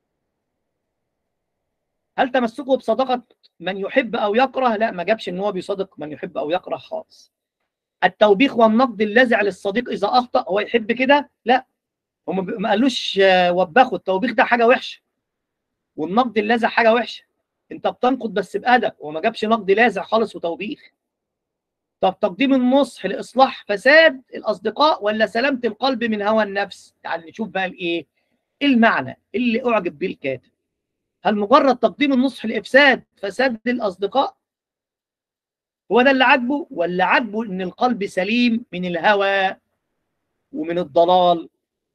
هل تمسكه بصداقة من يحب أو يكره؟ لا، ما جابش إن هو بيصادق من يحب أو يكره خالص. التوبيخ والنقد اللاذع للصديق إذا أخطأ، هو يحب كده؟ لا، هم ما قالوش وبخوا، التوبيخ ده حاجة وحشة والنقد اللاذع حاجة وحشة، أنت بتنقد بس بأدب، وما جابش نقد لاذع خالص وتوبيخ. طب تقديم النصح لإصلاح فساد الأصدقاء ولا سلامة القلب من هوى النفس؟ تعال نشوف بقى الإيه؟ المعنى اللي أعجب به الكاتب. هل مجرد تقديم النصح لإفساد فساد الأصدقاء هو ده اللي عجبه، ولا عجبه إن القلب سليم من الهوى ومن الضلال؟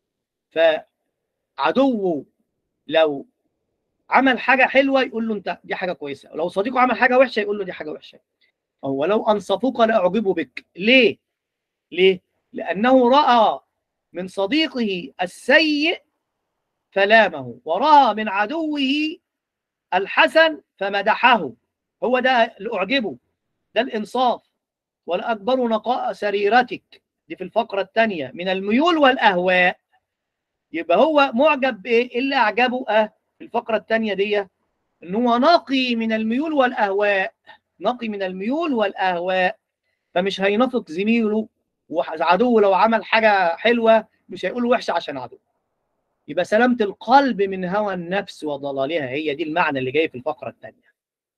فعدوه لو عمل حاجة حلوة يقول له أنت دي حاجة كويسة، ولو صديقه عمل حاجة وحشة يقول له دي حاجة وحشة. أو لو أنصفوك لأعجبوا بك. ليه؟ ليه؟ لأنه رأى من صديقه السيء فلامه، ورأى من عدوه الحسن فمدحه. هو ده اللي أعجبه، ده الإنصاف. والأكبر نقاء سريرتك، دي في الفقرة الثانية، من الميول والأهواء. يبقى هو معجب بإيه؟ اللي أعجبه في الفقرة الثانية دي إن هو نقي من الميول والأهواء، نقي من الميول والأهواء، فمش هينافق زميله، وعدوه لو عمل حاجة حلوة مش هيقول وحشة عشان عدو. يبقى سلامة القلب من هوى النفس وضلالها، هي دي المعنى اللي جاي في الفقرة الثانية.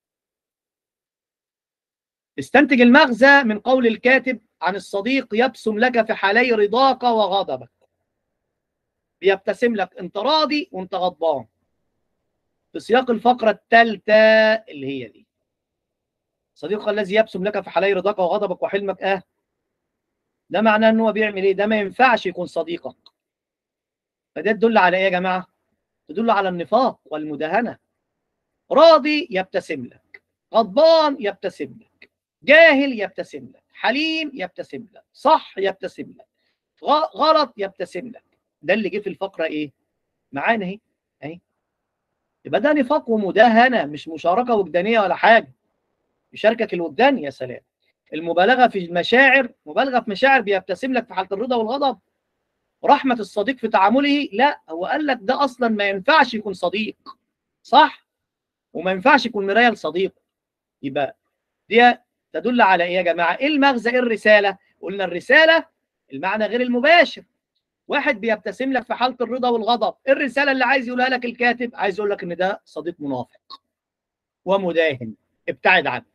استنتج المغزى من قول الكاتب عن الصديق يبسم لك في حالي رضاك وغضبك. بيبتسم لك انت راضي وانت غضبان، في سياق الفقرة الثالثة اللي هي دي. صديقك الذي يبسم لك في حالي رضاك وغضبك وحلمك، ده معناه ان هو بيعمل ايه؟ ده ما ينفعش يكون صديقك. فده تدل على ايه يا جماعة؟ تدل على النفاق والمداهنة. راضي يبتسم لك، غضبان يبتسم لك، جاهل يبتسم لك، حليم يبتسم لك، صح يبتسم لك، غلط يبتسم لك. ده اللي جه في الفقرة ايه؟ معانا اهي اهي. يبقى ده نفاق ومداهنة، مش مشاركة وجدانية ولا حاجة. يشاركك الوجدان، يا سلام. المبالغة في المشاعر، مبالغة في مشاعر، بيبتسم لك في حالة الرضا والغضب. رحمة الصديق في تعامله، لا، هو قال لك ده أصلا ما ينفعش يكون صديق، صح؟ وما ينفعش يكون مراية لصديق. يبقى دي تدل على ايه يا جماعه؟ ايه المغزى؟ ايه الرساله؟ قلنا الرساله المعنى غير المباشر. واحد بيبتسم لك في حاله الرضا والغضب، ايه الرساله اللي عايز يقولها لك الكاتب؟ عايز يقول لك ان ده صديق منافق ومداهن، ابتعد عنه.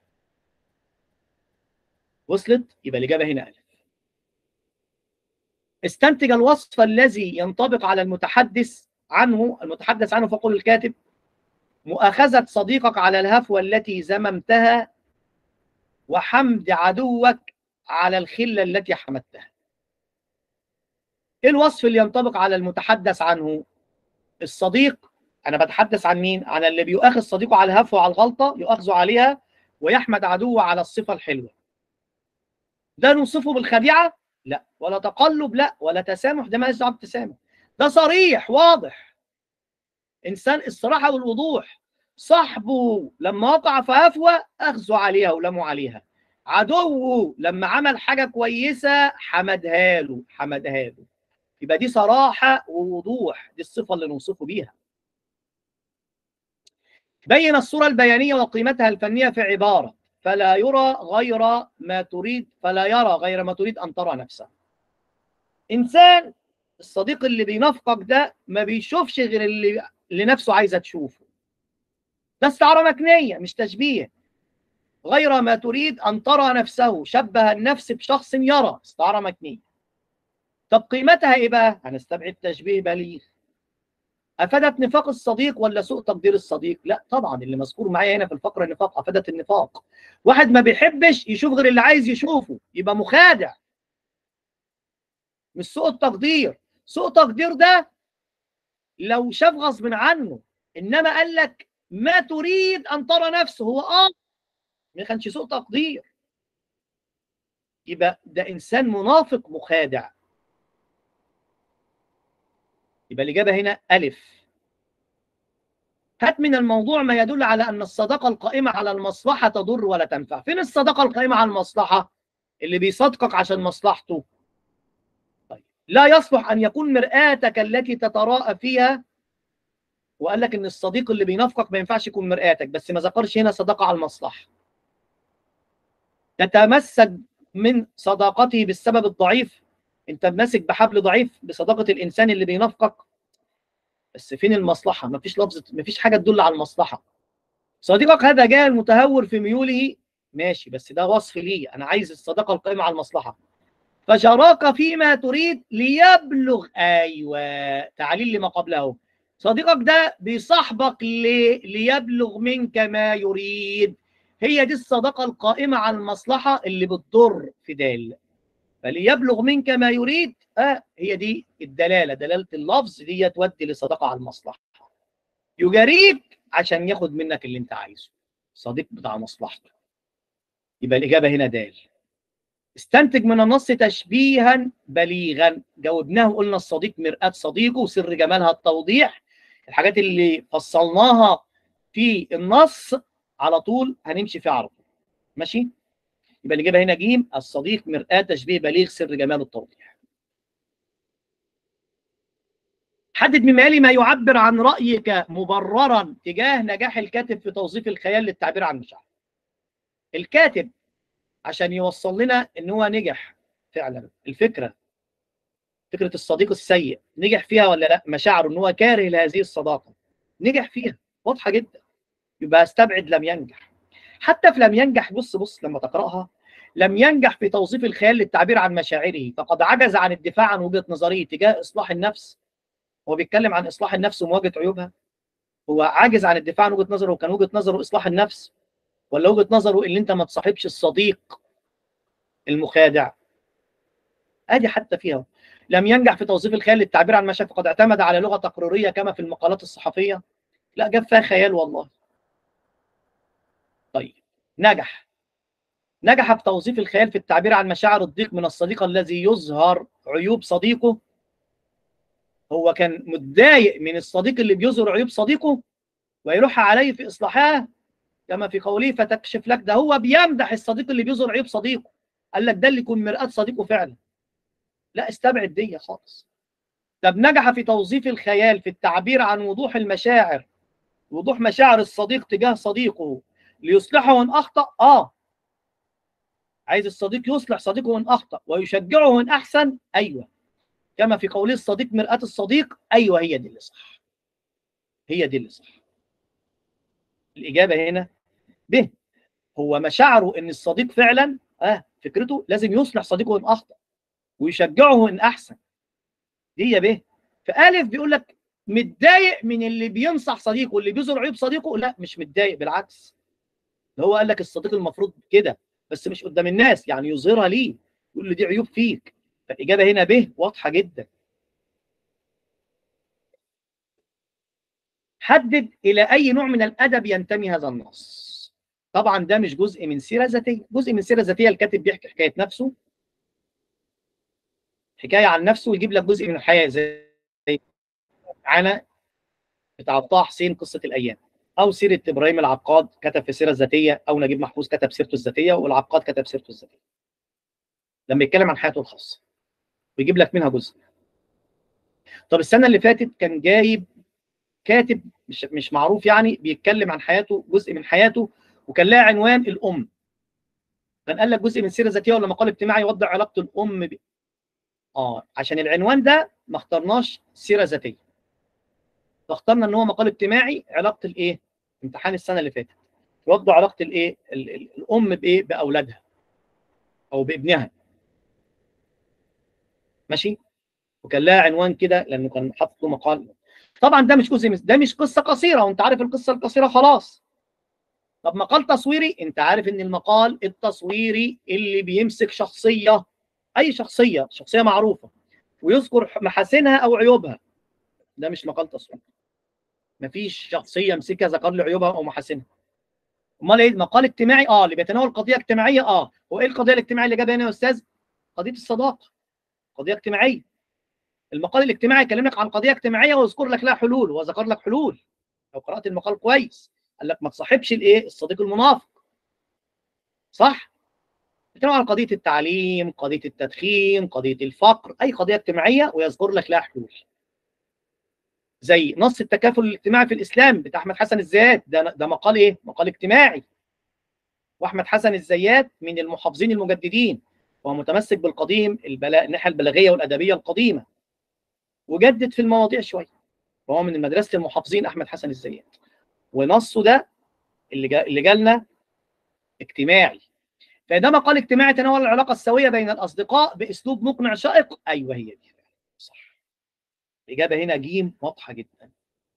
وصلت؟ يبقى الاجابه هنا الف. استنتج الوصف الذي ينطبق على المتحدث عنه فقل الكاتب: مؤاخذة صديقك على الهفوة التي زممتها، وحمد عدوك على الخلة التي حمدتها. ايه الوصف اللي ينطبق على المتحدث عنه؟ الصديق. انا بتحدث عن مين؟ عن اللي بيؤاخذ صديقه على الهفوة وعلى الغلطة، يؤاخذه عليها، ويحمد عدوه على الصفة الحلوة. ده نوصفه بالخديعة؟ لا. ولا تقلب؟ لا. ولا تسامح؟ ده ما يدعى بالتسامح. ده صريح واضح، انسان الصراحة والوضوح. صاحبه لما وقع في هفوة اخذوا عليها ولموا عليها. عدوه لما عمل حاجة كويسة حمدها له. يبقى دي صراحة ووضوح، دي الصفة اللي نوصفه بيها. بين الصورة البيانية وقيمتها الفنية في عبارة: فلا يرى غير ما تريد أن ترى نفسه. إنسان الصديق اللي بينافقك ده ما بيشوفش غير اللي نفسه عايزة تشوفه. ده استعارة مكنية مش تشبيه. غير ما تريد أن ترى نفسه، شبه النفس بشخص يرى، استعارة مكنية. طب قيمتها إيه بقى؟ هنستبعد تشبيه بليغ. أفادت نفاق الصديق ولا سوء تقدير الصديق؟ لا طبعا، اللي مذكور معايا هنا في الفقرة النفاق، أفادت النفاق. واحد ما بيحبش يشوف غير اللي عايز يشوفه، يبقى مخادع، مش سوء التقدير. سوء تقدير ده لو شاف غصب عنه، إنما قال لك ما تريد أن ترى نفسه، هو ما كانش سوء تقدير. يبقى ده إنسان منافق مخادع. يبقى الإجابة هنا ألف. هات من الموضوع ما يدل على أن الصداقة القائمة على المصلحة تضر ولا تنفع. فين الصداقة القائمة على المصلحة؟ اللي بيصدقك عشان مصلحته. طيب. لا يصلح أن يكون مرآتك التي تتراءى فيها. وقال لك أن الصديق اللي بينافقك ما ينفعش يكون مرآتك، بس ما ذكرش هنا صداقة على المصلحة. تتمسك من صداقته بالسبب الضعيف. أنت ماسك بحبل ضعيف بصداقة الإنسان اللي بينافقك، بس فين المصلحة؟ مفيش لفظة، مفيش حاجة تدل على المصلحة. صديقك هذا جاهل متهور في ميوله، ماشي، بس ده وصف ليه. أنا عايز الصداقة القائمة على المصلحة. فشراك فيما تريد ليبلغ، أيوة، تعليل لما قبله. صديقك ده بيصاحبك ليبلغ منك ما يريد. هي دي الصداقة القائمة على المصلحة اللي بتضر في دال. فليبلغ منك ما يريد، هي دي الدلالة، دلالة اللفظ دي تودي لصداقة على المصلحة. يجاريك عشان ياخد منك اللي انت عايزه، صديق بتاع مصلحته. يبقى الإجابة هنا دال. استنتج من النص تشبيها بليغا. جاوبناه وقلنا الصديق مرآة صديقه، وسر جمالها التوضيح. الحاجات اللي فصلناها في النص على طول هنمشي فيها على طول. ماشي؟ يبقى الإجابة هنا جيم، الصديق مرآة تشبيه بليغ سر جمال التوضيح. حدد مما يلي ما يعبر عن رأيك مبررا تجاه نجاح الكاتب في توظيف الخيال للتعبير عن مشاعر. الكاتب عشان يوصل لنا ان هو نجح فعلا. فكرة الصديق السيء نجح فيها ولا لا؟ مشاعره ان هو كاره لهذه الصداقة نجح فيها، واضحة جدا. يبقى استبعد لم ينجح. حتى في لم ينجح، بص لما تقرأها، لم ينجح في توظيف الخيال للتعبير عن مشاعره، فقد عجز عن الدفاع عن وجهة نظره تجاه إصلاح النفس. هو بيتكلم عن إصلاح النفس ومواجهة عيوبها. هو عاجز عن الدفاع عن وجهة نظره، وكان وجهة نظره إصلاح النفس، ولا وجهة نظره اللي انت ما تصاحبش الصديق المخادع؟ ادي حتى فيها. لم ينجح في توظيف الخيال للتعبير عن مشاعر، فقد اعتمد على لغة تقريرية كما في المقالات الصحفية. لا، جاب فيها خيال والله. طيب، نجح في توظيف الخيال في التعبير عن مشاعر الضيق من الصديق الذي يظهر عيوب صديقه. هو كان متضايق من الصديق اللي بيظهر عيوب صديقه ويروح عليه في إصلاحها، كما في قوله فتكشف لك. ده هو بيمدح الصديق اللي بيظهر عيوب صديقه، قال لك ده اللي يكون مرآة صديقه فعلا. لا، استبعد دي خالص. طب نجح في توظيف الخيال في التعبير عن وضوح المشاعر، وضوح مشاعر الصديق تجاه صديقه ليصلحه ان اخطأ. عايز الصديق يصلح صديقه من اخطا ويشجعه من احسن. ايوه، كما في قوله الصديق مرآة الصديق. ايوه، هي دي اللي صح، هي دي اللي صح. الاجابه هنا ب. هو مشاعره ان الصديق فعلا فكرته لازم يصلح صديقه من اخطا ويشجعه من احسن. دي يا ب. فالف بيقول لك متضايق من اللي بينصح صديقه واللي بيظهر عيوب صديقه. لا، مش متضايق، بالعكس. ده هو قال لك الصديق المفروض كده، بس مش قدام الناس، يعني يظهرها ليه، يقول له دي عيوب فيك. فالاجابه هنا ب واضحه جدا. حدد الى اي نوع من الادب ينتمي هذا النص. طبعا ده مش جزء من سيره ذاتيه. جزء من سيره ذاتيه الكاتب بيحكي حكايه نفسه، حكايه عن نفسه، ويجيب لك جزء من الحياه زي معانا بتاع طه حسين قصه الايام، او سيره ابراهيم العقاد كتب في السيره الذاتيه، او نجيب محفوظ كتب سيرته الذاتيه، والعقاد كتب سيرته الذاتيه لما يتكلم عن حياته الخاصه، ويجيب لك منها جزء. طب السنه اللي فاتت كان جايب كاتب مش معروف، يعني بيتكلم عن حياته، جزء من حياته، وكان لها عنوان الام. كان قال لك جزء من السيره الذاتيه ولا مقال اجتماعي يوضح علاقه الام عشان العنوان ده ما اخترناش سيره ذاتيه، فاخترنا ان هو مقال اجتماعي علاقه الايه؟ امتحان السنه اللي فاتت يوضح علاقه الايه؟ الام بايه؟ باولادها او بابنها. ماشي؟ وكان لها عنوان كده لانه كان حاطط له مقال. طبعا ده مش جزء ده مش قصه قصيره، وانت عارف القصه القصيره خلاص. طب مقال تصويري، انت عارف ان المقال التصويري اللي بيمسك شخصيه، اي شخصيه معروفه ويذكر محاسنها او عيوبها، ده مش مقال تصويري. مفيش شخصيه يمسكها ذكر لي عيوبها او محاسنها. امال ايه؟ مقال اجتماعي اللي بيتناول قضيه اجتماعيه. هو ايه القضيه الاجتماعيه اللي جابها هنا يا استاذ؟ قضيه الصداقه، قضيه اجتماعيه. المقال الاجتماعي يكلمك عن قضيه اجتماعيه ويذكر لك لها حلول، وذكر لك حلول. لو قرات المقال كويس قال لك ما تصاحبش الايه؟ الصديق المنافق. صح؟ بيتكلم عن قضيه التعليم، قضيه التدخين، قضيه الفقر، اي قضيه اجتماعيه ويذكر لك لها حلول. زي نص التكافل الاجتماعي في الاسلام بتاع احمد حسن الزيات، ده مقال ايه؟ مقال اجتماعي. واحمد حسن الزيات من المحافظين المجددين، وهو متمسك بالقديم، الناحيه البلاغيه والادبيه القديمه، وجدد في المواضيع شويه، وهو من مدرسه المحافظين احمد حسن الزيات. ونصه ده اللي جالنا اجتماعي. فده مقال اجتماعي تناول العلاقه السويه بين الاصدقاء باسلوب مقنع شائق. ايوه، هي دي صح. الاجابه هنا ج واضحه جدا.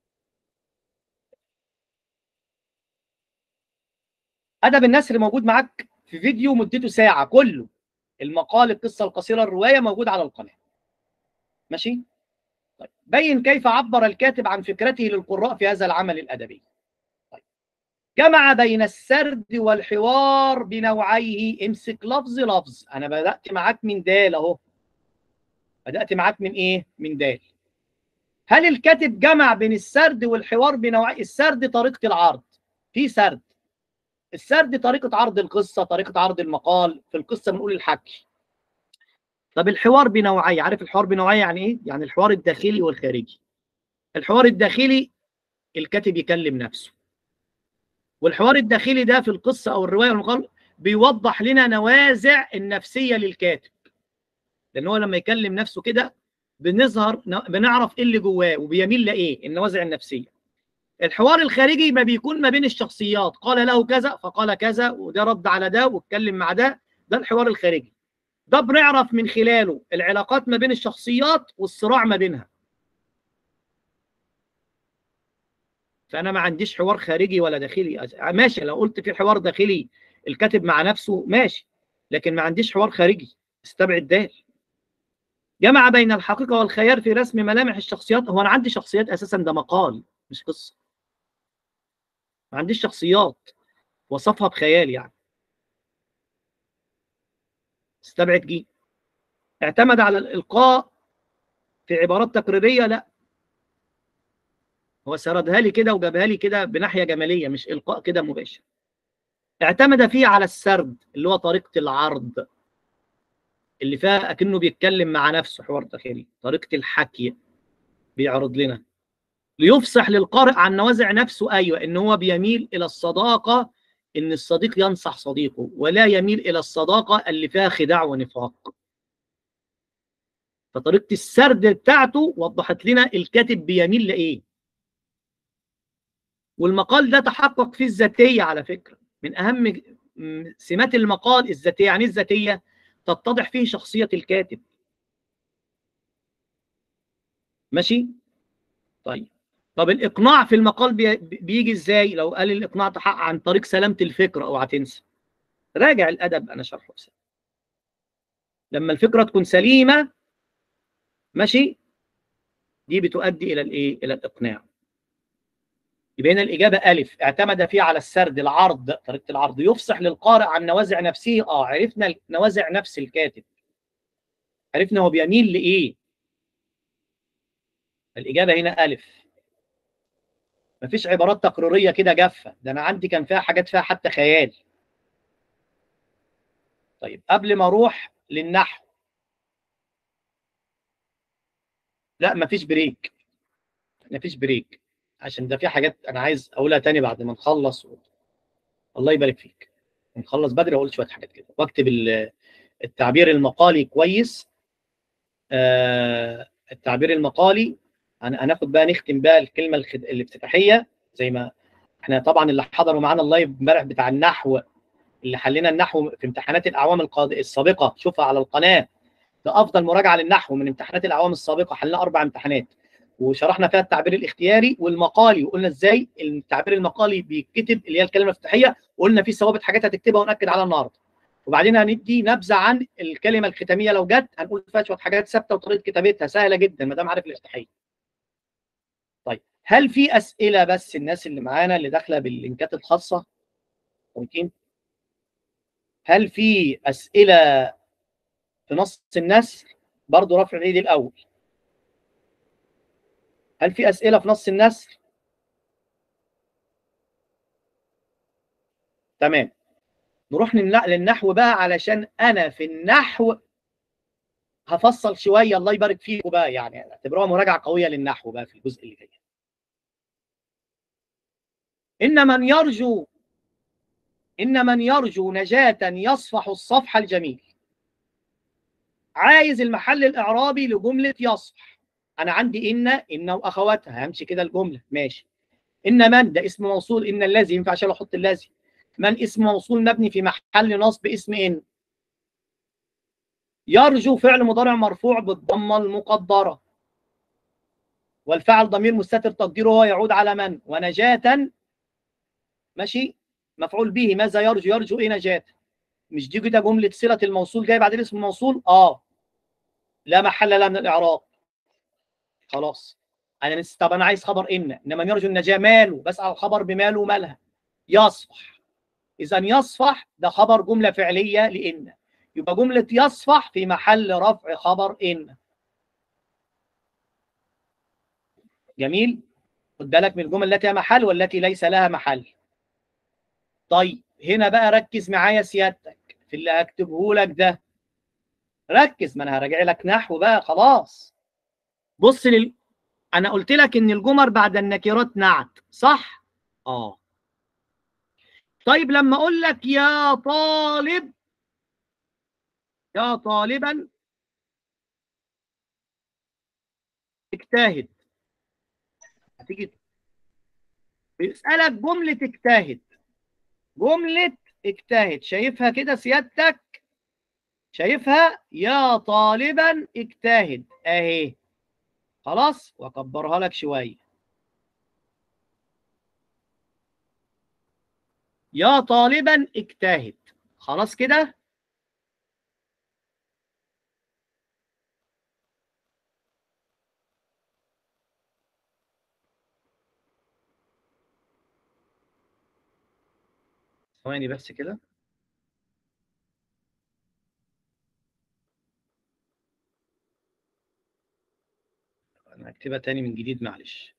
ادب النثر موجود معاك في فيديو مدته ساعه كله. المقال، القصه القصيره، الروايه، موجود على القناه. ماشي؟ طيب، بين كيف عبر الكاتب عن فكرته للقراء في هذا العمل الادبي. طيب، جمع بين السرد والحوار بنوعيه. امسك لفظ لفظ. انا بدات معاك من دال اهو. بدات معاك من ايه؟ من دال. هل الكاتب جمع بين السرد والحوار بنوعيه؟ السرد طريقه العرض، في سرد. السرد طريقه عرض القصه، طريقه عرض المقال. في القصه بنقول الحكي. طب الحوار بنوعيه، عارف الحوار بنوعيه يعني ايه؟ يعني الحوار الداخلي والخارجي. الحوار الداخلي الكاتب يكلم نفسه، والحوار الداخلي ده في القصه او الروايه والمقال بيوضح لنا نوازع النفسيه للكاتب، لان هو لما يكلم نفسه كده بنعرف ايه اللي جواه وبيميل لايه، النوازع النفسيه. الحوار الخارجي ما بيكون ما بين الشخصيات، قال له كذا فقال كذا، وده رد على ده واتكلم مع ده. ده الحوار الخارجي. ده بنعرف من خلاله العلاقات ما بين الشخصيات والصراع ما بينها. فانا ما عنديش حوار خارجي ولا داخلي. ماشي، لو قلت في حوار داخلي الكاتب مع نفسه ماشي، لكن ما عنديش حوار خارجي. استبعد ده. جمع بين الحقيقه والخيال في رسم ملامح الشخصيات. هو انا عندي شخصيات اساسا؟ ده مقال مش قصه. ما عنديش شخصيات وصفها بخيال يعني. استبعد جي. اعتمد على الالقاء في عبارات تقريريه. لا، هو سردها لي كده وجابها لي كده بناحيه جماليه، مش القاء كده مباشر. اعتمد فيه على السرد اللي هو طريقه العرض اللي فيها اكنه بيتكلم مع نفسه، حوار داخلي. طريقه الحكي بيعرض لنا ليفصح للقارئ عن نوازع نفسه. ايوه، ان هو بيميل الى الصداقه إن الصديق ينصح صديقه ولا يميل إلى الصداقة اللي فيها خداع ونفاق. فطريقة السرد بتاعته وضحت لنا الكاتب بيميل لإيه. والمقال ده تحقق فيه الذاتية على فكرة، من أهم سمات المقال الذاتية. يعني الذاتية تتضح فيه شخصية الكاتب. ماشي؟ طيب الإقناع في المقال بيجي إزاي؟ لو قال الإقناع تحقق عن طريق سلامة الفكرة، أو هتنسى راجع الأدب، أنا شرحه بسنة. لما الفكرة تكون سليمة، ماشي، دي بتؤدي إلى الإيه؟ إلى الإقناع. يبقى هنا الإجابة ألف، اعتمد فيه على السرد، العرض، طريقة العرض، يفصح للقارئ عن نوازع نفسه. عرفنا نوازع نفس الكاتب، عرفنا هو بيميل لإيه. الإجابة هنا ألف. مفيش عبارات تقريرية كده جافة، ده أنا عندي كان فيها حاجات فيها حتى خيال. طيب قبل ما أروح للنحو، لا مفيش بريك، مفيش بريك، عشان ده في حاجات أنا عايز أقولها تاني بعد ما نخلص. الله يبارك فيك، نخلص بدري وأقول شوية حاجات كده، واكتب التعبير المقالي كويس. التعبير المقالي هناخد بقى، نختم بقى الكلمة الافتتاحية. زي ما احنا طبعا اللي حضروا معانا اللايف امبارح بتاع النحو، اللي حلينا النحو في امتحانات الأعوام السابقة، شوفها على القناة، ده أفضل مراجعة للنحو من امتحانات الأعوام السابقة. حلنا 4 امتحانات وشرحنا فيها التعبير الاختياري والمقالي، وقلنا ازاي التعبير المقالي بيتكتب، اللي هي الكلمة الافتتاحية، وقلنا في ثوابت حاجات هتكتبها ونأكد عليها النهارده. وبعدين هندي نبذه عن الكلمه الختاميه لو جت، هنقول فيها شويه حاجات ثابته وطريقه كتابتها سهله جدا ما دام عارف الافتتاحيه. طيب هل في اسئله؟ بس الناس اللي معانا اللي داخله باللينكات الخاصه ممكن، هل في اسئله في نص النثر؟ برضه رفع الايد الاول. هل في اسئله في نص النثر؟ تمام. نروح للنحو بقى، علشان انا في النحو هفصل شويه. الله يبارك فيكم بقى، يعني اعتبروها مراجعه قويه للنحو بقى في الجزء اللي جاي. إن من يرجو نجاة يصفح الصفح الجميل. عايز المحل الإعرابي لجملة يصفح. أنا عندي إن وأخواتها، همشي كده الجملة ماشي. إن من ده اسم موصول، إن الذي ينفع عشان أحط الذي. من اسم موصول مبني في محل نصب اسم إن. يرجو فعل مضارع مرفوع بالضمة المقدرة، والفعل ضمير مستتر تقديره هو يعود على من. ونجاة ماشي مفعول به. ماذا يرجو؟ يرجو إيه؟ نجاة. مش دي كده جملة صلة الموصول جاي بعدين اسم الموصول؟ لا محل لها من الإعراب. خلاص طب أنا عايز خبر إن من يرجو النجاة ماله، بسأل الخبر بماله ومالها. يصفح. إذا يصفح ده خبر جملة فعلية لإن، يبقى جملة يصفح في محل رفع خبر إن. جميل. خد بالك من الجمل التي لها محل والتي ليس لها محل. طيب هنا بقى ركز معايا سيادتك في اللي هكتبه لك ده، ركز، ما انا هراجع لك نحو بقى خلاص. بص انا قلت لك ان الجمر بعد النكرات نعت، صح؟ طيب لما اقول لك يا طالب، يا طالبا اجتهد، هتيجي بيسألك جملة اجتهد. جملة اجتهد شايفها كده سيادتك؟ شايفها؟ يا طالبا اجتهد اهي. خلاص واكبرها لك شويه. يا طالبا اجتهد. خلاص كده. ثواني بس كده. انا هكتبها تاني من جديد معلش.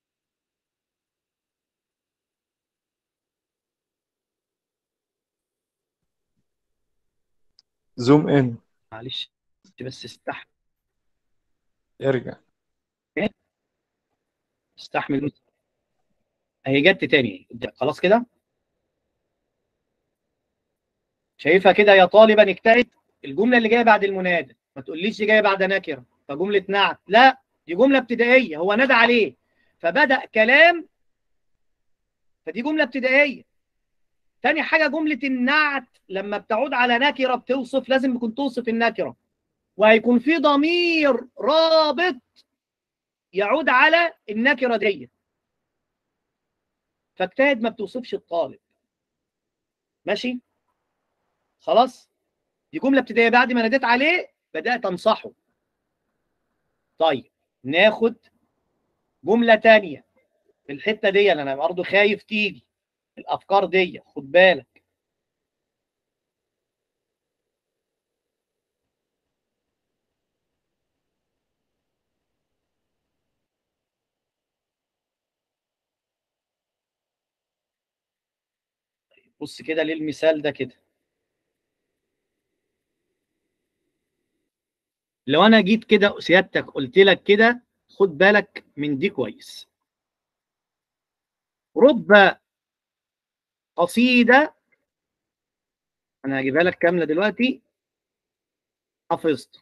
زوم ان. معلش بس استحمل. ارجع. استحمل. هي جت تاني خلاص كده. شايفها كده يا طالبا اجتهد؟ الجمله اللي جايه بعد المنادى، ما تقوليش دي جايه بعد نكره فجمله نعت، لا دي جمله ابتدائيه، هو نادى عليه فبدا كلام، فدي جمله ابتدائيه. تاني حاجه جمله النعت لما بتعود على نكره بتوصف، لازم يكون توصف النكره، وهيكون في ضمير رابط يعود على النكره دي. فاجتهد ما بتوصفش الطالب. ماشي؟ خلاص؟ دي جمله ابتدائيه، بعد ما ناديت عليه بدات انصحه. طيب ناخد جمله ثانيه في الحته دي، انا برضه خايف تيجي الافكار دي، خد بالك. بص كده للمثال ده كده، لو انا جيت كده سيادتك قلت لك كده خد بالك من دي كويس. رب قصيده، انا هجيبها لك كامله دلوقتي، حفظت.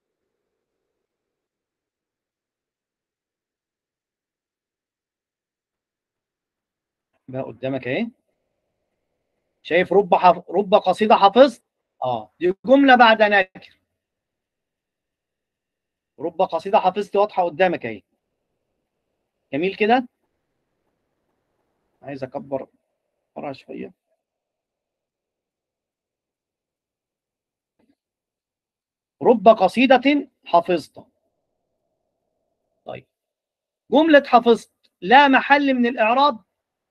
بقى قدامك اهي، شايف رب قصيده حفظت؟ دي جمله بعد نكر. رب قصيده حفظت واضحه قدامك اهي. جميل كده. عايز اكبر فرع شويه. رب قصيده حفظت. طيب جمله حفظت لا محل من الاعراب،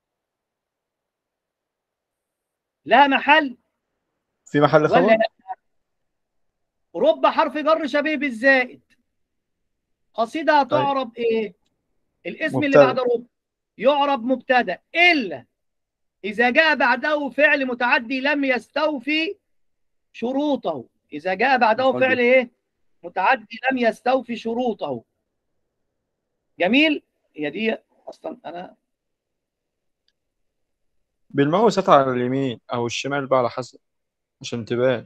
لا محل في محل ولا خبر؟ لا؟ رب حرف جر شبيه بالزائد. قصيده تعرب ايه؟ الاسم اللي بعد مبتدأ. رب يعرب مبتدا الا اذا جاء بعده فعل متعدي لم يستوفي شروطه. اذا جاء بعده فعل ايه؟ متعدي لم يستوفي شروطه. جميل. هي دي اصلا انا بالماوس على اليمين او الشمال بقى على حسب عشان تبان.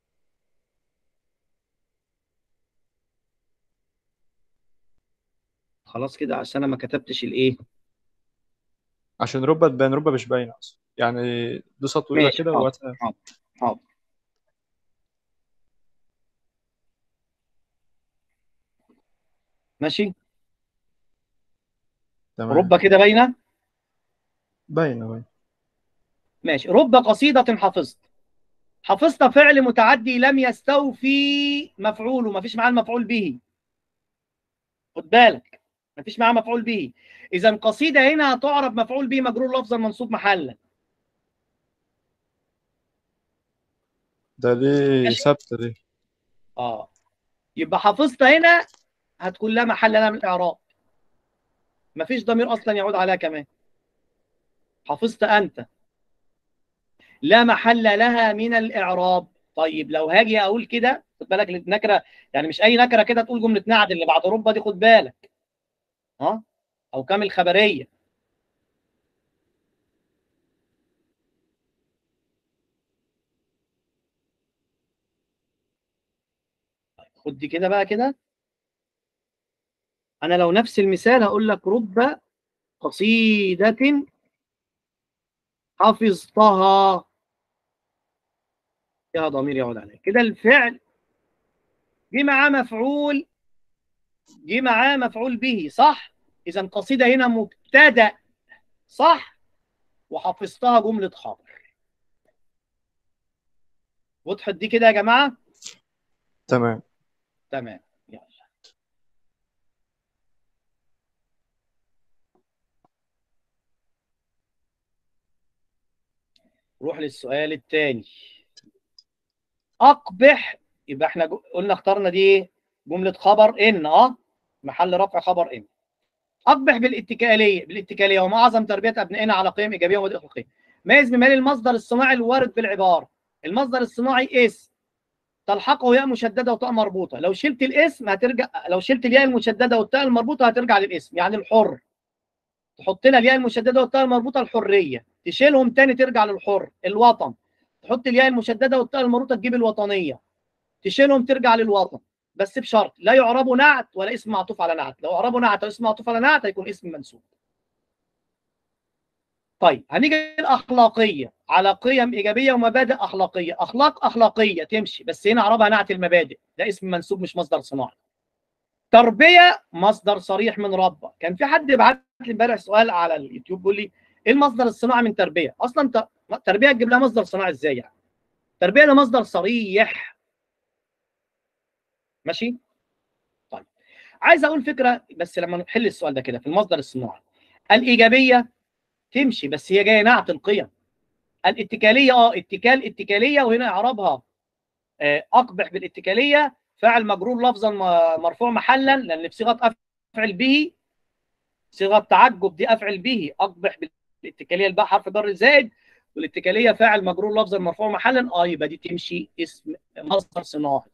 خلاص كده عشان انا ما كتبتش الايه. عشان ربة تبان، ربة مش باينة اصلا يعني. دوسة طويلة ماشي كده حاضر وهاتها. حاضر حاضر. ماشي. تمام. رب كده باينه. باينة باينة. ماشي. رب قصيده حفظت. حفظت فعل متعدي لم يستوفي مفعوله، ما فيش معاه المفعول به. خد بالك، ما فيش معاه مفعول به. اذا قصيده هنا هتعرب مفعول به مجرور لفظا منصوب محلا. دي ماشي. ثابتة دي. يبقى حفظت هنا هتكون لا محل لها من الاعراب، ما فيش ضمير اصلا يعود عليها كمان. حفظت انت لا محل لها من الاعراب. طيب لو هاجي اقول كده، خد بالك النكره، يعني مش اي نكره كده تقول جمله نعت اللي بعد رب دي، خد بالك. او كامل خبريه. خد دي كده بقى كده. انا لو نفس المثال هقول لك رب قصيده حفظتها، فيها ضمير يعود عليه كده. الفعل جه معاه مفعول، جه معاه مفعول به، صح؟ اذا قصيده هنا مبتدا، صح؟ وحفظتها جمله خبر. وضحت دي كده يا جماعه؟ تمام. تمام. يلا نروح للسؤال الثاني. اقبح، يبقى احنا قلنا اخترنا دي ايه؟ جمله خبر ان، محل رفع خبر ان. اقبح بالاتكاليه وما اعظم تربيه ابنائنا على قيم ايجابيه ومبادئ اخلاقيه. ميز بمال المصدر الصناعي الوارد بالعباره. المصدر الصناعي اسم تلحقه ياء مشدده وتاء مربوطه، لو شلت الاسم هترجع، لو شلت الياء المشدده والتاء المربوطه هترجع للاسم. يعني الحر، تحط لنا الياء المشدده والتاء المربوطه الحريه، تشيلهم تاني ترجع للحر. الوطن، تحط الياء المشدده والتاء المربوطه تجيب الوطنيه، تشيلهم ترجع للوطن، بس بشرط لا يعربوا نعت ولا اسم معطوف على نعت. لو اعربوا نعت او اسم معطوف على نعت هيكون اسم منسوب. طيب هنيجي الاخلاقيه، على قيم ايجابيه ومبادئ اخلاقيه. اخلاق اخلاقيه تمشي، بس هنا اعربها نعت المبادئ، ده اسم منسوب مش مصدر صناعي. تربيه مصدر صريح من ربه. كان في حد بعت لي امبارح سؤال على اليوتيوب بيقول لي ايه المصدر الصناعي من تربيه؟ اصلا تربيه تجيب لها مصدر صناعي ازاي يعني؟ تربيه ده مصدر صريح. ماشي؟ طيب عايز اقول فكره بس لما نحل السؤال ده كده في المصدر الصناعي. الايجابيه تمشي بس هي جايه نعت القيم. الاتكاليه اتكاليه، وهنا اعرابها اقبح بالاتكاليه فاعل مجرور لفظا مرفوع محلا، لان بصيغه افعل به، صيغه تعجب دي افعل به. اقبح بالاتكاليه الباء حرف جر زائد، والاتكاليه فاعل مجرور لفظا مرفوع محلا، يبقى دي تمشي اسم مصدر صناعي.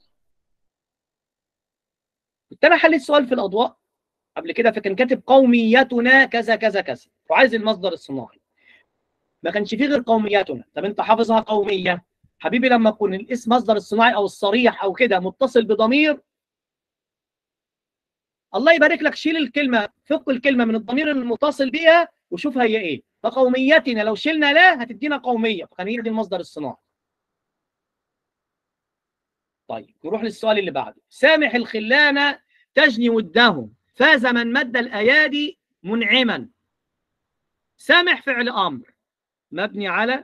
كنت انا حليت سؤال في الاضواء قبل كده، فكان كاتب قوميتنا كذا كذا كذا وعايز المصدر الصناعي، ما كانش فيه غير قوميتنا. طب انت حافظها قوميه حبيبي، لما يكون الاسم مصدر الصناعي او الصريح او كده متصل بضمير، الله يبارك لك شيل الكلمه، فك الكلمه من الضمير المتصل بيها وشوف هي ايه. فقوميتنا لو شلنا لا هتدينا قوميه، فكان هي دي المصدر الصناعي. طيب نروح للسؤال اللي بعده. سامح الخلانه تجني ودهم، فاز من مد الايادي منعما. سامح فعل امر مبني على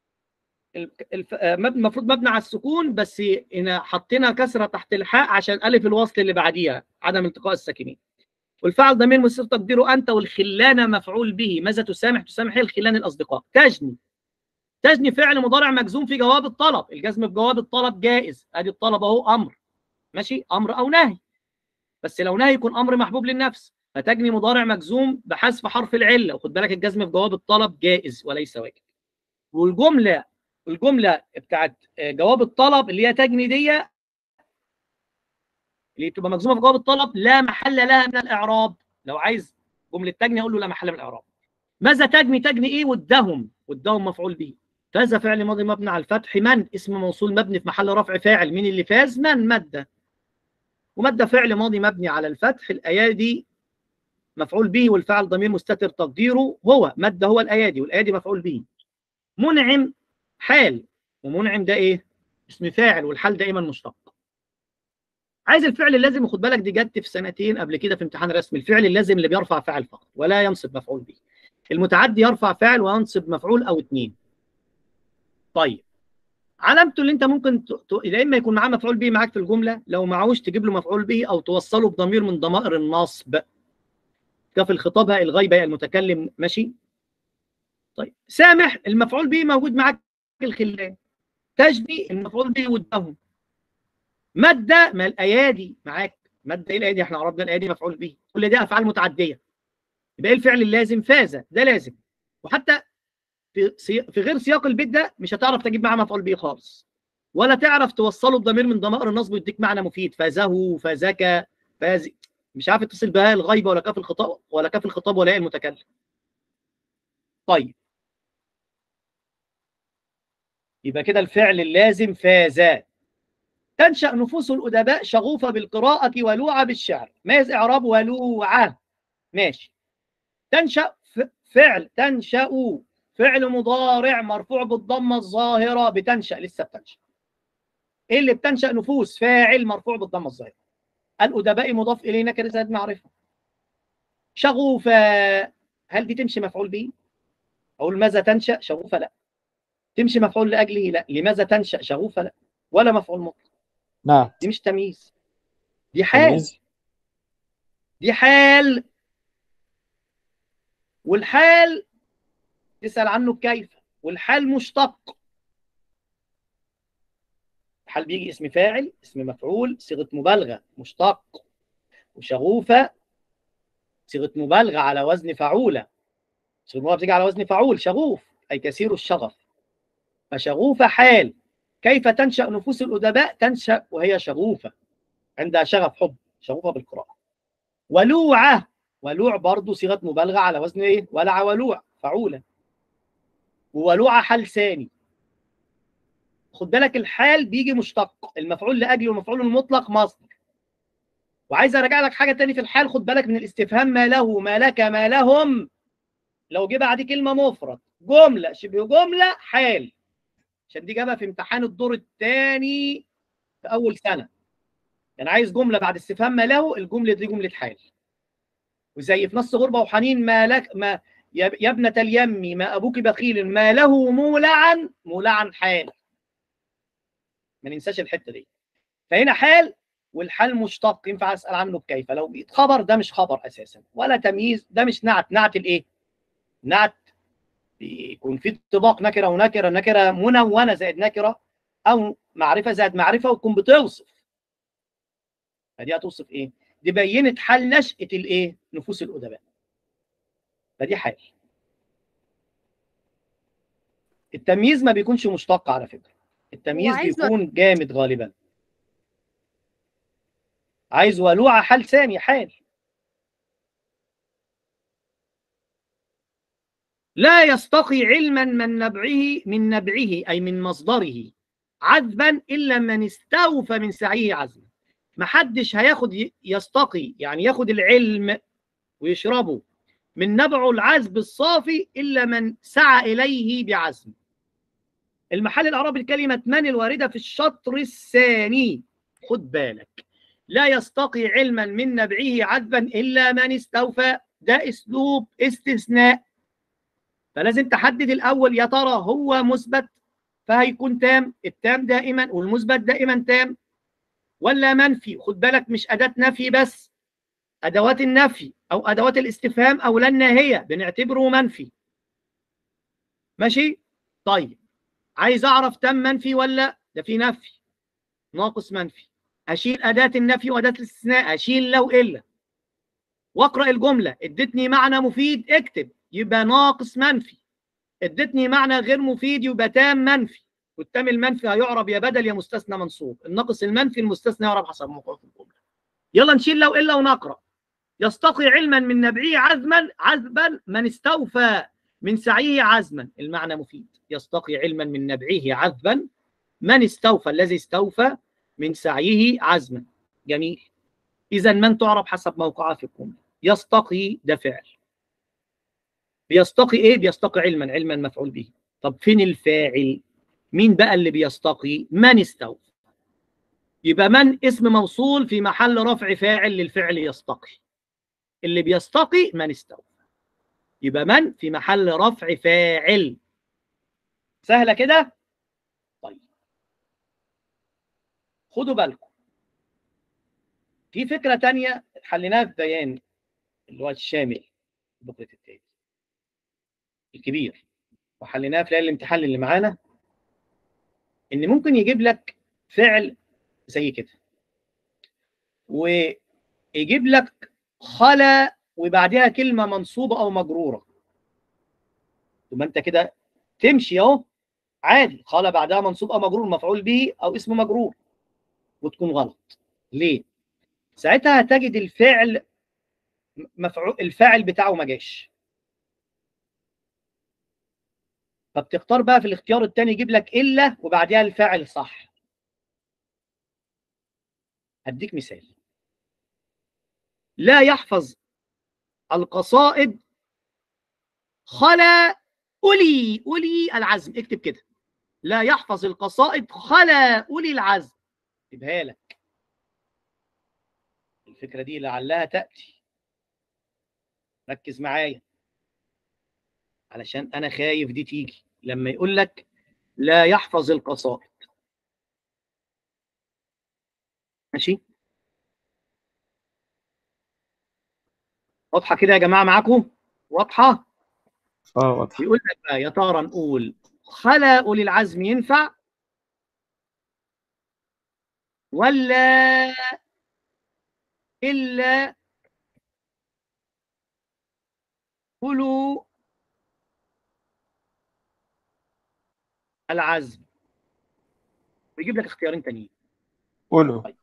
المفروض مبني على السكون، بس هنا حطينا كسره تحت الحاء عشان الف الوصل اللي بعديها عدم التقاء الساكنين. والفعل ضمير مستتر تقديره انت، والخلانه مفعول به. ماذا تسامح؟ تسامح هي الخلان الاصدقاء. تجني فعل مضارع مجزوم في جواب الطلب. الجزم في جواب الطلب جائز، ادي الطلب اهو امر، ماشي، امر او نهي، بس لو نهي يكون امر محبوب للنفس. فتجني مضارع مجزوم بحذف حرف العله، وخد بالك الجزم في جواب الطلب جائز وليس واجب. والجمله بتاعت جواب الطلب اللي هي تجني دي، اللي بتبقى مجزومه في جواب الطلب لا محل لها من الاعراب. لو عايز جمله تجني اقول له لا محل من الاعراب. ماذا تجني ايه؟ ودهم مفعول به. فاز فعل ماضي مبني على الفتح، من اسم موصول مبني في محل رفع فاعل. مين اللي فاز؟ من ماده، وماده فعل ماضي مبني على الفتح. الايادي مفعول به، والفعل ضمير مستتر تقديره هو. ماده هو الايادي، والايادي مفعول به. منعم حال، ومنعم ده ايه؟ اسم فاعل، والحال دائما مشتق. عايز الفعل اللازم، وخد بالك دي جت في سنتين قبل كده في امتحان رسم. الفعل اللازم اللي بيرفع فاعل فقط ولا ينصب مفعول به. المتعدي يرفع فاعل وينصب مفعول او اثنين. طيب علامته اللي انت ممكن يا اما يكون معاه مفعول به معاك في الجمله، لو معهوش تجيب له مفعول به او توصله بضمير من ضمائر النصب. كفي الخطاب هاء الغيبه المتكلم، ماشي. طيب سامح المفعول به موجود معاك الخلان. تجني المفعول به ودهم. ماده ما الايادي معاك. ماده ايه الايادي؟ احنا عرفنا الايادي مفعول به. كل ده افعال متعديه. يبقى ايه الفعل اللازم؟ فاز، ده لازم. وحتى في غير سياق البيت ده مش هتعرف تجيب معاه مفعول به خالص، ولا تعرف توصله بضمير من ضمائر النصب ويديك معنى مفيد. فازه، فازك، فاز، مش عارف يتصل بها الغيبه ولا كاف الخطاب ولا ياء المتكلم. طيب يبقى كده الفعل اللازم فاز. تنشأ نفوس الأدباء شغوفة بالقراءة ولوعة بالشعر. ماذا إعراب ولوعة؟ ماشي. تنشأ فعل، تنشأ فعل مضارع مرفوع بالضمة الظاهرة بتنشأ، لسه بتنشأ. ايه اللي بتنشأ؟ نفوس، فاعل مرفوع بالضمة الظاهرة. الأدباء مضاف إلينا كرسالة معرفة. شغوفة، هل دي تمشي مفعول به؟ أقول ماذا تنشأ شغوفة؟ لا. تمشي مفعول لأجله؟ لا. لماذا تنشأ شغوفة؟ لا. ولا مفعول مطلق. نعم. دي مش تمييز، دي حال. دي حال، والحال تسأل عنه كيف، والحال مشتق. الحال بيجي اسم فاعل، اسم مفعول، صيغة مبالغة، مشتق. وشغوفة صيغة مبالغة على وزن فعولة. صيغة مبالغة بتيجي على وزن فعول، شغوف أي كثير الشغف. فشغوفة حال. كيف تنشأ نفوس الأدباء؟ تنشأ وهي شغوفة، عندها شغف حب، شغوفة بالقراءة. ولوعة، ولوع برضه صيغة مبالغة على وزن ايه؟ ولع ولوع، فعولة. وولوعة حال ثاني. خد بالك الحال بيجي مشتق، المفعول لاجله والمفعول المطلق مصدر. وعايز ارجع لك حاجه تاني في الحال، خد بالك من الاستفهام ما له ما لك ما لهم، لو جه بعد كلمه مفرد جمله شبه جمله حال، عشان دي جابها في امتحان الدور الثاني في اول سنه. يعني عايز جمله بعد استفهام ما له، الجمله دي جمله حال. وزي في نص غربه وحنين ما لك ما يا ابنه اليم ما ابوك بخيل ما له مولعا، مولعا حال. ما ننساش الحته دي. فهنا حال، والحال مشتق ينفع اسال عنه بكيف. لو جيت خبر ده مش خبر اساسا ولا تمييز، ده مش نعت. نعت الايه؟ نعت يكون في اتفاق نكره ونكره، نكره منونه زائد نكره، او معرفه زائد معرفه وتكون بتوصف. فدي هتوصف ايه؟ دي بينت حال نشأة الايه؟ نفوس الادباء. فدي حال. التمييز ما بيكونش مشتق على فكره، التمييز بيكون جامد غالبا. عايز ولوعه حال ثاني حال. لا يستقي علما من نبعه أي من مصدره عذبا إلا من استوفى من سعيه عزما. محدش هياخد يستقي يعني ياخد العلم ويشربه من نبعه العذب الصافي إلا من سعى إليه بعزم. المحل الإعرابي الكلمة من الواردة في الشطر الثاني. خد بالك، لا يستقي علما من نبعه عذبا إلا من استوفى، ده أسلوب استثناء. فلازم تحدد الأول يا ترى هو مثبت فهيكون تام، التام دائما والمثبت دائما تام، ولا منفي. خد بالك مش أداة نفي بس، أدوات النفي أو أدوات الاستفهام أو لا الناهية بنعتبره منفي. ماشي؟ طيب عايز أعرف تام منفي ولا ده في نفي ناقص منفي، أشيل أداة النفي وأداة الاستثناء، أشيل لو إلا، وأقرأ الجملة ادتني معنى مفيد اكتب يبقى ناقص منفي، ادتني معنى غير مفيد يبقى تام منفي. والتام المنفي هيعرب يا بدل يا مستثنى منصوب، الناقص المنفي المستثنى يعرب حسب موقعه في الجمله. يلا نشيل لو الا ونقرا. يستقي علما من نبعه عذبا من استوفى من سعيه عزما. المعنى مفيد، يستقي علما من نبعه عذبا من استوفى، الذي استوفى من سعيه عزما. جميل. اذا من تعرب حسب موقعها في الجمله. يستقي ده فعل، بيستقي ايه؟ بيستقي علما، علما مفعول به. طب فين الفاعل؟ مين بقى اللي بيستقي؟ من استوفى. يبقى من اسم موصول في محل رفع فاعل للفعل يستقي. اللي بيستقي من استوفى، يبقى من في محل رفع فاعل. سهله كده؟ طيب خدوا بالكم في فكره تانية حليناها في بيان اللي هو الشامل بكره التالي الكبير، وحليناها في ليله الامتحان اللي معانا، ان ممكن يجيب لك فعل زي كده ويجيب لك خلا وبعدها كلمه منصوبه او مجروره. ثم انت كده تمشي اهو عادي، خلا بعدها منصوب او مجرور، مفعول به او اسم مجرور، وتكون غلط. ليه؟ ساعتها هتجد الفعل الفاعل بتاعه ما جاش، فبتختار بقى في الاختيار الثاني يجيب لك الا وبعدها الفاعل صح. هديك مثال. لا يحفظ القصائد خلا أولي العزم. اكتب كده، لا يحفظ القصائد خلا أولي العزم. اكتبها لك الفكرة دي لعلها تأتي. ركز معايا علشان أنا خايف دي تيجي لما يقول لك لا يحفظ القصائد. ماشي؟ واضحة كده يا جماعة معاكم؟ واضحة؟ واضحة. يقول لك بقى يا ترى نقول خلا أولي العزم ينفع ولا إلا أولو العزم؟ ويجيب لك اختيارين تانيين. قولوا. طيب.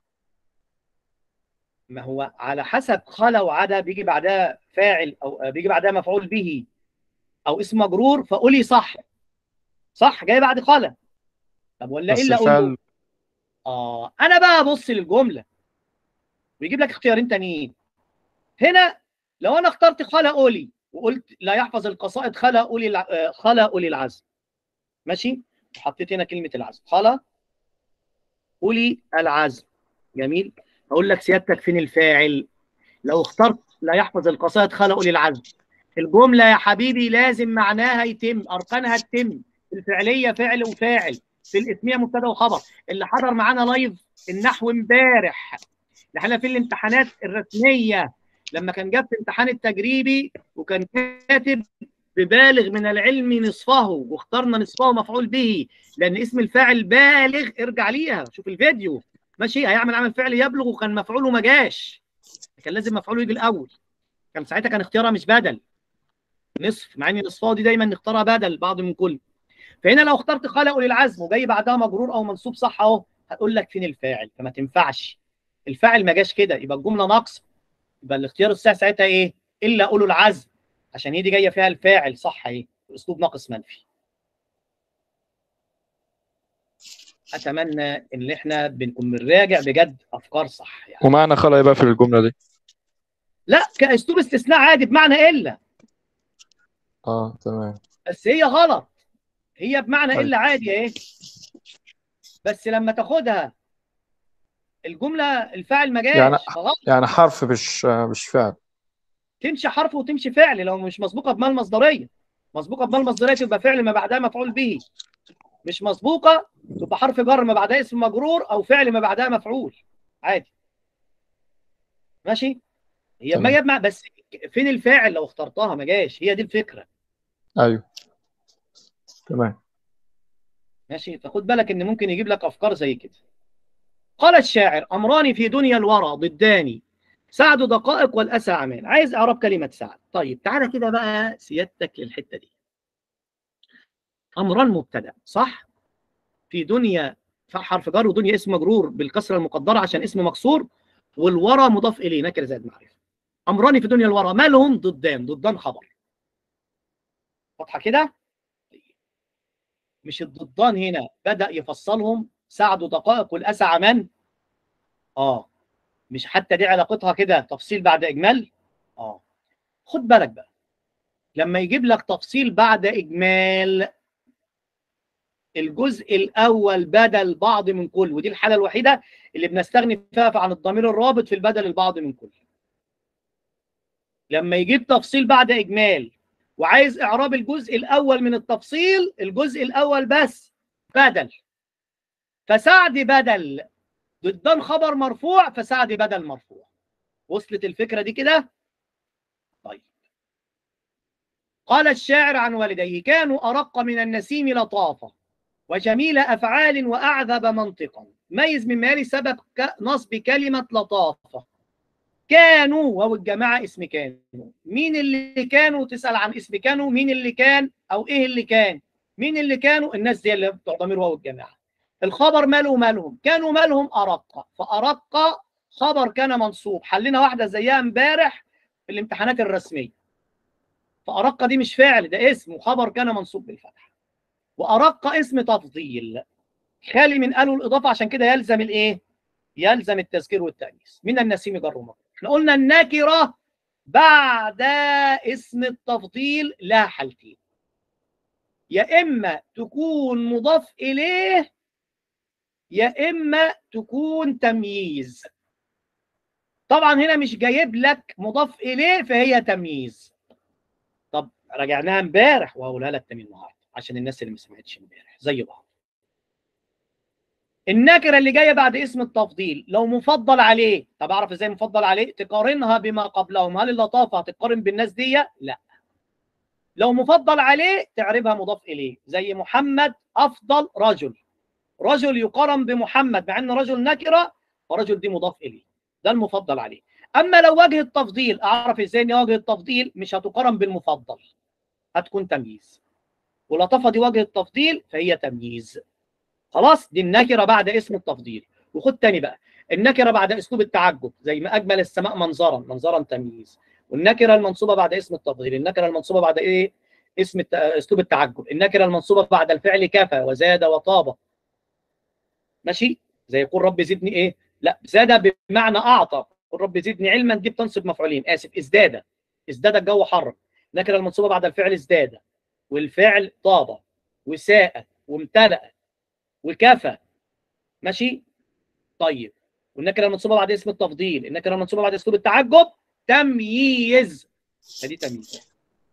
ما هو على حسب خلا وعدا بيجي بعدها فاعل او بيجي بعدها مفعول به او اسم مجرور، فقولي صح. صح جاي بعد خلا. طب ولا بس الا اقول له الفعل انا بقى ابص للجمله ويجيب لك اختيارين تانيين. هنا لو انا اخترت خلا اولي وقلت لا يحفظ القصائد خلا اولي خلا اولي العزم، ماشي، وحطيت هنا كلمه العزم خلا اولي العزم، جميل. اقول لك سيادتك فين الفاعل؟ لو اخترت لا يحفظ القصائد خلا اولي العزم، الجمله يا حبيبي لازم معناها يتم، اركانها تتم. الفعليه فعل وفاعل، في الاسميه مبتدا وخبر. اللي حضر معانا لايف النحو امبارح، احنا في الامتحانات الرسميه لما كان جاب في امتحان التجريبي وكان كاتب ببالغ من العلم نصفه، واخترنا نصفه مفعول به لان اسم الفاعل بالغ، ارجع ليها شوف الفيديو، ماشي. هيعمل عمل فعل يبلغ وكان مفعوله ما جاش، كان لازم مفعوله يجي الاول، كان ساعتها كان اختيارها مش بدل نصف، مع ان نصفها دي دايما نختارها بدل بعض من كل. فهنا لو اخترت خلق للعزم وجاي بعدها مجرور او منصوب صح اهو، هتقول لك فين الفاعل؟ فما تنفعش، الفاعل ما جاش كده، يبقى الجمله ناقصه، يبقى الاختيار الصحيح ساعتها ايه؟ الا اولو العزم، عشان هي دي جايه فيها الفاعل صح ايه؟ اسلوب ناقص منفي. اتمنى ان احنا بنكون بنراجع بجد افكار صح يعني. ومعنى خلا يبقى في الجملة دي؟ لا، كاسلوب استثناء عادي بمعنى الا، تمام. بس هي غلط، هي بمعنى طيب. الا عادي ايه، بس لما تاخدها الجمله الفاعل ما يعني جاش فغلط. يعني حرف مش فعل. تمشي حرف وتمشي فعل لو مش مسبوقه بمال مصدريه، مسبوقه بمال مصدريه تبقى فعل ما بعدها مفعول به، مش مسبوقه تبقى حرف جر ما بعدها اسم مجرور او فعل ما بعدها مفعول عادي، ماشي. هي ما تمام. جاب بس فين الفاعل لو اخترتها ما جاش، هي دي الفكره، ايوه تمام. ماشي. فخد بالك ان ممكن يجيب لك افكار زي كده. قال الشاعر امران في دنيا الورى ضدان، سعد دقائق والاسى اعمال. عايز اعراب كلمه سعد. طيب تعالى كده بقى سيادتك للحته دي. امران مبتدا صح، في دنيا حرف جر ودنيا اسم مجرور بالكسره المقدره عشان اسم مكسور، والورى مضاف اليه نكره زائد معرفه. امران في دنيا الورى مالهم؟ ضدان، ضدان خبر، واضحه كده؟ مش الضدان هنا بدا يفصلهم سعد دقائق والاسى من؟ مش حتى دي علاقتها كده تفصيل بعد اجمال؟ خد بالك بقى لما يجيب لك تفصيل بعد اجمال، الجزء الاول بدل بعض من كل، ودي الحاله الوحيده اللي بنستغني فيها عن الضمير الرابط في البدل البعض من كل. لما يجيب تفصيل بعد اجمال وعايز اعراب الجزء الاول من التفصيل، الجزء الاول بس بدل، فسعد بدل ضدان خبر مرفوع، فسعد بدل مرفوع. وصلت الفكره دي كده؟ طيب. قال الشاعر عن والديه كانوا ارق من النسيم لطافه وجميل افعال واعذب منطقا. ميز من مالي سبب نصب كلمه لطافه. كانوا واو الجماعه اسم كانوا، مين اللي كانوا؟ تسال عن اسم كانوا، مين اللي كان او ايه اللي كان؟ مين اللي كانوا؟ الناس دي اللي بتوع ضمير واو الجماعه. الخبر ماله مالهم؟ كانوا مالهم ارق، فارق خبر كان منصوب، حلينا واحده زيها امبارح في الامتحانات الرسميه. فارق دي مش فعل، ده اسم وخبر كان منصوب بالفتح، وارق اسم تفضيل خالي من قالوا الاضافه، عشان كده يلزم الايه؟ يلزم التذكير والتانيث. من النسيم جر ومجرور. احنا قلنا النكره بعد اسم التفضيل لها حالتين، يا اما تكون مضاف اليه يا اما تكون تمييز. طبعا هنا مش جايب لك مضاف اليه فهي تمييز. طب راجعناها امبارح وهقولها لك تاني النهارده عشان الناس اللي ما سمعتش امبارح زي بعض. النكره اللي جايه بعد اسم التفضيل لو مفضل عليه، طب اعرف ازاي مفضل عليه؟ تقارنها بما قبلهم. هل اللطافه هتقارن بالناس دي؟ لا. لو مفضل عليه تعربها مضاف اليه، زي محمد افضل رجل، رجل يقارن بمحمد مع ان رجل نكره، فرجل دي مضاف اليه، ده المفضل عليه. اما لو وجه التفضيل، اعرف ازاي ان وجه التفضيل مش هتقارن بالمفضل، هتكون تمييز، ولطافه دي وجه التفضيل فهي تمييز. خلاص، دي النكره بعد اسم التفضيل. وخد تاني بقى، النكره بعد اسلوب التعجب زي ما اجمل السماء منظرا، منظرا تمييز. والنكره المنصوبه بعد اسم التفضيل، النكره المنصوبه بعد ايه؟ اسلوب التعجب. النكره المنصوبه بعد الفعل كفى وزاد وطاب، ماشي؟ زي يقول رب زدني ايه؟ لا، زاد بمعنى اعطى. قل رب زدني علما دي بتنصب مفعولين، اسف، ازداد. ازداد الجو حر، لكن المنصوبه بعد الفعل ازداد، والفعل طاب وساء وامتلأ وكفى. ماشي؟ طيب، والنكره المنصوبه بعد اسم التفضيل، النكره المنصوبه بعد اسلوب التعجب تمييز، فدي تمييز.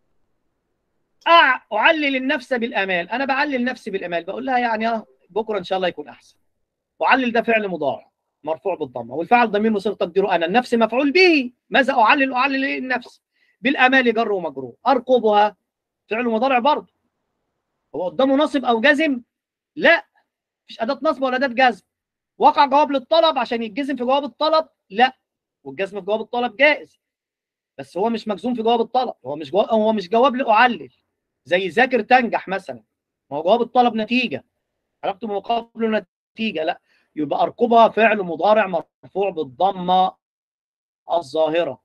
اعلل النفس بالامال، انا بعلل نفسي بالامال، بقول لها يعني بكره ان شاء الله يكون احسن. اعلل ده فعل مضارع مرفوع بالضمه، والفاعل ضمير مصير تقديره انا، النفس مفعول به. ماذا اعلل؟ اعلل ايه؟ النفس. بالامال جر ومجرور. ارقبها فعل مضارع برضه، هو قدامه نصب او جزم؟ لا، مفيش اداه نصب ولا اداه جزم. وقع جواب للطلب عشان يتجزم في جواب الطلب؟ لا، والجزم في جواب الطلب جائز، بس هو مش مجزوم في جواب الطلب، هو مش جواب لاعلل. زي ذاكر تنجح مثلا، ما هو جواب الطلب نتيجه، علاقته مقابله نتيجه، لا. يبقى ارقبها فعل مضارع مرفوع بالضمه الظاهره.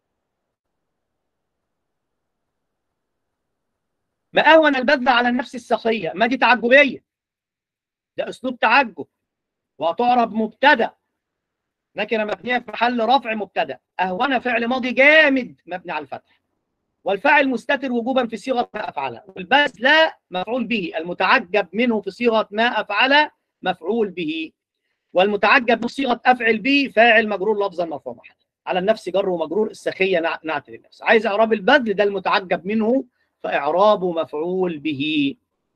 ما اهون البذل على النفس السخيه، ما دي تعجبيه، ده اسلوب تعجب، وهتعرب مبتدا، نكره مبنيه في محل رفع مبتدا. اهون فعل ماضي جامد مبني على الفتح، والفاعل مستتر وجوبا في صيغه ما افعل، والباس لا مفعول به، المتعجب منه في صيغه ما افعل مفعول به، والمتعجب من صيغه افعل به فاعل مجرور لفظا مرفوع محل. على النفس جر ومجرور، السخيه نعت للنفس. عايز اعراب البذل، ده المتعجب منه فاعرابه مفعول به.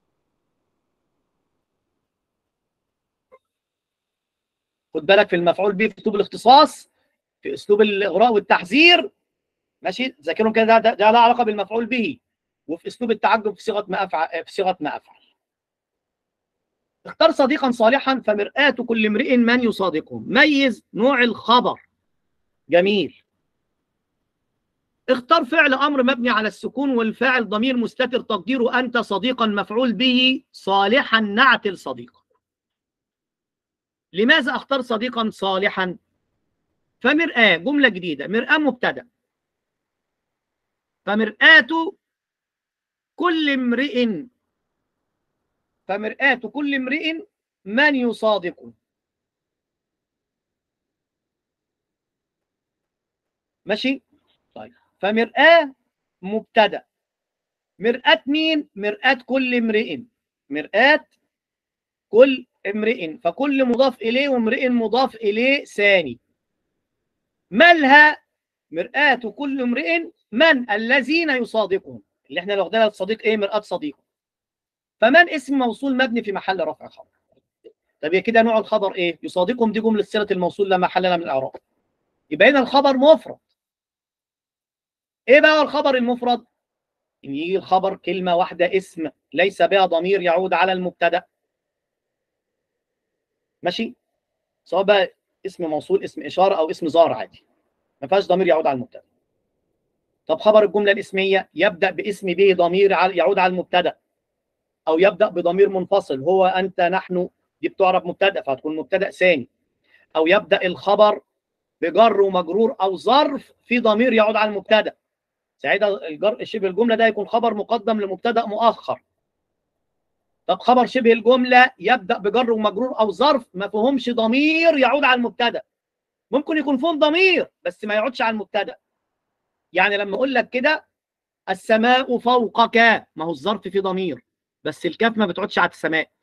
خد بالك في المفعول به في اسلوب الاختصاص، في اسلوب الاغراء والتحذير، ماشي؟ ذاكرهم كده، ده له علاقه بالمفعول به، وفي اسلوب التعجب في صيغه ما افعل، في صيغه ما افعل. اختار صديقا صالحا فمرآة كل امرئ من يصادقه. ميز نوع الخبر. جميل. اختار فعل امر مبني على السكون، والفاعل ضمير مستتر تقديره انت، صديقا مفعول به، صالحا نعت لصديقا. لماذا اختار صديقا صالحا؟ فمرآة جمله جديده، مرآة مبتدا، فمرآة كل امرئ، فمرآة كل امرئ من يصادقه. ماشي؟ طيب، فمرآة مبتدا، مرآة مين؟ مرآة كل امرئ، مرآة كل امرئ، فكل مضاف اليه وامرئ مضاف اليه ثاني. مالها؟ مرآة كل امرئ من الذين يصادقهم، اللي احنا لو واخدينها الصديق ايه؟ مرآة صديقه. فمن اسم موصول مبني في محل رفع خبر. طب كده نوع الخبر ايه؟ يصادقهم، دي جمله صله الموصول لا محل لها من الاعراب، يبقى هنا الخبر مفرد. ايه بقى الخبر المفرد؟ ان يجي الخبر كلمه واحده اسم ليس بها ضمير يعود على المبتدا. ماشي؟ سواء بقى اسم موصول، اسم اشاره، او اسم ظاهر عادي، ما فيهاش ضمير يعود على المبتدا. طب خبر الجمله الاسميه يبدا باسم به ضمير يعود على المبتدا، او يبدا بضمير منفصل، هو انت نحن، دي بتعرب مبتدا فهتكون مبتدا ثاني، او يبدا الخبر بجر ومجرور او ظرف في ضمير يعود على المبتدا، ساعتها الجر شبه الجمله ده يكون خبر مقدم لمبتدا مؤخر. طب خبر شبه الجمله يبدا بجر ومجرور او ظرف ما فيهمش ضمير يعود على المبتدا، ممكن يكون فيهم ضمير بس ما يعودش على المبتدا. يعني لما اقول لك كده السماء فوقك، ما هو الظرف فيه ضمير بس الكاف ما بتعودش على السماء،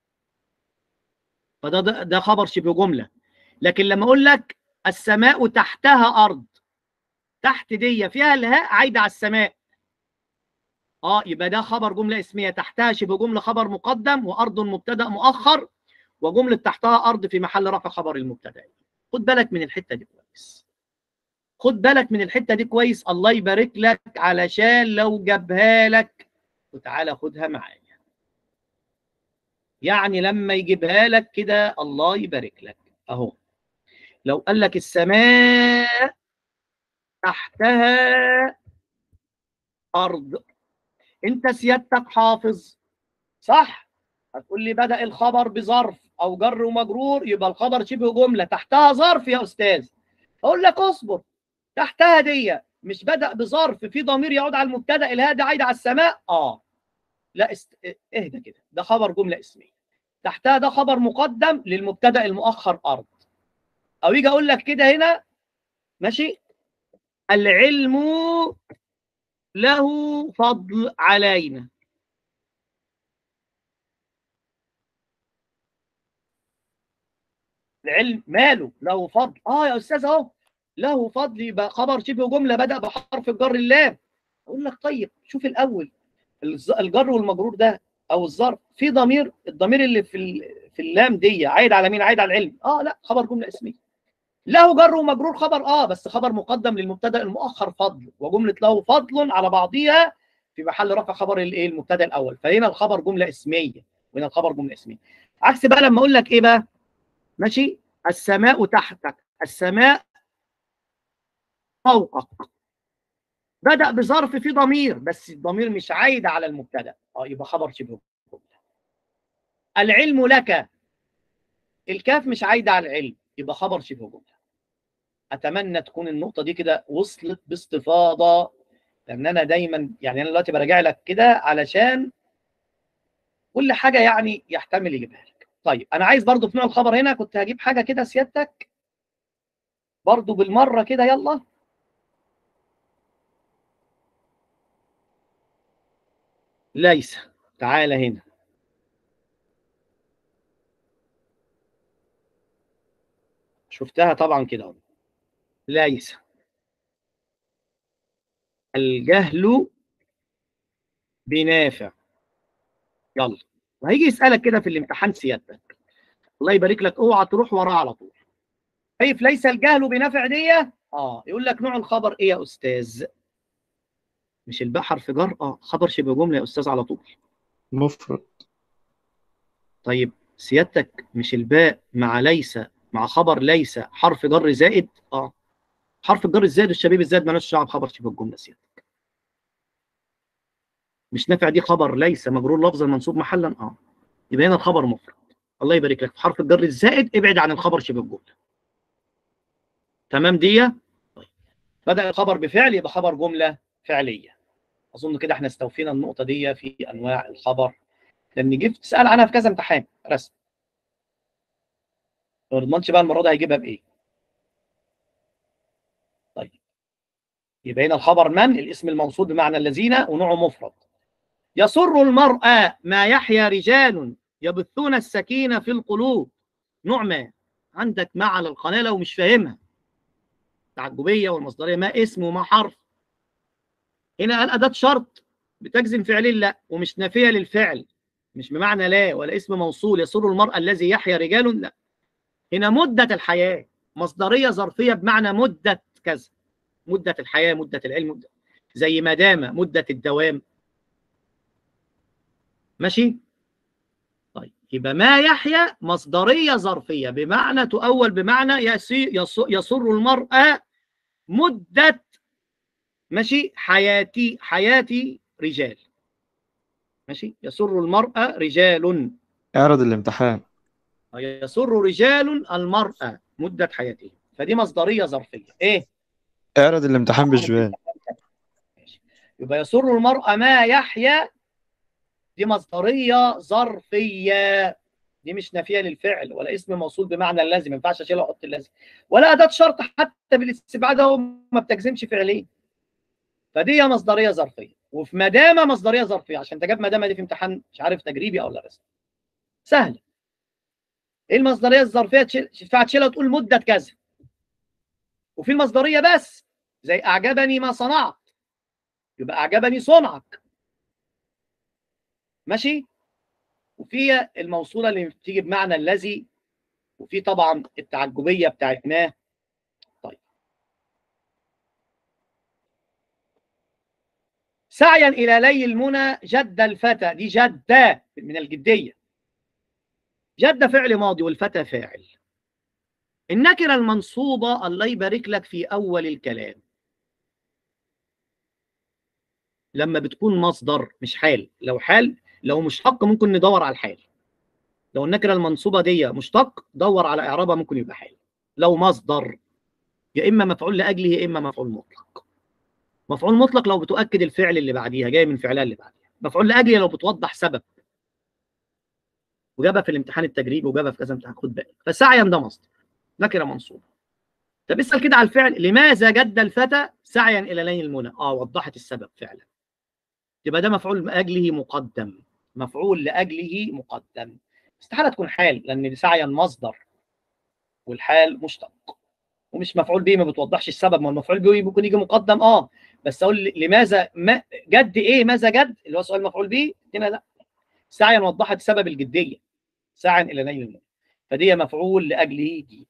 فده خبر شبه جمله. لكن لما اقول لك السماء تحتها ارض، تحت دي فيها الهاء عايده على السماء، يبقى ده خبر جمله اسميه، تحتها شبه جمله خبر مقدم، وارض مبتدا مؤخر، وجمله تحتها ارض في محل رفع خبر المبتدا. خد بالك من الحته دي كويس، خد بالك من الحته دي كويس، الله يبارك لك، علشان لو جابها لك وتعالى خدها معايا. يعني لما يجيبها لك كده الله يبارك لك اهو، لو قال لك السماء تحتها ارض، انت سيادتك حافظ صح؟ هتقول لي بدأ الخبر بظرف او جر ومجرور، يبقى الخبر شبه جمله تحتها ظرف يا استاذ. اقول لك اصبر، تحتها دي مش بدأ بظرف في ضمير يعود على المبتدا، الهاء ده عايده على السماء. لا اهدى كده، ده خبر جمله اسميه تحتها ده خبر مقدم للمبتدأ المؤخر أرض. أو يجي أقول لك كده هنا ماشي، العلم له فضل علينا. العلم ماله له فضل؟ يا أستاذ أهو له فضل، يبقى خبر شبه جملة بدأ بحرف الجر اللام. أقول لك طيب شوف الأول الجر والمجرور ده أو الظرف في ضمير، الضمير اللي في اللام دي عايد على مين؟ عايد على العلم. لا خبر جملة اسمية. له جر ومجرور خبر بس خبر مقدم للمبتدا المؤخر فضل، وجمله له فضل على بعضها في محل رفع خبر الايه؟ المبتدا الاول. فهنا الخبر جمله اسميه وهنا الخبر جمله اسميه. عكس بقى لما اقول لك ايه بقى؟ ماشي، السماء تحتك، السماء فوقك. بدأ بظرف فيه ضمير بس الضمير مش عايد على المبتدا، يبقى خبر شبه جمله. العلم لك، الكاف مش عايده على العلم يبقى خبر شبه جمله. اتمنى تكون النقطه دي كده وصلت باستفاضه، لان انا دايما يعني انا دلوقتي براجع لك كده علشان كل حاجه يعني يحتمل يجيبها لك. طيب انا عايز برضو في نوع الخبر هنا كنت هجيب حاجه كده سيادتك برضو بالمره كده، يلا. ليس، تعالى هنا. شفتها طبعا كده. ليس الجهل بنافع. يلا، وهيجي يسالك كده في الامتحان سيادتك، الله يبارك لك، اوعى تروح وراه على طول. شايف ليس الجهل بنافع دي؟ يقول لك نوع الخبر ايه يا استاذ؟ مش الباء حرف جر؟ خبر شبه جمله يا استاذ على طول. مفرد. طيب سيادتك مش الباء مع ليس مع خبر ليس حرف جر زائد؟ حرف الجر الزائد الشبيب الزائد مالوش دعوه بخبر شبه الجمله سيادتك. مش نافع دي خبر ليس مجرور لفظا منصوب محلا، يبقى هنا الخبر مفرد. الله يبارك لك، في حرف الجر الزائد ابعد عن الخبر شبه الجمله. تمام دي؟ طيب بدأ الخبر بفعل يبقى خبر جمله فعليه. اظن كده احنا استوفينا النقطه دي في انواع الخبر، لان جيت تسال عنها في كذا امتحان رسم. ما نضمنش بقى المره دي هيجيبها بايه. طيب يبقى هنا الخبر من؟ الاسم الموصول بمعنى الذين ونوعه مفرد. يسر المرء ما يحيا رجال يبثون السكينه في القلوب. نوع ما عندك ما على القناه لو مش فاهمها، تعجبيه والمصدريه ما اسم وما حرف. هنا قال اداه شرط بتجزم فعلين لا، ومش نافيه للفعل، مش بمعنى لا، ولا اسم موصول يسر المرء الذي يحيا رجال، لا. هنا مده الحياه مصدريه ظرفيه بمعنى مده كذا، مده الحياه، مده العلم، مدة. زي ما دام مده الدوام. ماشي. طيب يبقى ما يحيا مصدريه ظرفيه بمعنى تؤول بمعنى يسر المرء مده ماشي حياتي رجال. ماشي، يسر المرء رجال. اعرض الامتحان. يسر رجال المرأة مدة حياته، فدي مصدرية ظرفية. ايه؟ اعرض الامتحان بجوان. يبقى يسر المرأة ما يحيا دي مصدرية ظرفية، دي مش نافية للفعل ولا اسم موصول بمعنى اللازم، ما ينفعش اشيلها واحط اللازم، ولا أداة شرط حتى بالاستبعاد اهو ما بتجزمش فعلين، فدي مصدرية ظرفية. وفي مدامة مصدرية ظرفية، عشان تجاب مدامة دي في امتحان مش عارف تجريبي او لا رسمي سهل. ايه المصدريه الظرفيه؟ تشيلها وتقول مده كذا. وفي المصدريه بس زي اعجبني ما صنعت يبقى اعجبني صنعك. ماشي. وفي الموصوله اللي بتيجي بمعنى الذي، وفي طبعا التعجبيه بتاعت ما. طيب سعيا الى لي المنى جد الفتى، دي جده من الجديه، جد فعل ماضي والفتى فاعل. النكره المنصوبه الله يبارك لك في اول الكلام لما بتكون مصدر مش حال. لو حال، لو مشتق ممكن ندور على الحال. لو النكره المنصوبه دي مشتق دور على اعرابها ممكن يبقى حال. لو مصدر يا اما مفعول لاجله يا اما مفعول مطلق. مفعول مطلق لو بتؤكد الفعل اللي بعديها جاي من فعلها اللي بعديها. مفعول لاجله لو بتوضح سبب. وجابها في الامتحان التجريبي وجابها في كذا امتحان، خد بالك. فسعيا ده مصدر نكره منصوبه. طب اسال كده على الفعل، لماذا جد الفتى سعيا الى نيل المنى؟ وضحت السبب فعلا، يبقى ده مفعول لاجله مقدم، مفعول لاجله مقدم. استحاله تكون حال، لان سعيا مصدر والحال مشتق، ومش مفعول به، ما بتوضحش السبب. ما المفعول به ممكن يجي مقدم بس اقول لماذا، ما جد ايه، ماذا جد اللي هو سؤال مفعول به هنا، لا. سعيا وضحت سبب الجديه، سعيا الى نيل المنى، فدي مفعول لاجله دي.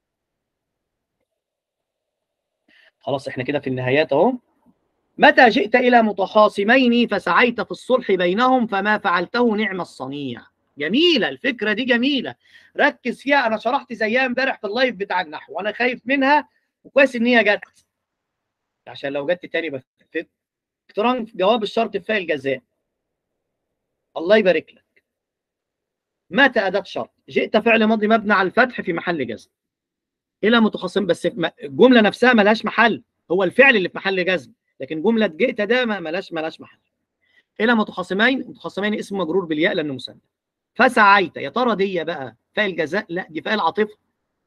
خلاص احنا كده في النهايات اهو. متى جئت الى متخاصمين فسعيت في الصلح بينهم فما فعلته نعم الصنيع. جميله الفكره دي، جميله، ركز فيها. انا شرحت زيها امبارح في اللايف بتاع النحو وانا خايف منها، وكويس ان هي جت، عشان لو جت تاني بفتكر. اقتران جواب الشرط في فاء الجزاء. الله يبارك لك. متى اداه شرط، جئت فعل ماضي مبني على الفتح في محل جزم الى متخاصم، بس الجمله نفسها ملهاش محل، هو الفعل اللي في محل جزم، لكن جمله جئت ده ملهاش محل. الى متخاصمين، متخاصمين اسم مجرور بالياء لانه مثنى. فسعيت، يا ترى دي بقى فاء الجزاء؟ لا، دي فاء العاطفه،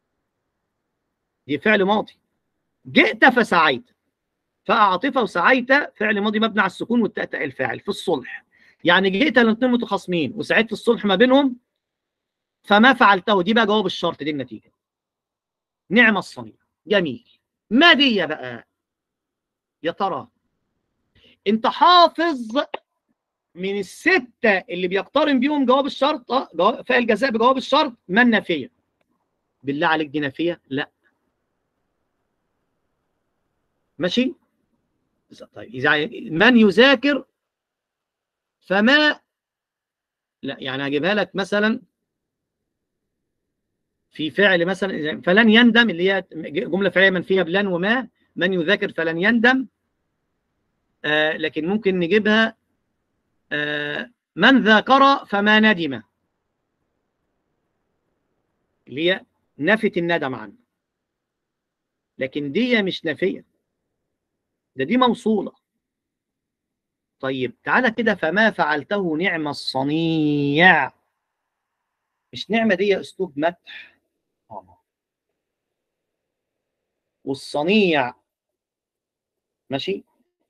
دي فعل ماضي. جئت فسعيت، فاء عاطفه، وسعيت فعل ماضي مبني على السكون والتاء تاء الفاعل في الصلح. يعني جئت الاثنين متخاصمين وسعيت في الصلح ما بينهم، فما فعلته دي بقى جواب الشرط، دي النتيجه. نعم الصنيع. جميل. ما دي بقى يا ترى؟ انت حافظ من الستة اللي بيقترن بيهم جواب الشرط، فاء الجزاء بجواب الشرط، ما النافية؟ بالله عليك دي نافية؟ لا. ماشي؟ طيب إذا من يذاكر فما، لا يعني هجيبها لك مثلا في فعل مثلا فلن يندم، اللي هي جملة فعلية منفية بلن وما، من يذاكر فلن يندم. لكن ممكن نجيبها من ذاكر فما ندم، اللي هي نفت الندم عنه، لكن دي مش نافية، دي موصولة. طيب تعالى كده، فما فعلته نعم الصنيع، مش نعمة دي أسلوب مدح؟ والصنيع ماشي،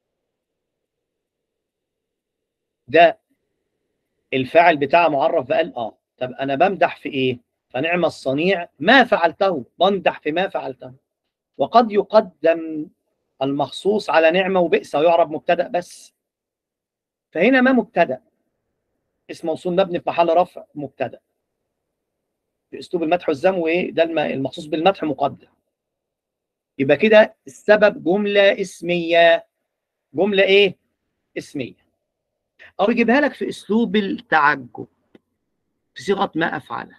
ده الفاعل بتاعه معرف بقال طب أنا بمدح في إيه؟ فنعم الصنيع ما فعلته، بمدح في ما فعلته. وقد يقدم المخصوص على نعمة وبئس ويعرب مبتدأ بس، فهنا ما مبتدأ، اسم موصول مبني في محل رفع مبتدأ في أسلوب المدح والذم، وإيه ده المخصوص بالمدح مقدم. يبقى كده السبب جملة اسمية. جملة إيه؟ اسمية. أو يجيبها لك في أسلوب التعجب في صيغة ما أفعله.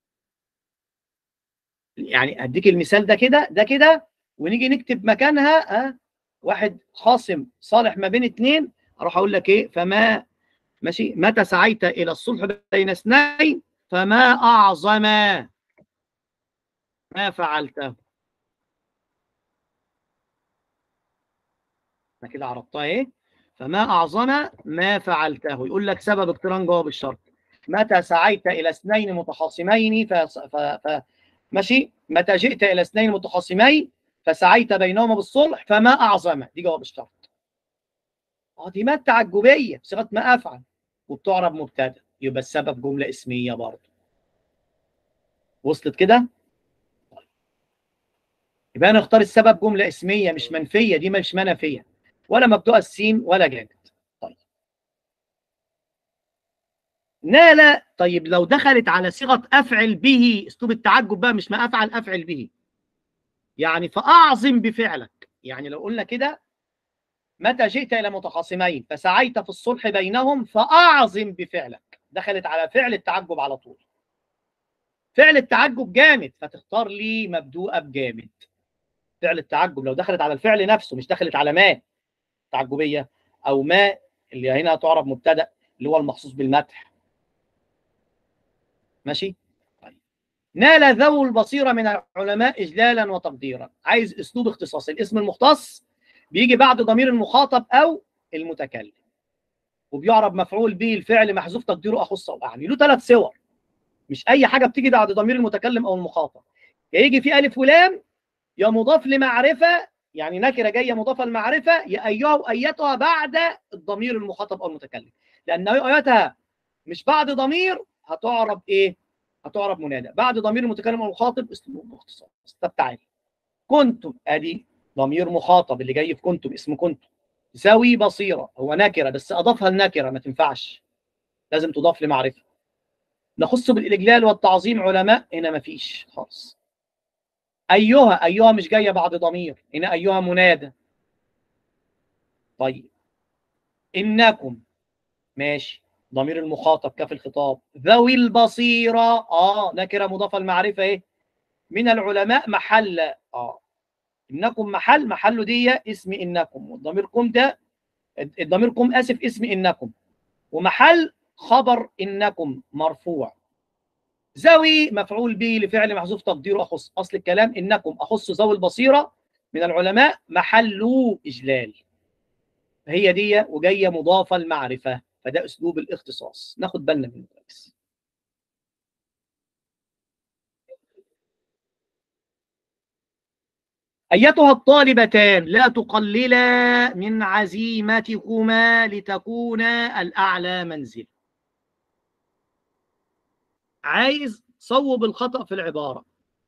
يعني أديك المثال ده كده ونيجي نكتب مكانها واحد خاصم صالح ما بين اثنين، أروح أقول لك إيه؟ فما ماشي، متى سعيت إلى الصلح بين اثنين فما أعظم ما فعلته. أنا كده عرفتها إيه؟ فما أعظم ما فعلته. يقول لك سبب اقتران جواب الشرط. متى سعيت إلى اثنين متخاصمين ماشي، متى جئت إلى اثنين متخاصمين فسعيت بينهما بالصلح فما أعظم، دي جواب الشرط. دي ما التعجبية بصيغة ما أفعل وبتعرب مبتدأ، يبقى السبب جملة اسمية برضه. وصلت كده؟ يبقى نختار السبب جملة اسمية مش منفية، دي مش منفية ولا مبدوءة السين ولا جامد. طيب نال، طيب لو دخلت على صيغة أفعل به، أسلوب التعجب بقى، مش ما أفعل، أفعل به، يعني فأعظم بفعلك. يعني لو قلنا كده متى جئت إلى متخاصمين فسعيت في الصلح بينهم فأعظم بفعلك، دخلت على فعل التعجب على طول. فعل التعجب جامد فتختار لي مبدوءة بجامد. فعل التعجب لو دخلت على الفعل نفسه، مش دخلت على ما تعجبية أو ما اللي هنا تعرب مبتدأ اللي هو المخصوص بالمدح. ماشي؟ طيب. نال ذو البصيرة من العلماء إجلالا وتقديرا. عايز أسلوب اختصاصي. الاسم المختص بيجي بعد ضمير المخاطب أو المتكلم، وبيعرب مفعول به الفعل محذوف تقديره أخص أو أعني. له 3 صور. مش اي حاجه بتيجي بعد ضمير المتكلم او المخاطب، يا يجي في الف ولام، يا مضاف لمعرفه يعني نكره جايه مضافه لمعرفه، يا ايها وايتها بعد الضمير المخاطب او المتكلم، لان ايتها مش بعد ضمير هتعرب ايه؟ هتعرب منادى. بعد ضمير المتكلم او المخاطب اسمه اختصاص. طب تعالى، كنتم ادي ضمير مخاطب اللي جاي في كنتم، اسم كنتم. ذوي بصيره هو نكره بس اضافها النكره ما تنفعش، لازم تضاف لمعرفه. نخص بالاجلال والتعظيم علماء، هنا ما فيش خالص. ايها مش جايه بعد ضمير، هنا ايها منادى. طيب انكم ماشي، ضمير المخاطب كاف الخطاب. ذوي البصيره نكره مضافه المعرفه ايه؟ من العلماء محل انكم محله دي اسم انكم، والضميركم ده الضميركم اسف اسم انكم، ومحل خبر انكم مرفوع. ذوي مفعول به لفعل محذوف تقديره اخص. اصل الكلام انكم اخص ذوي البصيره من العلماء محله اجلال، هي دي وجايه مضافه المعرفه، فده اسلوب الاختصاص، ناخد بالنا منه كويس. ايتها الطالبتان لا تقللا من عزيمتكما لتكونا الاعلى منزل. عايز صوب الخطأ في العباره،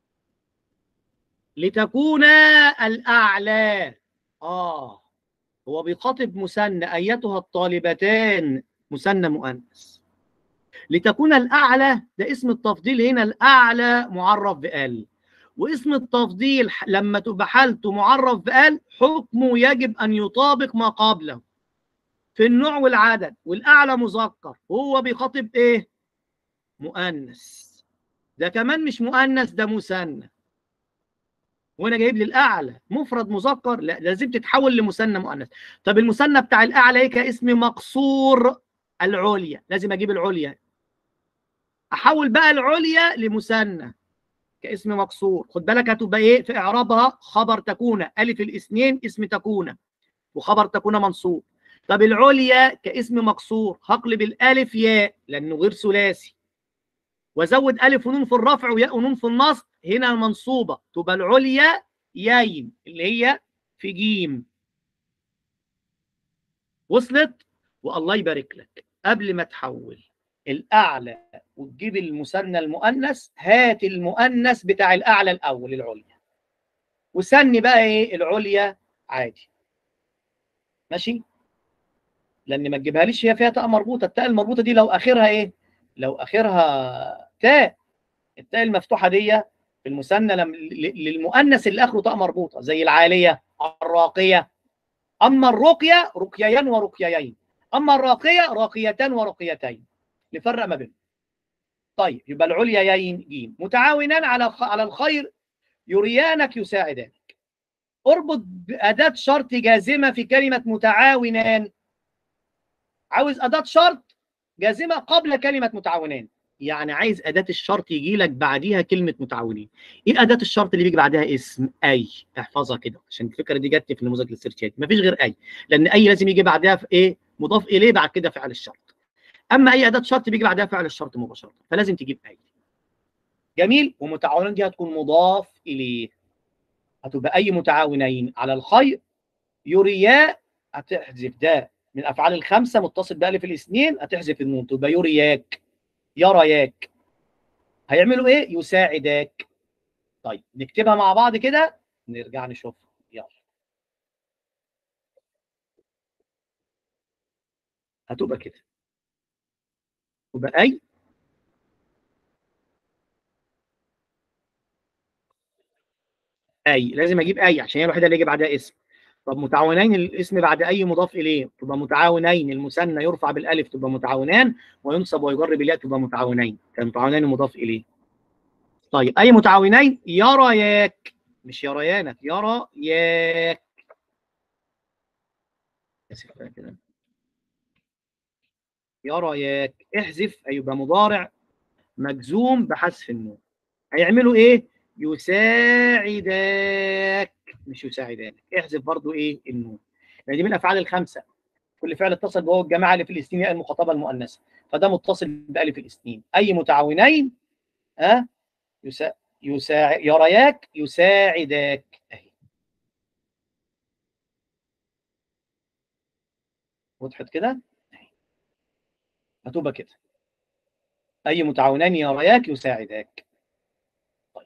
لتكونا الاعلى. هو بيخاطب مثنى، ايتها الطالبتان مثنى مؤنث. لتكون الاعلى ده اسم التفضيل، هنا الاعلى معرف بال، واسم التفضيل لما تبقى حالته معرف بال حكمه يجب ان يطابق ما قبله في النوع والعدد، والاعلى مذكر هو بيخاطب ايه؟ مؤنث. ده كمان مش مؤنث، ده مثنى، وانا جايب لي الاعلى مفرد مذكر، لا لازم تتحول لمثنى مؤنث. طب المثنى بتاع الاعلى ايه؟ كاسم مقصور العليا، لازم اجيب العليا، احول بقى العليا لمثنى كاسم مقصور. خد بالك هتبقى ايه في اعرابها؟ خبر تكون، الف الاثنين اسم تكون، وخبر تكون منصوب. طب العليا كاسم مقصور، هقلب الالف ياء لانه غير ثلاثي، وازود الف ونون في الرفع وياء ونون في النصب، هنا المنصوبه تبقى العليا ياين اللي هي في جيم. وصلت؟ والله يبارك لك، قبل ما تحول الاعلى وتجيب المثنى المؤنث، هات المؤنث بتاع الاعلى الاول العليا، وسني بقى ايه العليا عادي، ماشي؟ لان ما تجيبهاليش هي فيها تاء مربوطه، التاء المربوطه دي لو اخرها ايه؟ لو اخرها تاء، التاء المفتوحه دي في المثنى للمؤنث اللي اخره تاء مربوطه، زي العاليه، الراقيه. اما الرقيه رقيين ورقيين، اما الراقيه راقيتان ورقيتين، نفرق ما بينهم. طيب يبقى العليا يين جيم، متعاونان على الخير يريانك يساعدانك. اربط بأداة شرط جازمة في كلمة متعاونان. عاوز أداة شرط جازمة قبل كلمة متعاونان، يعني عايز أداة الشرط يجي لك بعديها كلمة متعاونين. إيه أداة الشرط اللي بيجي بعدها؟ اسم أي، احفظها كده عشان الفكرة دي جت في نموذج السيرشات، مفيش غير أي، لأن أي لازم يجي بعدها في إيه؟ مضاف إليه بعد كده فعل الشرط. أما أي أداة شرط بيجي بعدها فعل الشرط مباشرة، فلازم تجيب أي. جميل. ومتعاونين دي هتكون مضاف إليه، هتبقى أي متعاونين على الخير يريا، هتحذف ده من الأفعال الخمسة متصل بألف الاثنين، هتحذف النون تبقى يرياك يرياك. هيعملوا إيه؟ يساعداك. طيب نكتبها مع بعض كده نرجع نشوف. يلا هتبقى كده، تبقى أي لازم أجيب أي عشان هي الوحيدة اللي يجي بعدها اسم. طب متعاونين الاسم بعد أي مضاف إليه تبقى متعاونين، المثنى يرفع بالألف تبقى متعاونان، وينصب ويجر بالياء تبقى متعاونين، كان متعاونين مضاف إليه. طيب أي متعاونين؟ يرياك، مش يريانك، يرياك. كده يرياك، احذف، هيبقى مضارع مجزوم بحذف النون. هيعملوا ايه؟ يساعداك مش يساعدانك، احذف برضو ايه؟ النون، يعني دي من الافعال الخمسه، كل فعل اتصل بهو الجماعه الف الاثنين ياء المخاطبه المؤنثه، فده متصل بالف الاثنين. اي متعاونين يرياك يساعداك اهي. وضحت كده؟ هتبقى كده اي متعاونان يرياك يساعداك. طيب.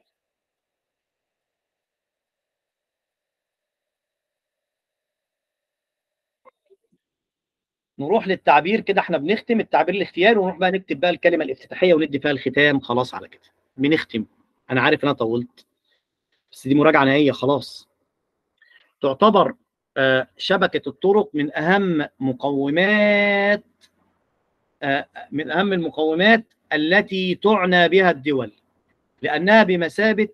نروح للتعبير كده، احنا بنختم التعبير الاختياري ونروح بقى نكتب بقى الكلمه الافتتاحيه وندي فيها الختام. خلاص على كده بنختم. انا عارف ان انا طولت بس دي مراجعه نهائيه خلاص. تعتبر شبكه الطرق من اهم المقومات التي تعنى بها الدول، لانها بمثابه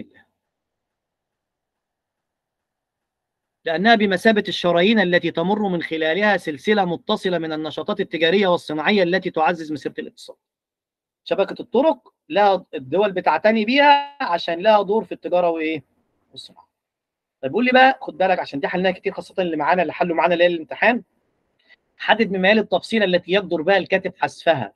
الشرايين التي تمر من خلالها سلسله متصله من النشاطات التجاريه والصناعيه التي تعزز مسيره الاقتصاد. شبكه الطرق لها الدول بتعتني بيها عشان لها دور في التجاره وايه؟ والصناعه. طيب قول لي بقى، خد بالك عشان دي حلناها كتير، خاصه اللي معانا اللي حلوا معانا ليله الامتحان. حدد مميال التفصيل التي يقدر بها الكاتب حذفها،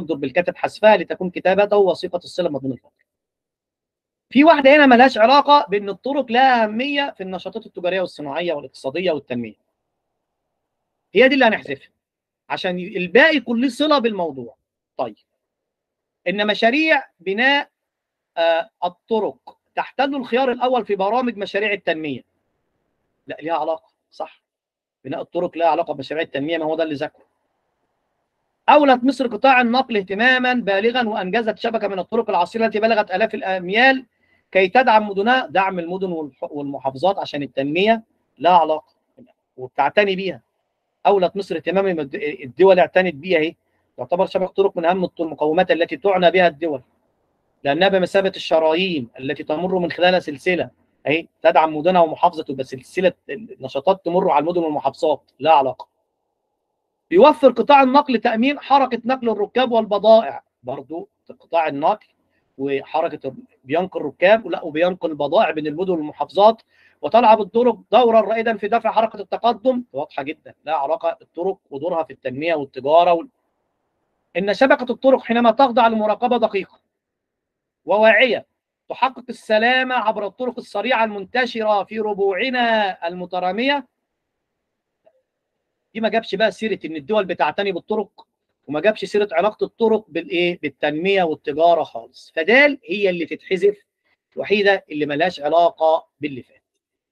لتكون كتابته وثيقه الصله مضمون الفقر. في واحده هنا ملهاش علاقه بان الطرق لها اهميه في النشاطات التجاريه والصناعيه والاقتصاديه والتنميه. هي دي اللي هنحذفها عشان الباقي كله صله بالموضوع. طيب، ان مشاريع بناء الطرق تحتل الخيار الاول في برامج مشاريع التنميه. لا، ليها علاقه، صح. بناء الطرق لها علاقه بمشاريع التنميه، ما هو ده اللي ذكره. اولت مصر قطاع النقل اهتماما بالغا وانجزت شبكه من الطرق العصيره التي بلغت الاف الاميال كي تدعم مدنها. دعم المدن والمحافظات عشان التنميه لها علاقه وبتعتني بيها. اولت مصر اهتماما، الدول اعتنت بيها اهي. تعتبر شبكه الطرق من اهم المقومات التي تعنى بها الدول، لانها بمثابه الشرايين التي تمر من خلالها سلسله اهي تدعم مدنها ومحافظته. بس سلسله النشاطات تمر على المدن والمحافظات لها علاقه. بيوفر قطاع النقل تامين حركه نقل الركاب والبضائع. برضو قطاع النقل وحركه بينقل الركاب وبينقل البضائع بين المدن والمحافظات، وتلعب الطرق دورا رائدا في دفع حركه التقدم. واضحه جدا، لها علاقه الطرق ودورها في التنميه والتجاره ان شبكه الطرق حينما تخضع لمراقبه دقيقه وواعيه تحقق السلامه عبر الطرق السريعه المنتشره في ربوعنا المتراميه. دي ما جابش بقى سيره ان الدول بتعتني بالطرق، وما جابش سيره علاقه الطرق بالتنميه والتجاره خالص. فدال هي اللي تتحذف، الوحيده اللي ملهاش علاقه باللي فات.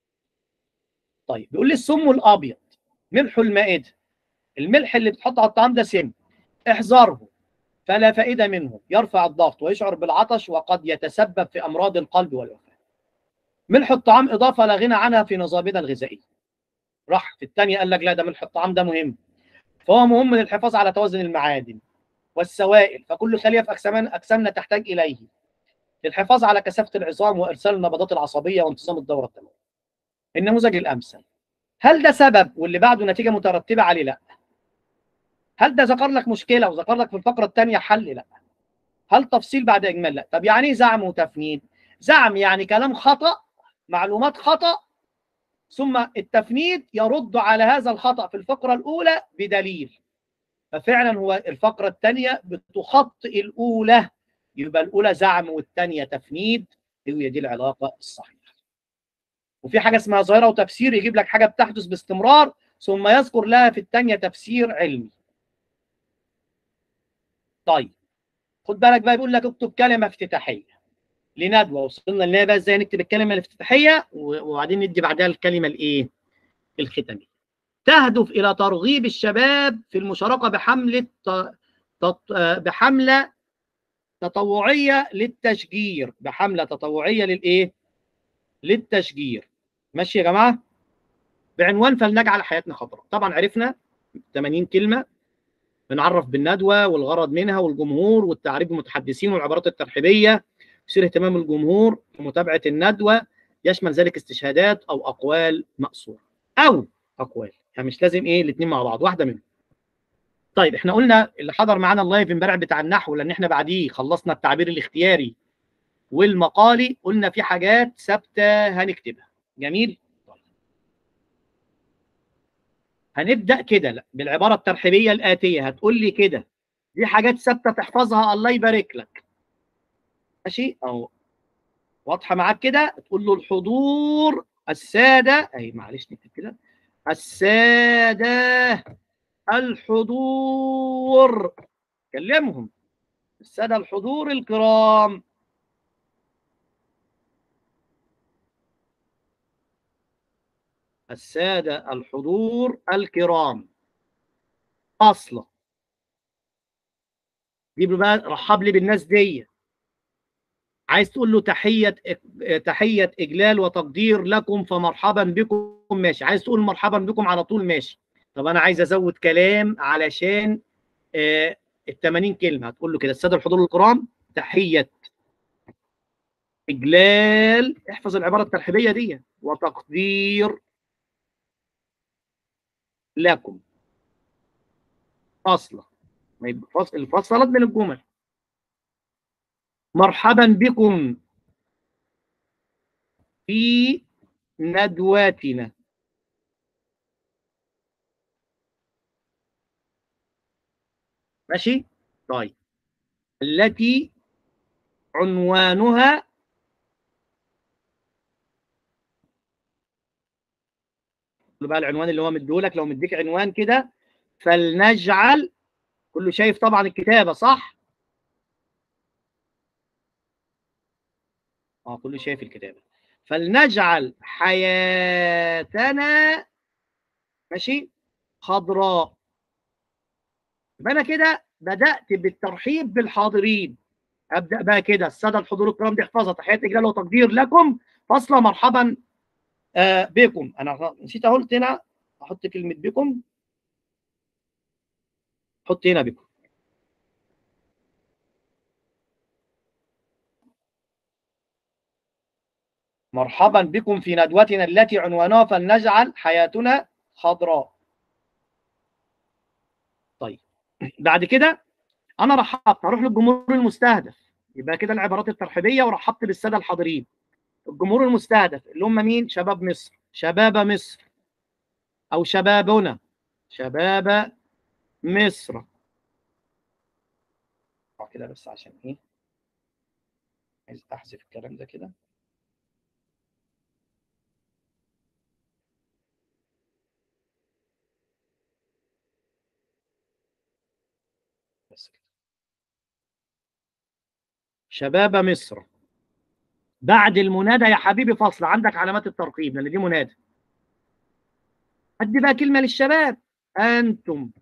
طيب، بيقول لي السم الابيض ملح المائده. الملح اللي بتحط على الطعام ده سم، احذره فلا فائده منه، يرفع الضغط ويشعر بالعطش وقد يتسبب في امراض القلب والوفاه. ملح الطعام اضافه لا غنى عنها في نظامنا الغذائي. راح في الثانيه قال لك لا، ده ملح الطعام ده مهم، فهو مهم للحفاظ على توازن المعادن والسوائل، فكل خليه في اجسامنا تحتاج اليه للحفاظ على كثافه العظام وارسال النبضات العصبيه وانتظام الدوره الدمويه. النموذج الامثل. هل ده سبب واللي بعده نتيجه مترتبه عليه؟ لا. هل ده ذكر لك مشكله وذكر لك في الفقره الثانيه حل؟ لا. هل تفصيل بعد اجمال؟ لا. طب يعني ايه زعم وتفنيد؟ زعم يعني كلام خطا، معلومات خطا، ثم التفنيد يرد على هذا الخطا في الفقره الاولى بدليل. ففعلا هو الفقره الثانيه بتخطئ الاولى، يبقى الاولى زعم والثانيه تفنيد. هي دي العلاقه الصحيحه. وفي حاجه اسمها ظاهره وتفسير، يجيب لك حاجه بتحدث باستمرار ثم يذكر لها في الثانيه تفسير علمي. طيب، خد بالك بقى، بيقول لك اكتب كلمه افتتاحيه لندوه. وصلنا لنا بقى ازاي نكتب الكلمه الافتتاحيه، وبعدين ندي بعدها الكلمه الايه؟ الختاميه. تهدف الى ترغيب الشباب في المشاركه بحمله تطوعيه للتشجير. للتشجير. ماشي يا جماعه؟ بعنوان فلنجعل حياتنا خضراء. طبعا عرفنا 80 كلمه، بنعرف بالندوه والغرض منها والجمهور والتعريف بالمتحدثين والعبارات الترحيبيه، يصير اهتمام الجمهور بمتابعه الندوه، يشمل ذلك استشهادات او اقوال مأثوره او اقوال، يعني مش لازم الاثنين مع بعض، واحده منهم. طيب، احنا قلنا اللي حضر معانا اللايف امبارح بتاع النحو، لان احنا بعديه خلصنا التعبير الاختياري والمقالي، قلنا في حاجات ثابته هنكتبها. جميل. هنبدا كده بالعباره الترحيبيه الاتيه. هتقول لي كده دي حاجات ثابته تحفظها، الله يبارك لك. ماشي اهو، واضحه معاك كده. تقول له الحضور الساده، اي معلش نكتب كده، الساده الحضور، كلمهم الساده الحضور الكرام. الساده الحضور الكرام اصلا. دي بقى رحب لي بالناس دي. عايز تقول له تحيه اجلال وتقدير لكم فمرحبا بكم، ماشي. عايز تقول مرحبا بكم على طول، ماشي. طب انا عايز ازود كلام علشان ال 80 كلمه. هتقول له كده الساده الحضور الكرام، تحيه اجلال، احفظ العباره الترحيبيه دي، وتقدير لكم فاصله، ما يبقى الفاصلات من الجمل. مرحبا بكم في ندواتنا. ماشي طيب. التي عنوانها، بقى العنوان اللي هو مديهولك، لو مديك عنوان كده فلنجعل، كله شايف طبعا الكتابه صح؟ كله شايف الكتابه. فلنجعل حياتنا، ماشي، خضراء. يبقى انا كده بدات بالترحيب بالحاضرين. ابدا بقى كده الساده الحضور الكرام دي احفظها، تحيات اجلال وتقدير لكم فاصله مرحبا بكم. انا نسيت قلت هنا احط كلمه بكم، حط هنا بكم. مرحبا بكم في ندوتنا التي عنوانها فلنجعل حياتنا خضراء. طيب بعد كده انا رحبت، هروح للجمهور المستهدف. يبقى كده العبارات الترحيبيه ورحبت بالساده الحاضرين. الجمهور المستهدف اللي هم مين؟ شباب مصر، شباب مصر، او شبابنا، شباب مصر. كده بس عشان ايه، عايز احذف الكلام ده كده. بس كده. شباب مصر. بعد المنادى يا حبيبي فصل، عندك علامات الترقيم لان دي منادى. ادي بقى كلمه للشباب، انتم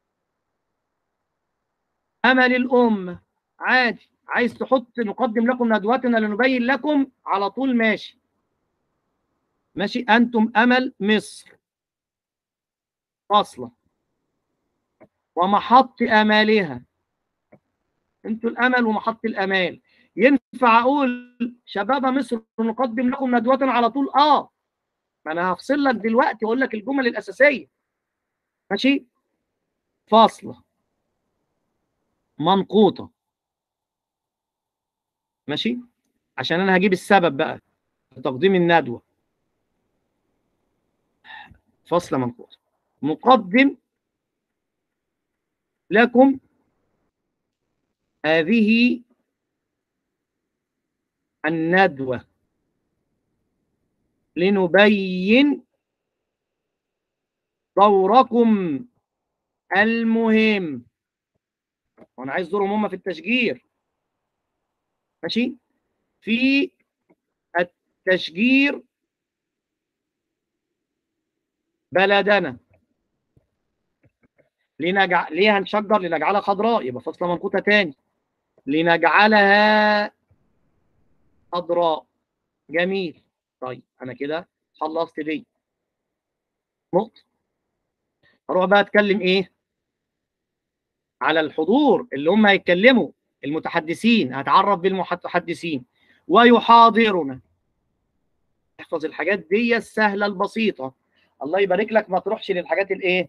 امل الامه. عادي، عايز تحط نقدم لكم ندوتنا لنبين لكم على طول، ماشي. ماشي، انتم امل مصر فاصله ومحط امالها. انتوا الامل ومحط الامال. ينفع اقول شباب مصر نقدم لكم ندوتنا على طول؟ ما انا هفصل لك دلوقتي واقول لك الجمل الاساسيه. ماشي، فاصله منقوطه، ماشي، عشان انا هجيب السبب بقى لتقديم الندوه. فاصله منقوطه، نقدم لكم هذه الندوه لنبين دوركم المهم. وانا عايز دورهم هم في التشجير، ماشي، في التشجير بلدنا. ليه هنشجر؟ لنجعلها خضراء، يبقى فاصله منقوطه تاني، لنجعلها خضراء. جميل. طيب انا كده خلصت دي نقطه. هروح بقى اتكلم ايه على الحضور اللي هم هيتكلموا، المتحدثين. هتعرف بالمتحدثين. ويحاضرنا. احفظ الحاجات دي السهله البسيطه، الله يبارك لك، ما تروحش للحاجات الايه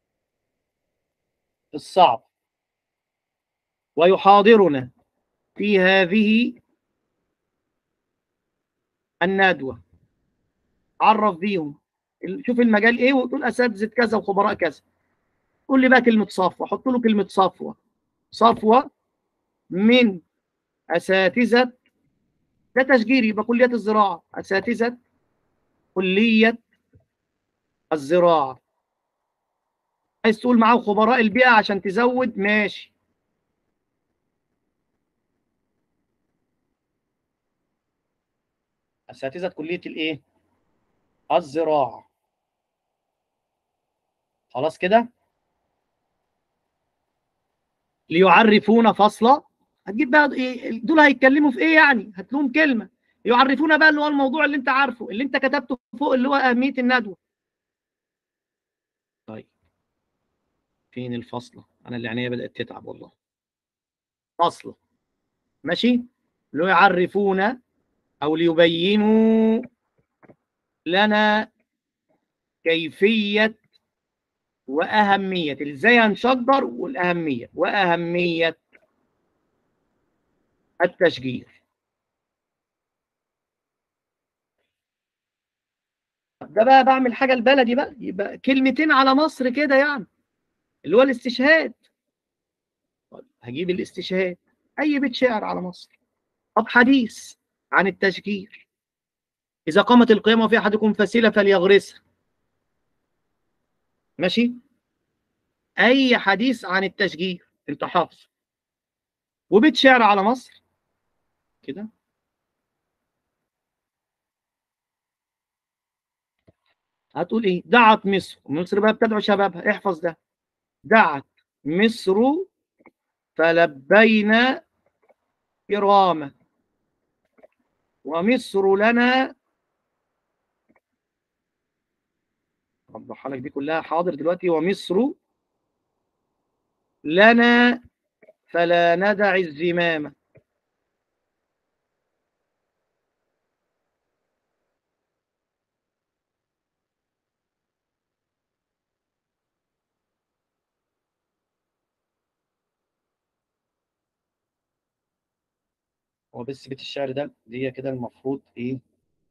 الصعب. ويحاضرنا في هذه الندوه، عرف بيهم، شوف المجال ايه وتقول اساتذه كذا وخبراء كذا. قول لي بقى كلمه صفوه، حط له كلمه صفوه. صفوه من اساتذه ده تشجير، يبقى كلية الزراعة، أساتذة كلية الزراعة. عايز تقول معاه خبراء البيئة عشان تزود، ماشي. أساتذة كلية الإيه؟ الزراعة. خلاص كده. ليعرفون فصلا، هتجيب بقى إيه دول؟ هيتكلموا في إيه يعني؟ هات لهم كلمة. يعرفون بقى اللي هو الموضوع اللي أنت عارفه، اللي أنت كتبته فوق، اللي هو أهمية الندوة. طيب فين الفصلة؟ أنا اللي عينيا بدأت تتعب والله. فصلة، ماشي. ليعرفون أو ليبينوا لنا كيفية وأهمية، إزاي هنشجر، والأهمية وأهمية التشجير. ده بقى بعمل حاجة البلدي بقى، يبقى كلمتين على مصر كده يعني، اللي هو الاستشهاد. طيب هجيب الاستشهاد، أي بيت شعر على مصر. طب حديث عن التشجير، إذا قامت القيامة في أحدكم فسيلة فليغرسها، ماشي. أي حديث عن التشجير أنت حافظ. وبيت شعر على مصر كده. هتقول ايه؟ دعت مصر، مصر بقى بتدعو شبابها، احفظ ده. دعت مصر فلبينا كرامة، ومصر لنا. اوضحها لك دي كلها حاضر دلوقتي. ومصر لنا فلا ندع الزمام. هو بس بيت الشعر ده دي كده المفروض ايه؟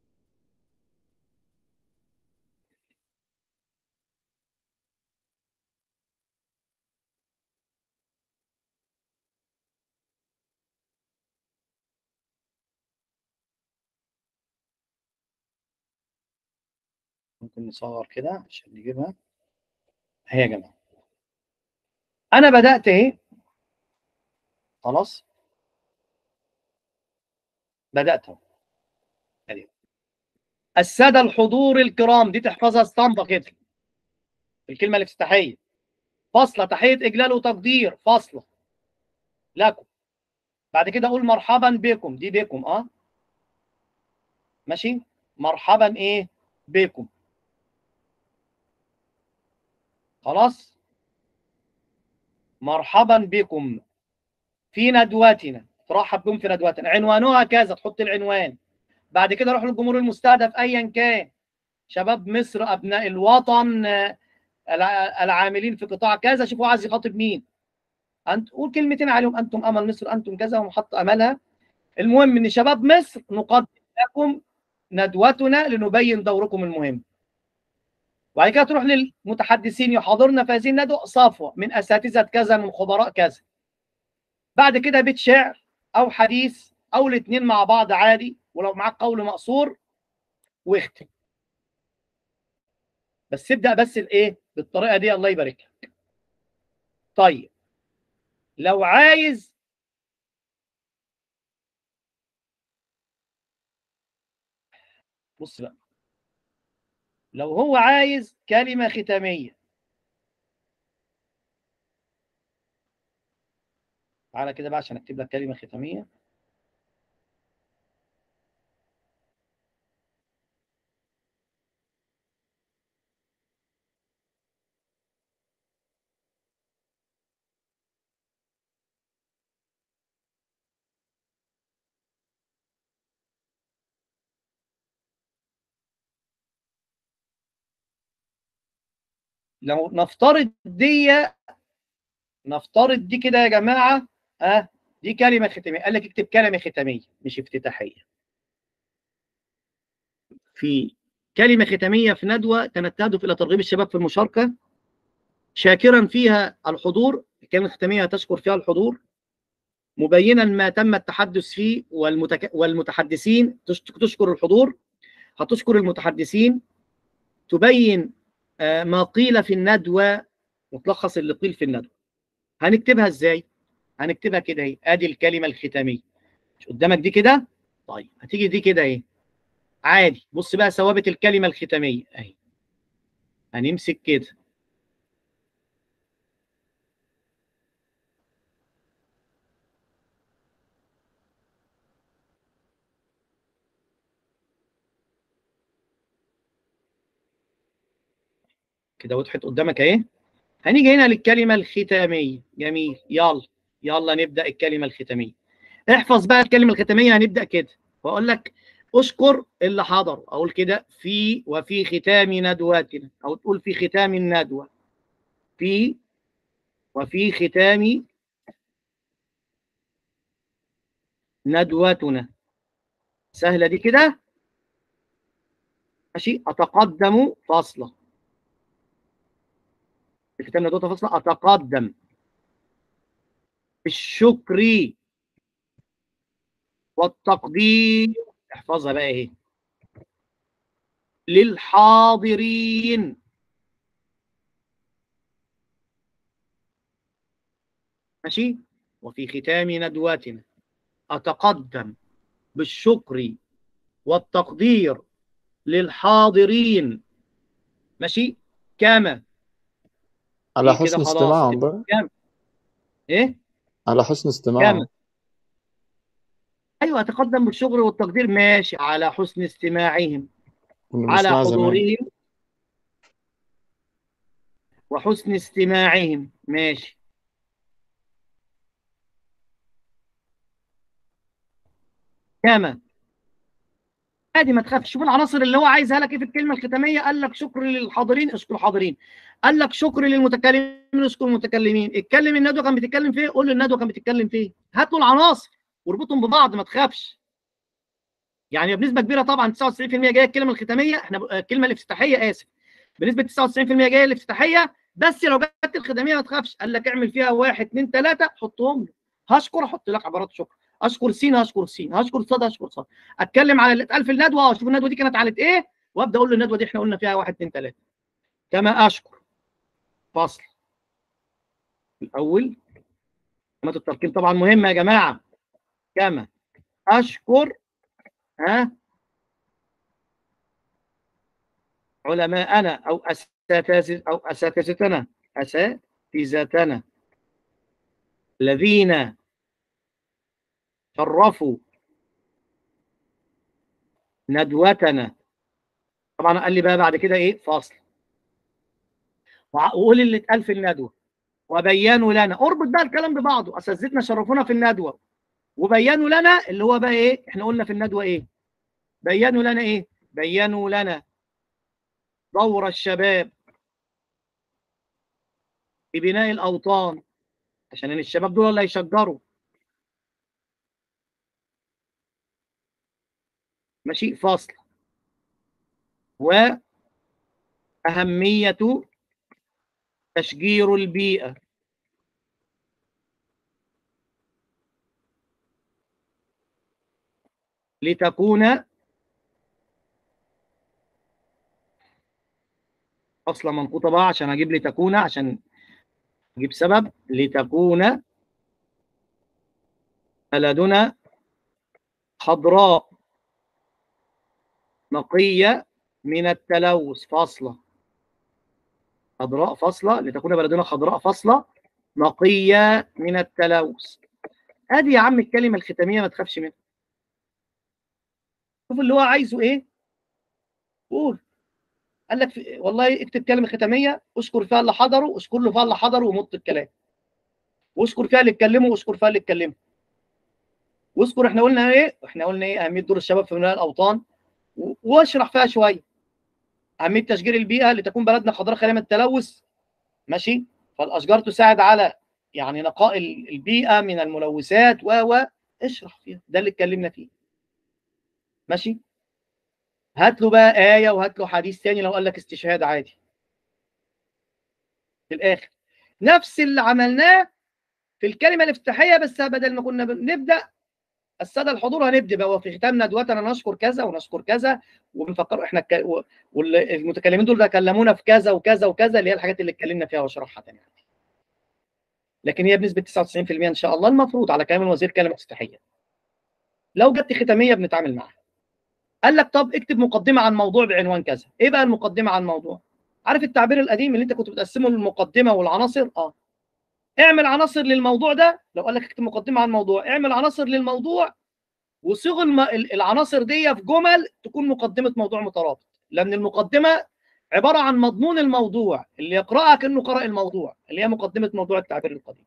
ممكن نصغر كده عشان نجيبها. اهي يا جماعه، انا بدات اهي، خلاص بدات اهو. الساده الحضور الكرام، دي تحفظها اسطمبه كده، الكلمه الافتتاحيه. فاصله، تحيه اجلال وتقدير، فاصله لكم. بعد كده اقول مرحبا بكم، دي بكم ماشي. مرحبا ايه بكم، خلاص. مرحبا بكم في ندوتنا، ترحب بكم في ندوتنا، عنوانها كذا، تحط العنوان. بعد كده اروح للجمهور المستهدف ايا كان، شباب مصر، ابناء الوطن، العاملين في قطاع كذا، شوفوا عايز يخاطب مين. انت قول كلمتين عليهم، انتم امل مصر، انتم كذا، ومحط املها. المهم ان شباب مصر نقدم لكم ندوتنا لنبين دوركم المهم. وبعد كده تروح للمتحدثين يحاضرنا في هذه الندوه صفوه من اساتذه كذا، من خبراء كذا. بعد كده بيت شعر او حديث او الاثنين مع بعض عادي، ولو معاك قول مقصور، واختم. بس ابدا بس الايه بالطريقه دي، الله يبارك لك. طيب لو عايز، بص بقى، لو هو عايز كلمه ختاميه، تعالى كده بقى عشان اكتب لك كلمه ختاميه. لو نفترض دي كده يا جماعه، دي كلمه ختاميه. قال لك اكتب كلمه ختاميه مش افتتاحيه. في كلمه ختاميه في ندوه كانت تهدف الى ترغيب الشباب في المشاركه، شاكرا فيها الحضور. الكلمه الختاميه تشكر فيها الحضور، مبينا ما تم التحدث فيه والمتحدثين، تشكر الحضور، هتشكر المتحدثين، تبين ما قيل في الندوة وتلخص اللي قيل في الندوة. هنكتبها ازاي؟ هنكتبها كده اهي، ادي الكلمة الختامية مش قدامك دي كده؟ طيب هتيجي دي كده اهي عادي. بص بقى ثوابت الكلمة الختامية اهي، هنمسك كده كده وضحت قدامك اهي. هنيجي هنا للكلمة الختامية. جميل، يلا نبدأ الكلمة الختامية. احفظ بقى الكلمة الختامية. هنبدأ كده واقول لك اشكر اللي حضر، اقول كده وفي ختام ندواتنا، او تقول في ختام الندوة، وفي ختام ندوتنا. سهلة دي كده ماشي. اتقدم فاصلة، في ختام ندوتنا فاصلة، اتقدم بالشكر والتقدير، احفظها بقى اهي، للحاضرين. ماشي. وفي ختام ندواتنا أتقدم بالشكر والتقدير للحاضرين. ماشي. كما على دي كده حسن خلاص استماعهم هتبقى بقى. كما ايه على حسن كما استماعهم. ايوه، أتقدم بالشكر والتقدير ماشي، على حسن استماعهم، كنا على بنسمعها زمان. حضورهم وحسن استماعهم. ماشي. كما عادي ما تخافش. شوف العناصر اللي هو عايزها لك ايه في الكلمه الختاميه. قال لك شكر للحاضرين، اشكر الحاضرين. قال لك شكر للمتكلمين، اشكر المتكلمين. اتكلم الندوه كان بتتكلم فيه، قول له الندوه كان بتتكلم فيه. هات له العناصر واربطهم ببعض، ما تخافش. يعني بنسبه كبيره طبعا 99% جايه الكلمه الختاميه، احنا الكلمه الافتتاحيه اسف، بنسبه 99% جايه الافتتاحيه. بس لو جت الختاميه ما تخافش. قال لك اعمل فيها 1 2 3 حطهم له. هشكر احط لك عبارات شكر، اشكر سين هشكر سين، هشكر صاد هشكر صاد. اتكلم على اللي اتقال في الندوه، اشوف الندوه دي كانت على ايه، وابدا اقول له الندوه دي احنا قلنا فيها 1 2 3. كما اشكر فصل الاول، كلمات التركيب طبعا مهمه يا جماعه. كما اشكر علماءنا او اساتذتنا الذين شرفوا ندوتنا. طبعا قال لي بقى بعد كده ايه فاصل، وقول اللي اتقال في الندوه وبينوا لنا. اربط بقى الكلام ببعضه. اساتذتنا شرفونا في الندوه وبينوا لنا، اللي هو بقى ايه احنا قلنا في الندوه ايه، بينوا لنا ايه، بينوا لنا دور الشباب في بناء الاوطان، عشان الشباب دول اللي هيشجروا. ماشي. فاصل. وأهمية تشجير البيئة لتكون، فاصلة منقوطة بقى عشان أجيب لتكون، عشان أجيب سبب، لتكون بلدنا خضراء نقية من التلوث. فاصلة خضراء، فاصلة لتكون بلدنا خضراء، فاصلة نقية من التلوث. ادي يا عم الكلمة الختامية، ما تخافش منها. شوف اللي هو عايزه ايه قول. قال لك والله اكتب كلمة ختامية اشكر فيها اللي حضروا، اشكر له فيها اللي حضروا ومط الكلام، واشكر فيها اللي اتكلموا، واشكر فيها اللي اتكلموا، واذكر احنا قلنا ايه، اهميه دور الشباب في بناء الاوطان، واشرح فيها شويه اهميه تشجير البيئه لتكون بلدنا خضراء خاليه من التلوث. ماشي. فالاشجار تساعد على يعني نقاء البيئه من الملوثات اشرح فيها، ده اللي اتكلمنا فيه. ماشي. هات له بقى ايه وهات له حديث ثاني، لو قال لك استشهاد عادي في الاخر، نفس اللي عملناه في الكلمه الافتتاحيه، بس بدل ما كنا نبدا الساده الحضور هنبدا بقى، وفي ختام ندوتنا نشكر كذا ونشكر كذا، وبنفكر احنا والمتكلمين دول تكلمونا في كذا وكذا وكذا، اللي هي الحاجات اللي اتكلمنا فيها وشرحها يعني. لكن هي بنسبه 99% ان شاء الله المفروض على كلام الوزير كلمه افتتاحيه. لو جت ختاميه بنتعامل معاها. قال لك طب اكتب مقدمه عن موضوع بعنوان كذا. ايه بقى المقدمه عن موضوع؟ عارف التعبير القديم اللي انت كنت بتقسمه للمقدمه والعناصر؟ اعمل عناصر للموضوع ده. لو قال لك اكتب مقدمه عن موضوع، اعمل عناصر للموضوع وصيغ العناصر دي في جمل تكون مقدمه موضوع مترابط، لان المقدمه عباره عن مضمون الموضوع اللي يقراها كانه قرأ الموضوع، اللي هي مقدمه موضوع التعبير القديم.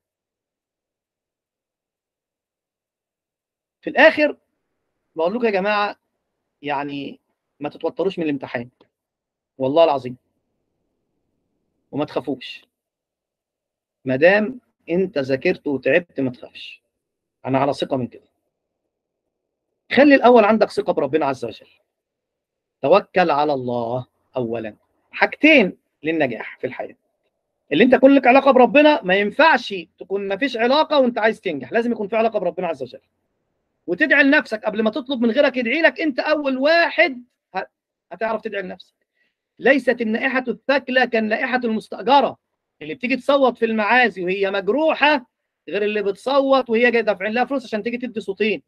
في الاخر بقول لكم يا جماعه، يعني ما تتوتروش من الامتحان والله العظيم، وما تخافوش. ما دام انت ذاكرت وتعبت ما تخافش، انا على ثقه من كده. خلي الاول عندك ثقه بربنا عز وجل، توكل على الله اولا. حاجتين للنجاح في الحياه، اللي انت كون لك علاقه بربنا، ما ينفعش تكون ما فيش علاقه وانت عايز تنجح، لازم يكون في علاقه بربنا عز وجل. وتدعي لنفسك قبل ما تطلب من غيرك يدعي لك، انت اول واحد هتعرف تدعي لنفسك. ليست النائحه الثكلى كالنائحه المستاجره اللي بتيجي تصوت في المعازي وهي مجروحه، غير اللي بتصوت وهي جايه دافعين لها فلوس عشان تيجي تدي صوتين.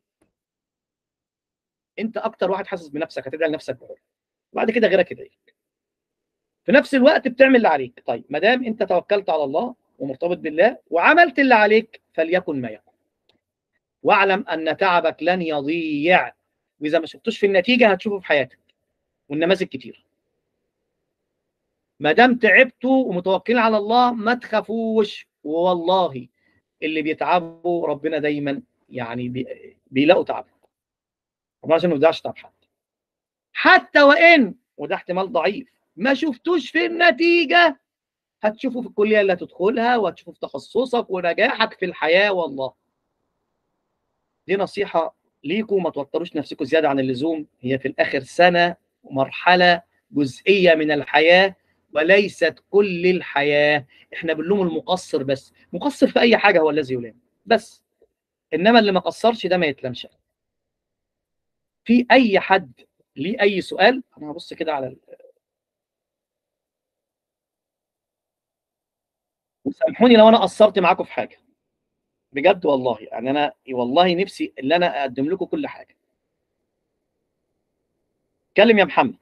انت اكتر واحد حاسس بنفسك، هتدعي لنفسك بحر، وبعد كده غيرك يدعي لك. في نفس الوقت بتعمل اللي عليك. طيب ما دام انت توكلت على الله ومرتبط بالله وعملت اللي عليك، فليكن ما يكن، واعلم ان تعبك لن يضيع، واذا ما شفتوش في النتيجه هتشوفه في حياتك، والنماذج كتير. ما دام تعبتوا ومتوكلين على الله ما تخافوش، والله اللي بيتعبوا ربنا دايما يعني بيلاقوا تعب. ربنا عشان ما يضيعش تعب حد، حتى وان وده احتمال ضعيف ما شفتوش في النتيجه، هتشوفه في الكليه اللي هتدخلها، وهتشوفه في تخصصك ونجاحك في الحياه. والله دي نصيحه ليكم، ما توتروش نفسكم زياده عن اللزوم. هي في الاخر سنه ومرحله جزئيه من الحياه وليست كل الحياه. احنا بنلوم المقصر بس، مقصر في اي حاجه هو الذي يلام بس، انما اللي ما قصرش ده ما يتلمش. في اي حد ليه اي سؤال؟ انا هبص كده على وسامحوني لو انا قصرت معاكم في حاجه بجد والله، يعني انا والله نفسي اللي انا اقدم لكم كل حاجه. اتكلم يا محمد،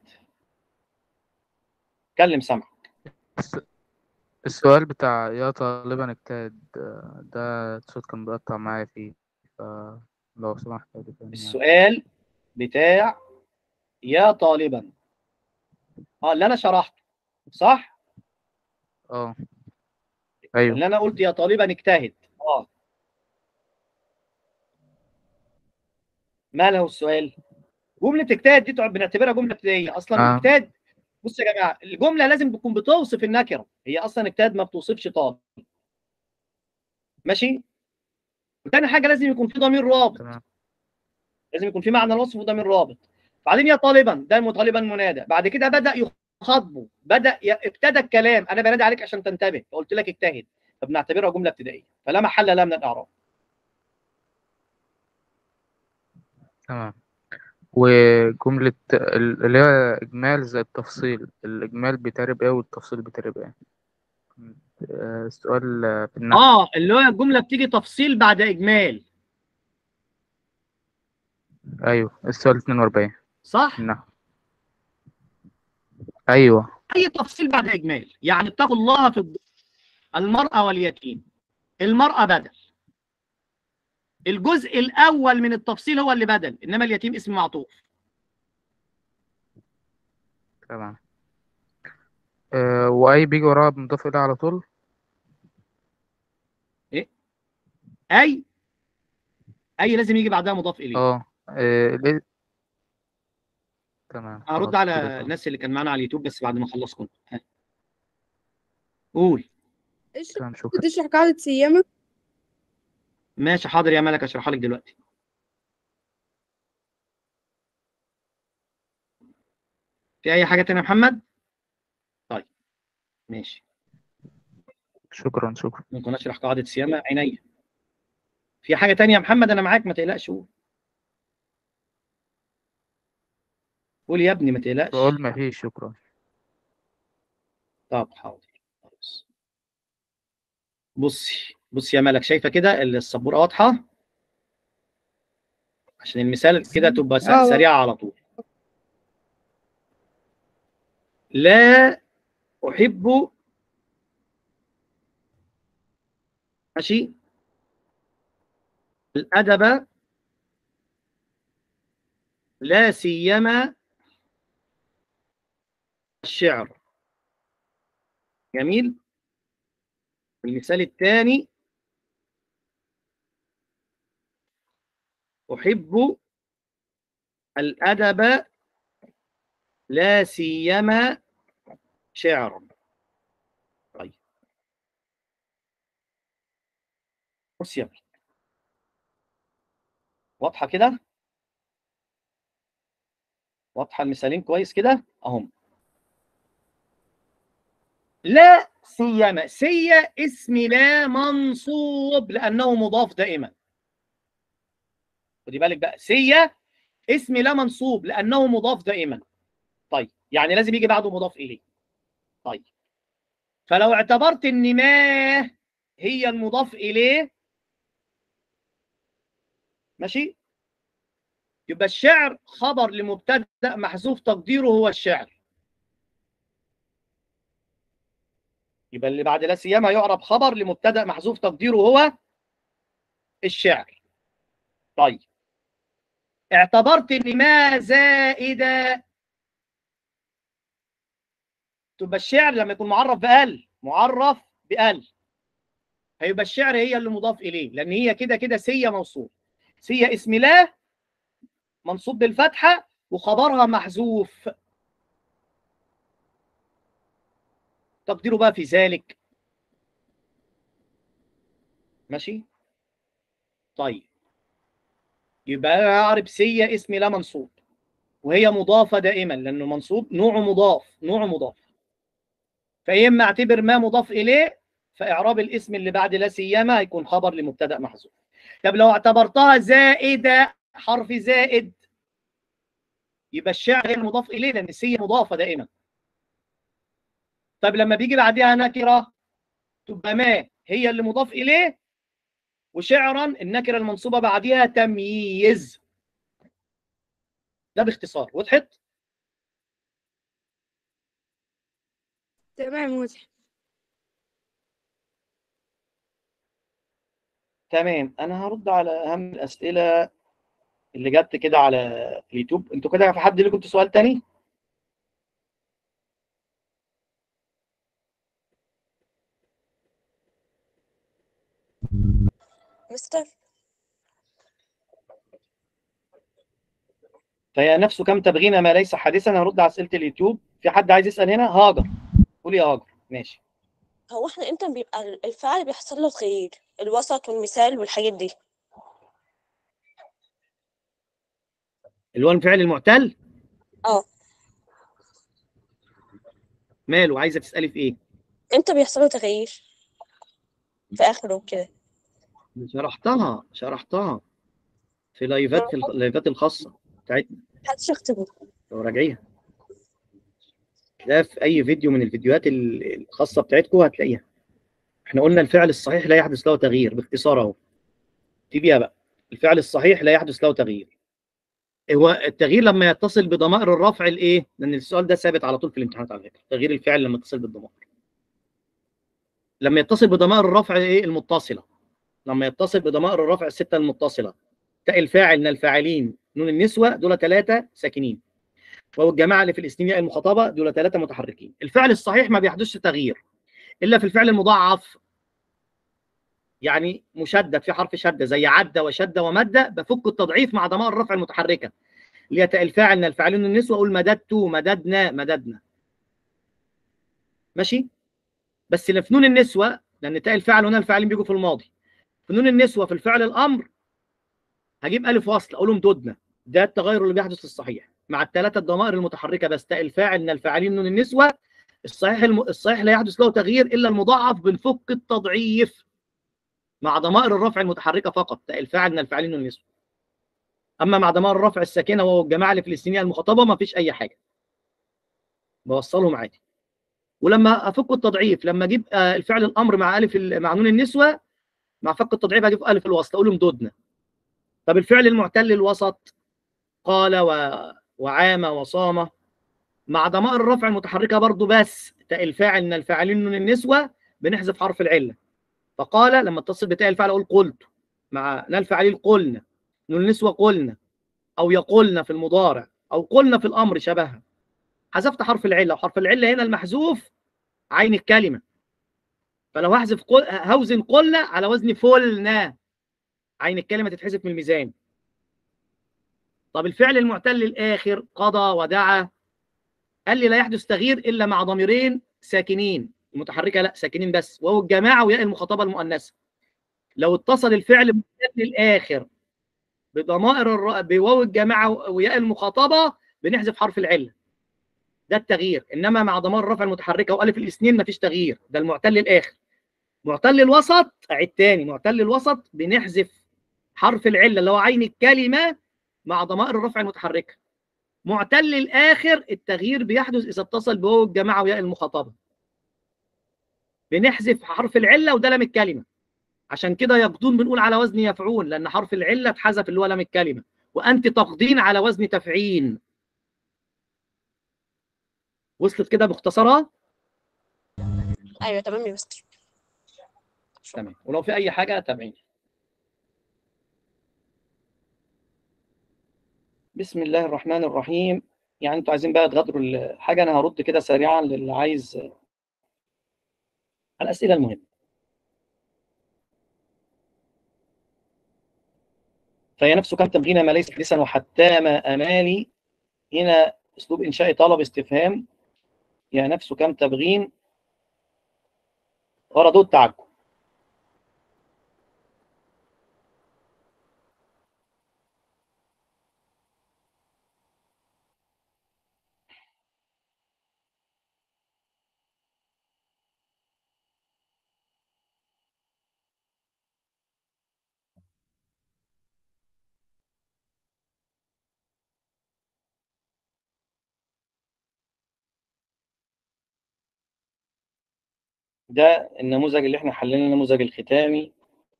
اتكلم سامعك. السؤال بتاع يا طالبا اجتهد ده الصوت كان بيقطع معايا فيه، فلو سمحت يعني. السؤال بتاع يا طالبا، اللي انا شرحته صح؟ ايوه اللي انا قلت يا طالبا اجتهد. ما له السؤال؟ جمله اجتهد دي بنعتبرها جمله ابتدائيه اصلا. اجتهد، بص يا جماعه، الجمله لازم تكون بتوصف النكره. هي اصلا اجتهد ما بتوصفش طالب، ماشي؟ وثاني حاجه لازم يكون في ضمير رابط، لازم يكون في معنى الوصف وضمير رابط. بعدين يا طالبا، ده طالبا منادى، بعد كده بدا يخاطبه، ابتدى الكلام، انا بنادي عليك عشان تنتبه، قلت لك اجتهد، فبنعتبرها جمله ابتدائيه فلا محل لها من الاعراب. تمام. وجملة اللي هي إجمال زي التفصيل، الإجمال بيتعرب إيه والتفصيل بيتعرب إيه؟ السؤال في النحو. اللي هو الجملة بتيجي تفصيل بعد إجمال. أيوه السؤال 42 صح؟ في النحو. أيوه أي تفصيل بعد إجمال، يعني اتقوا الله في المرأة واليتيم. المرأة بدل، الجزء الأول من التفصيل هو اللي بدل، إنما اليتيم اسم معطوف. تمام. وأي بيجي وراها بمضاف إليه على طول؟ إيه؟ أي لازم يجي بعدها مضاف إليه. تمام. هرد على الناس اللي كان معانا على اليوتيوب بس بعد ما أخلص كنت. قول. تمام شكرا. تشرح قاعدة سيامة؟ ماشي حاضر يا ملك، أشرحها لك دلوقتي. في أي حاجة تانية يا محمد؟ طيب ماشي. شكرا. ممكن أشرح قاعدة سيامة؟ عينيا. في حاجه تانية يا محمد؟ انا معاك ما تقلقش، قول. قول يا ابني ما تقلقش. بقول ما فيش، شكرا. طب حاضر. بصي يا ملك، شايفه كده السبوره واضحه؟ عشان المثال كده تبقى سريعه على طول. لا احب، ماشي، الادب لا سيما الشعر. جميل. المثال الثاني، أحب الأدب لا سيما شعرا. طيب بص يا ابني، واضحة كده؟ واضحة المثالين كويس كده؟ أهم. لا سيما، سيا اسم لا منصوب لأنه مضاف دائما. خدي بالك بقى، سيا اسم لا منصوب لأنه مضاف دائما. طيب يعني لازم يجي بعده مضاف إليه. طيب فلو اعتبرت إن ما هي المضاف إليه، ماشي، يبقى الشعر خبر لمبتدأ محذوف تقديره هو الشعر. يبقى اللي بعد لا سيما يعرب خبر لمبتدأ محذوف تقديره هو الشعر. طيب اعتبرت ان ما زائده، تبقى الشعر لما يكون معرف بال، معرف بال، هيبقى الشعر هي اللي مضاف اليه، لان هي كده كده سيا موصول. سيا اسم لا منصوب بالفتحه وخبرها محذوف، تقديره بقى في ذلك. ماشي. طيب يبقى اعرب سيا اسم لا منصوب، وهي مضافه دائما لانه منصوب، نوعه مضاف، نوعه مضاف. فيا اما اعتبر ما مضاف اليه، فاعراب الاسم اللي بعد لا سيما هيكون خبر لمبتدا محذوف. طب لو اعتبرتها زائده، حرف زائد، يبقى الشعر هي المضاف اليه لان السيا مضافه دائما. طب لما بيجي بعدها نكره، تبقى ما هي اللي مضاف اليه، وشعرا النكره المنصوبه بعدها تمييز. ده باختصار. وضحت؟ تمام وضح. تمام. انا هرد على اهم الاسئله اللي جت كده على اليوتيوب. انتوا كده في حد لكم سؤال تاني؟ مستر فهي نفسه كم تبغين ما ليس حادثا. هرد على اسئله اليوتيوب. في حد عايز يسال هنا؟ هاجر، قولي يا هاجر. ماشي. هو احنا امتى بيبقى الفعل بيحصل له تغيير، الوسط والمثال والحاجات دي؟ اللي هو الفعل المعتل؟ اه. ماله؟ عايزه تسالي في ايه؟ امتى بيحصل له تغيير في اخره كده؟ شرحتها في لايفات، في اللايفات الخاصه بتاعتنا. محدش يختبر. لو راجعيها ده في اي فيديو من الفيديوهات الخاصه بتاعتكم هتلاقيها. احنا قلنا الفعل الصحيح لا يحدث له تغيير، باختصار اهو. تبيها بقى. الفعل الصحيح لا يحدث له تغيير. هو التغيير لما يتصل بضمائر الرفع الايه؟ لان السؤال ده ثابت على طول في الامتحانات على فكره. تغيير الفعل لما يتصل بالضمائر، لما يتصل بضمائر الرفع ايه؟ المتصله. لما يتصل بضمائر الرفع السته المتصله، تاء الفاعل من الفاعلين نون النسوه دول 3 ساكنين، وهو الجماعه اللي في الاثنين المخاطبه دول 3 متحركين. الفعل الصحيح ما بيحدثش تغيير الا في الفعل المضاعف، يعني مشدد في حرف شده زي عد وشد ومد، بفك التضعيف مع ضمائر الرفع المتحركه اللي هي تاء الفاعل من الفاعلين النسوه، اقول مددت، مددنا، مددنا. ماشي. بس اللي في نون النسوه، لان تاء الفاعل هنا الفاعلين بيجوا في الماضي، في نون النسوه في الفعل الامر هجيب الف وصل اقول امددنا. ده التغير اللي بيحدث في الصحيح مع ال3 الضمائر المتحركه بس. تاء الفاعل من الفاعلين نون النسوه الصحيح لا يحدث له تغيير الا المضاعف بنفك التضعيف. مع ضمائر الرفع المتحركه فقط، تاء الفاعل من الفاعلين والنسوه. اما مع ضمائر الرفع الساكنه وهو الجماعه الفلسطينيه المخاطبه ما فيش اي حاجه، بوصلهم عادي. ولما افك التضعيف، لما اجيب الفعل الامر مع الف مع نون النسوه، مع فك التضعيف اجيب الف الوسط اقول امددنا. طب الفعل المعتل الوسط، قال وعام وصام، مع ضمائر الرفع المتحركه برضو بس تاء الفاعل من الفاعلين نون النسوه بنحذف حرف العله. فقال لما اتصل بتاء الفاعل اقول قلت، مع نال الفاعلين قلنا، نون النسوه قلنا، او يقولن في المضارع، او قلنا في الامر شبهها، حذفت حرف العله. وحرف العله هنا المحذوف عين الكلمه، فلو هحذف هوزن قلنا على وزن فلنا، عين الكلمه تتحذف من الميزان. طب الفعل المعتل الاخر قضى ودعا، قال لي لا يحدث تغيير الا مع ضميرين ساكنين، المتحركه لا ساكنين بس، وهو الجماعه وياء المخاطبه المؤنثه. لو اتصل الفعل المعتل الاخر بضمائر بواو الجماعه وياء المخاطبه بنحذف حرف العله، ده التغيير. انما مع ضمائر الرفع المتحركه والف الاثنين مفيش تغيير، ده المعتل الاخر. معتل الوسط اعيد تاني، معتل الوسط بنحذف حرف العله اللي هو عين الكلمه مع ضمائر الرفع المتحركه. معتل الاخر التغيير بيحدث اذا اتصل بواو الجماعه وياء المخاطبه، بنحذف حرف العله وده لام الكلمه. عشان كده يقضون بنقول على وزن يفعون، لان حرف العله اتحذف اللي هو لام الكلمه، وانت تقضين على وزن تفعين. وصلت كده باختصارها؟ ايوه تمام يا مستر. تمام. ولو في اي حاجه تابعيني. بسم الله الرحمن الرحيم. يعني انتوا عايزين بقى تغادروا الحاجه، انا هرد كده سريعا للي عايز الاسئله المهمه. فهي نفسه كم تبغين ما ليس حديثا وحتى ما امالي، هنا اسلوب انشاء طلب استفهام. يا نفس كم تبغين غرضه التعجب. ده النموذج اللي احنا حلينا، النموذج الختامي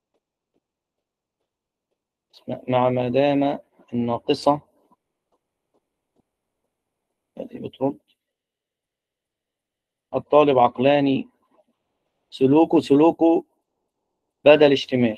مع ما دام الناقصة بترد. الطالب عقلاني، سلوكه بدل اشتمال.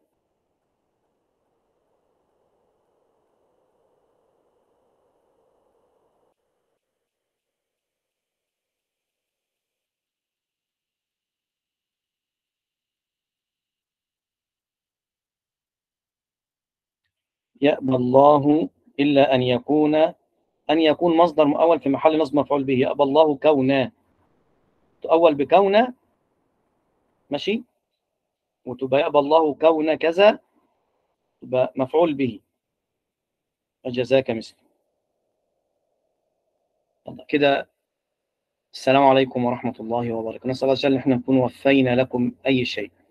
يأبى الله إلا أن يكون مصدر مؤول في محل نصب مفعول به. يأبى الله كونا، تؤول بكونا، ماشي، وتبقى يأبى الله كون كذا، تبقى مفعول به. جزاك مثل كده. السلام عليكم ورحمة الله وبركاته. نسأل الله جل إن احنا نكون وفينا لكم أي شيء.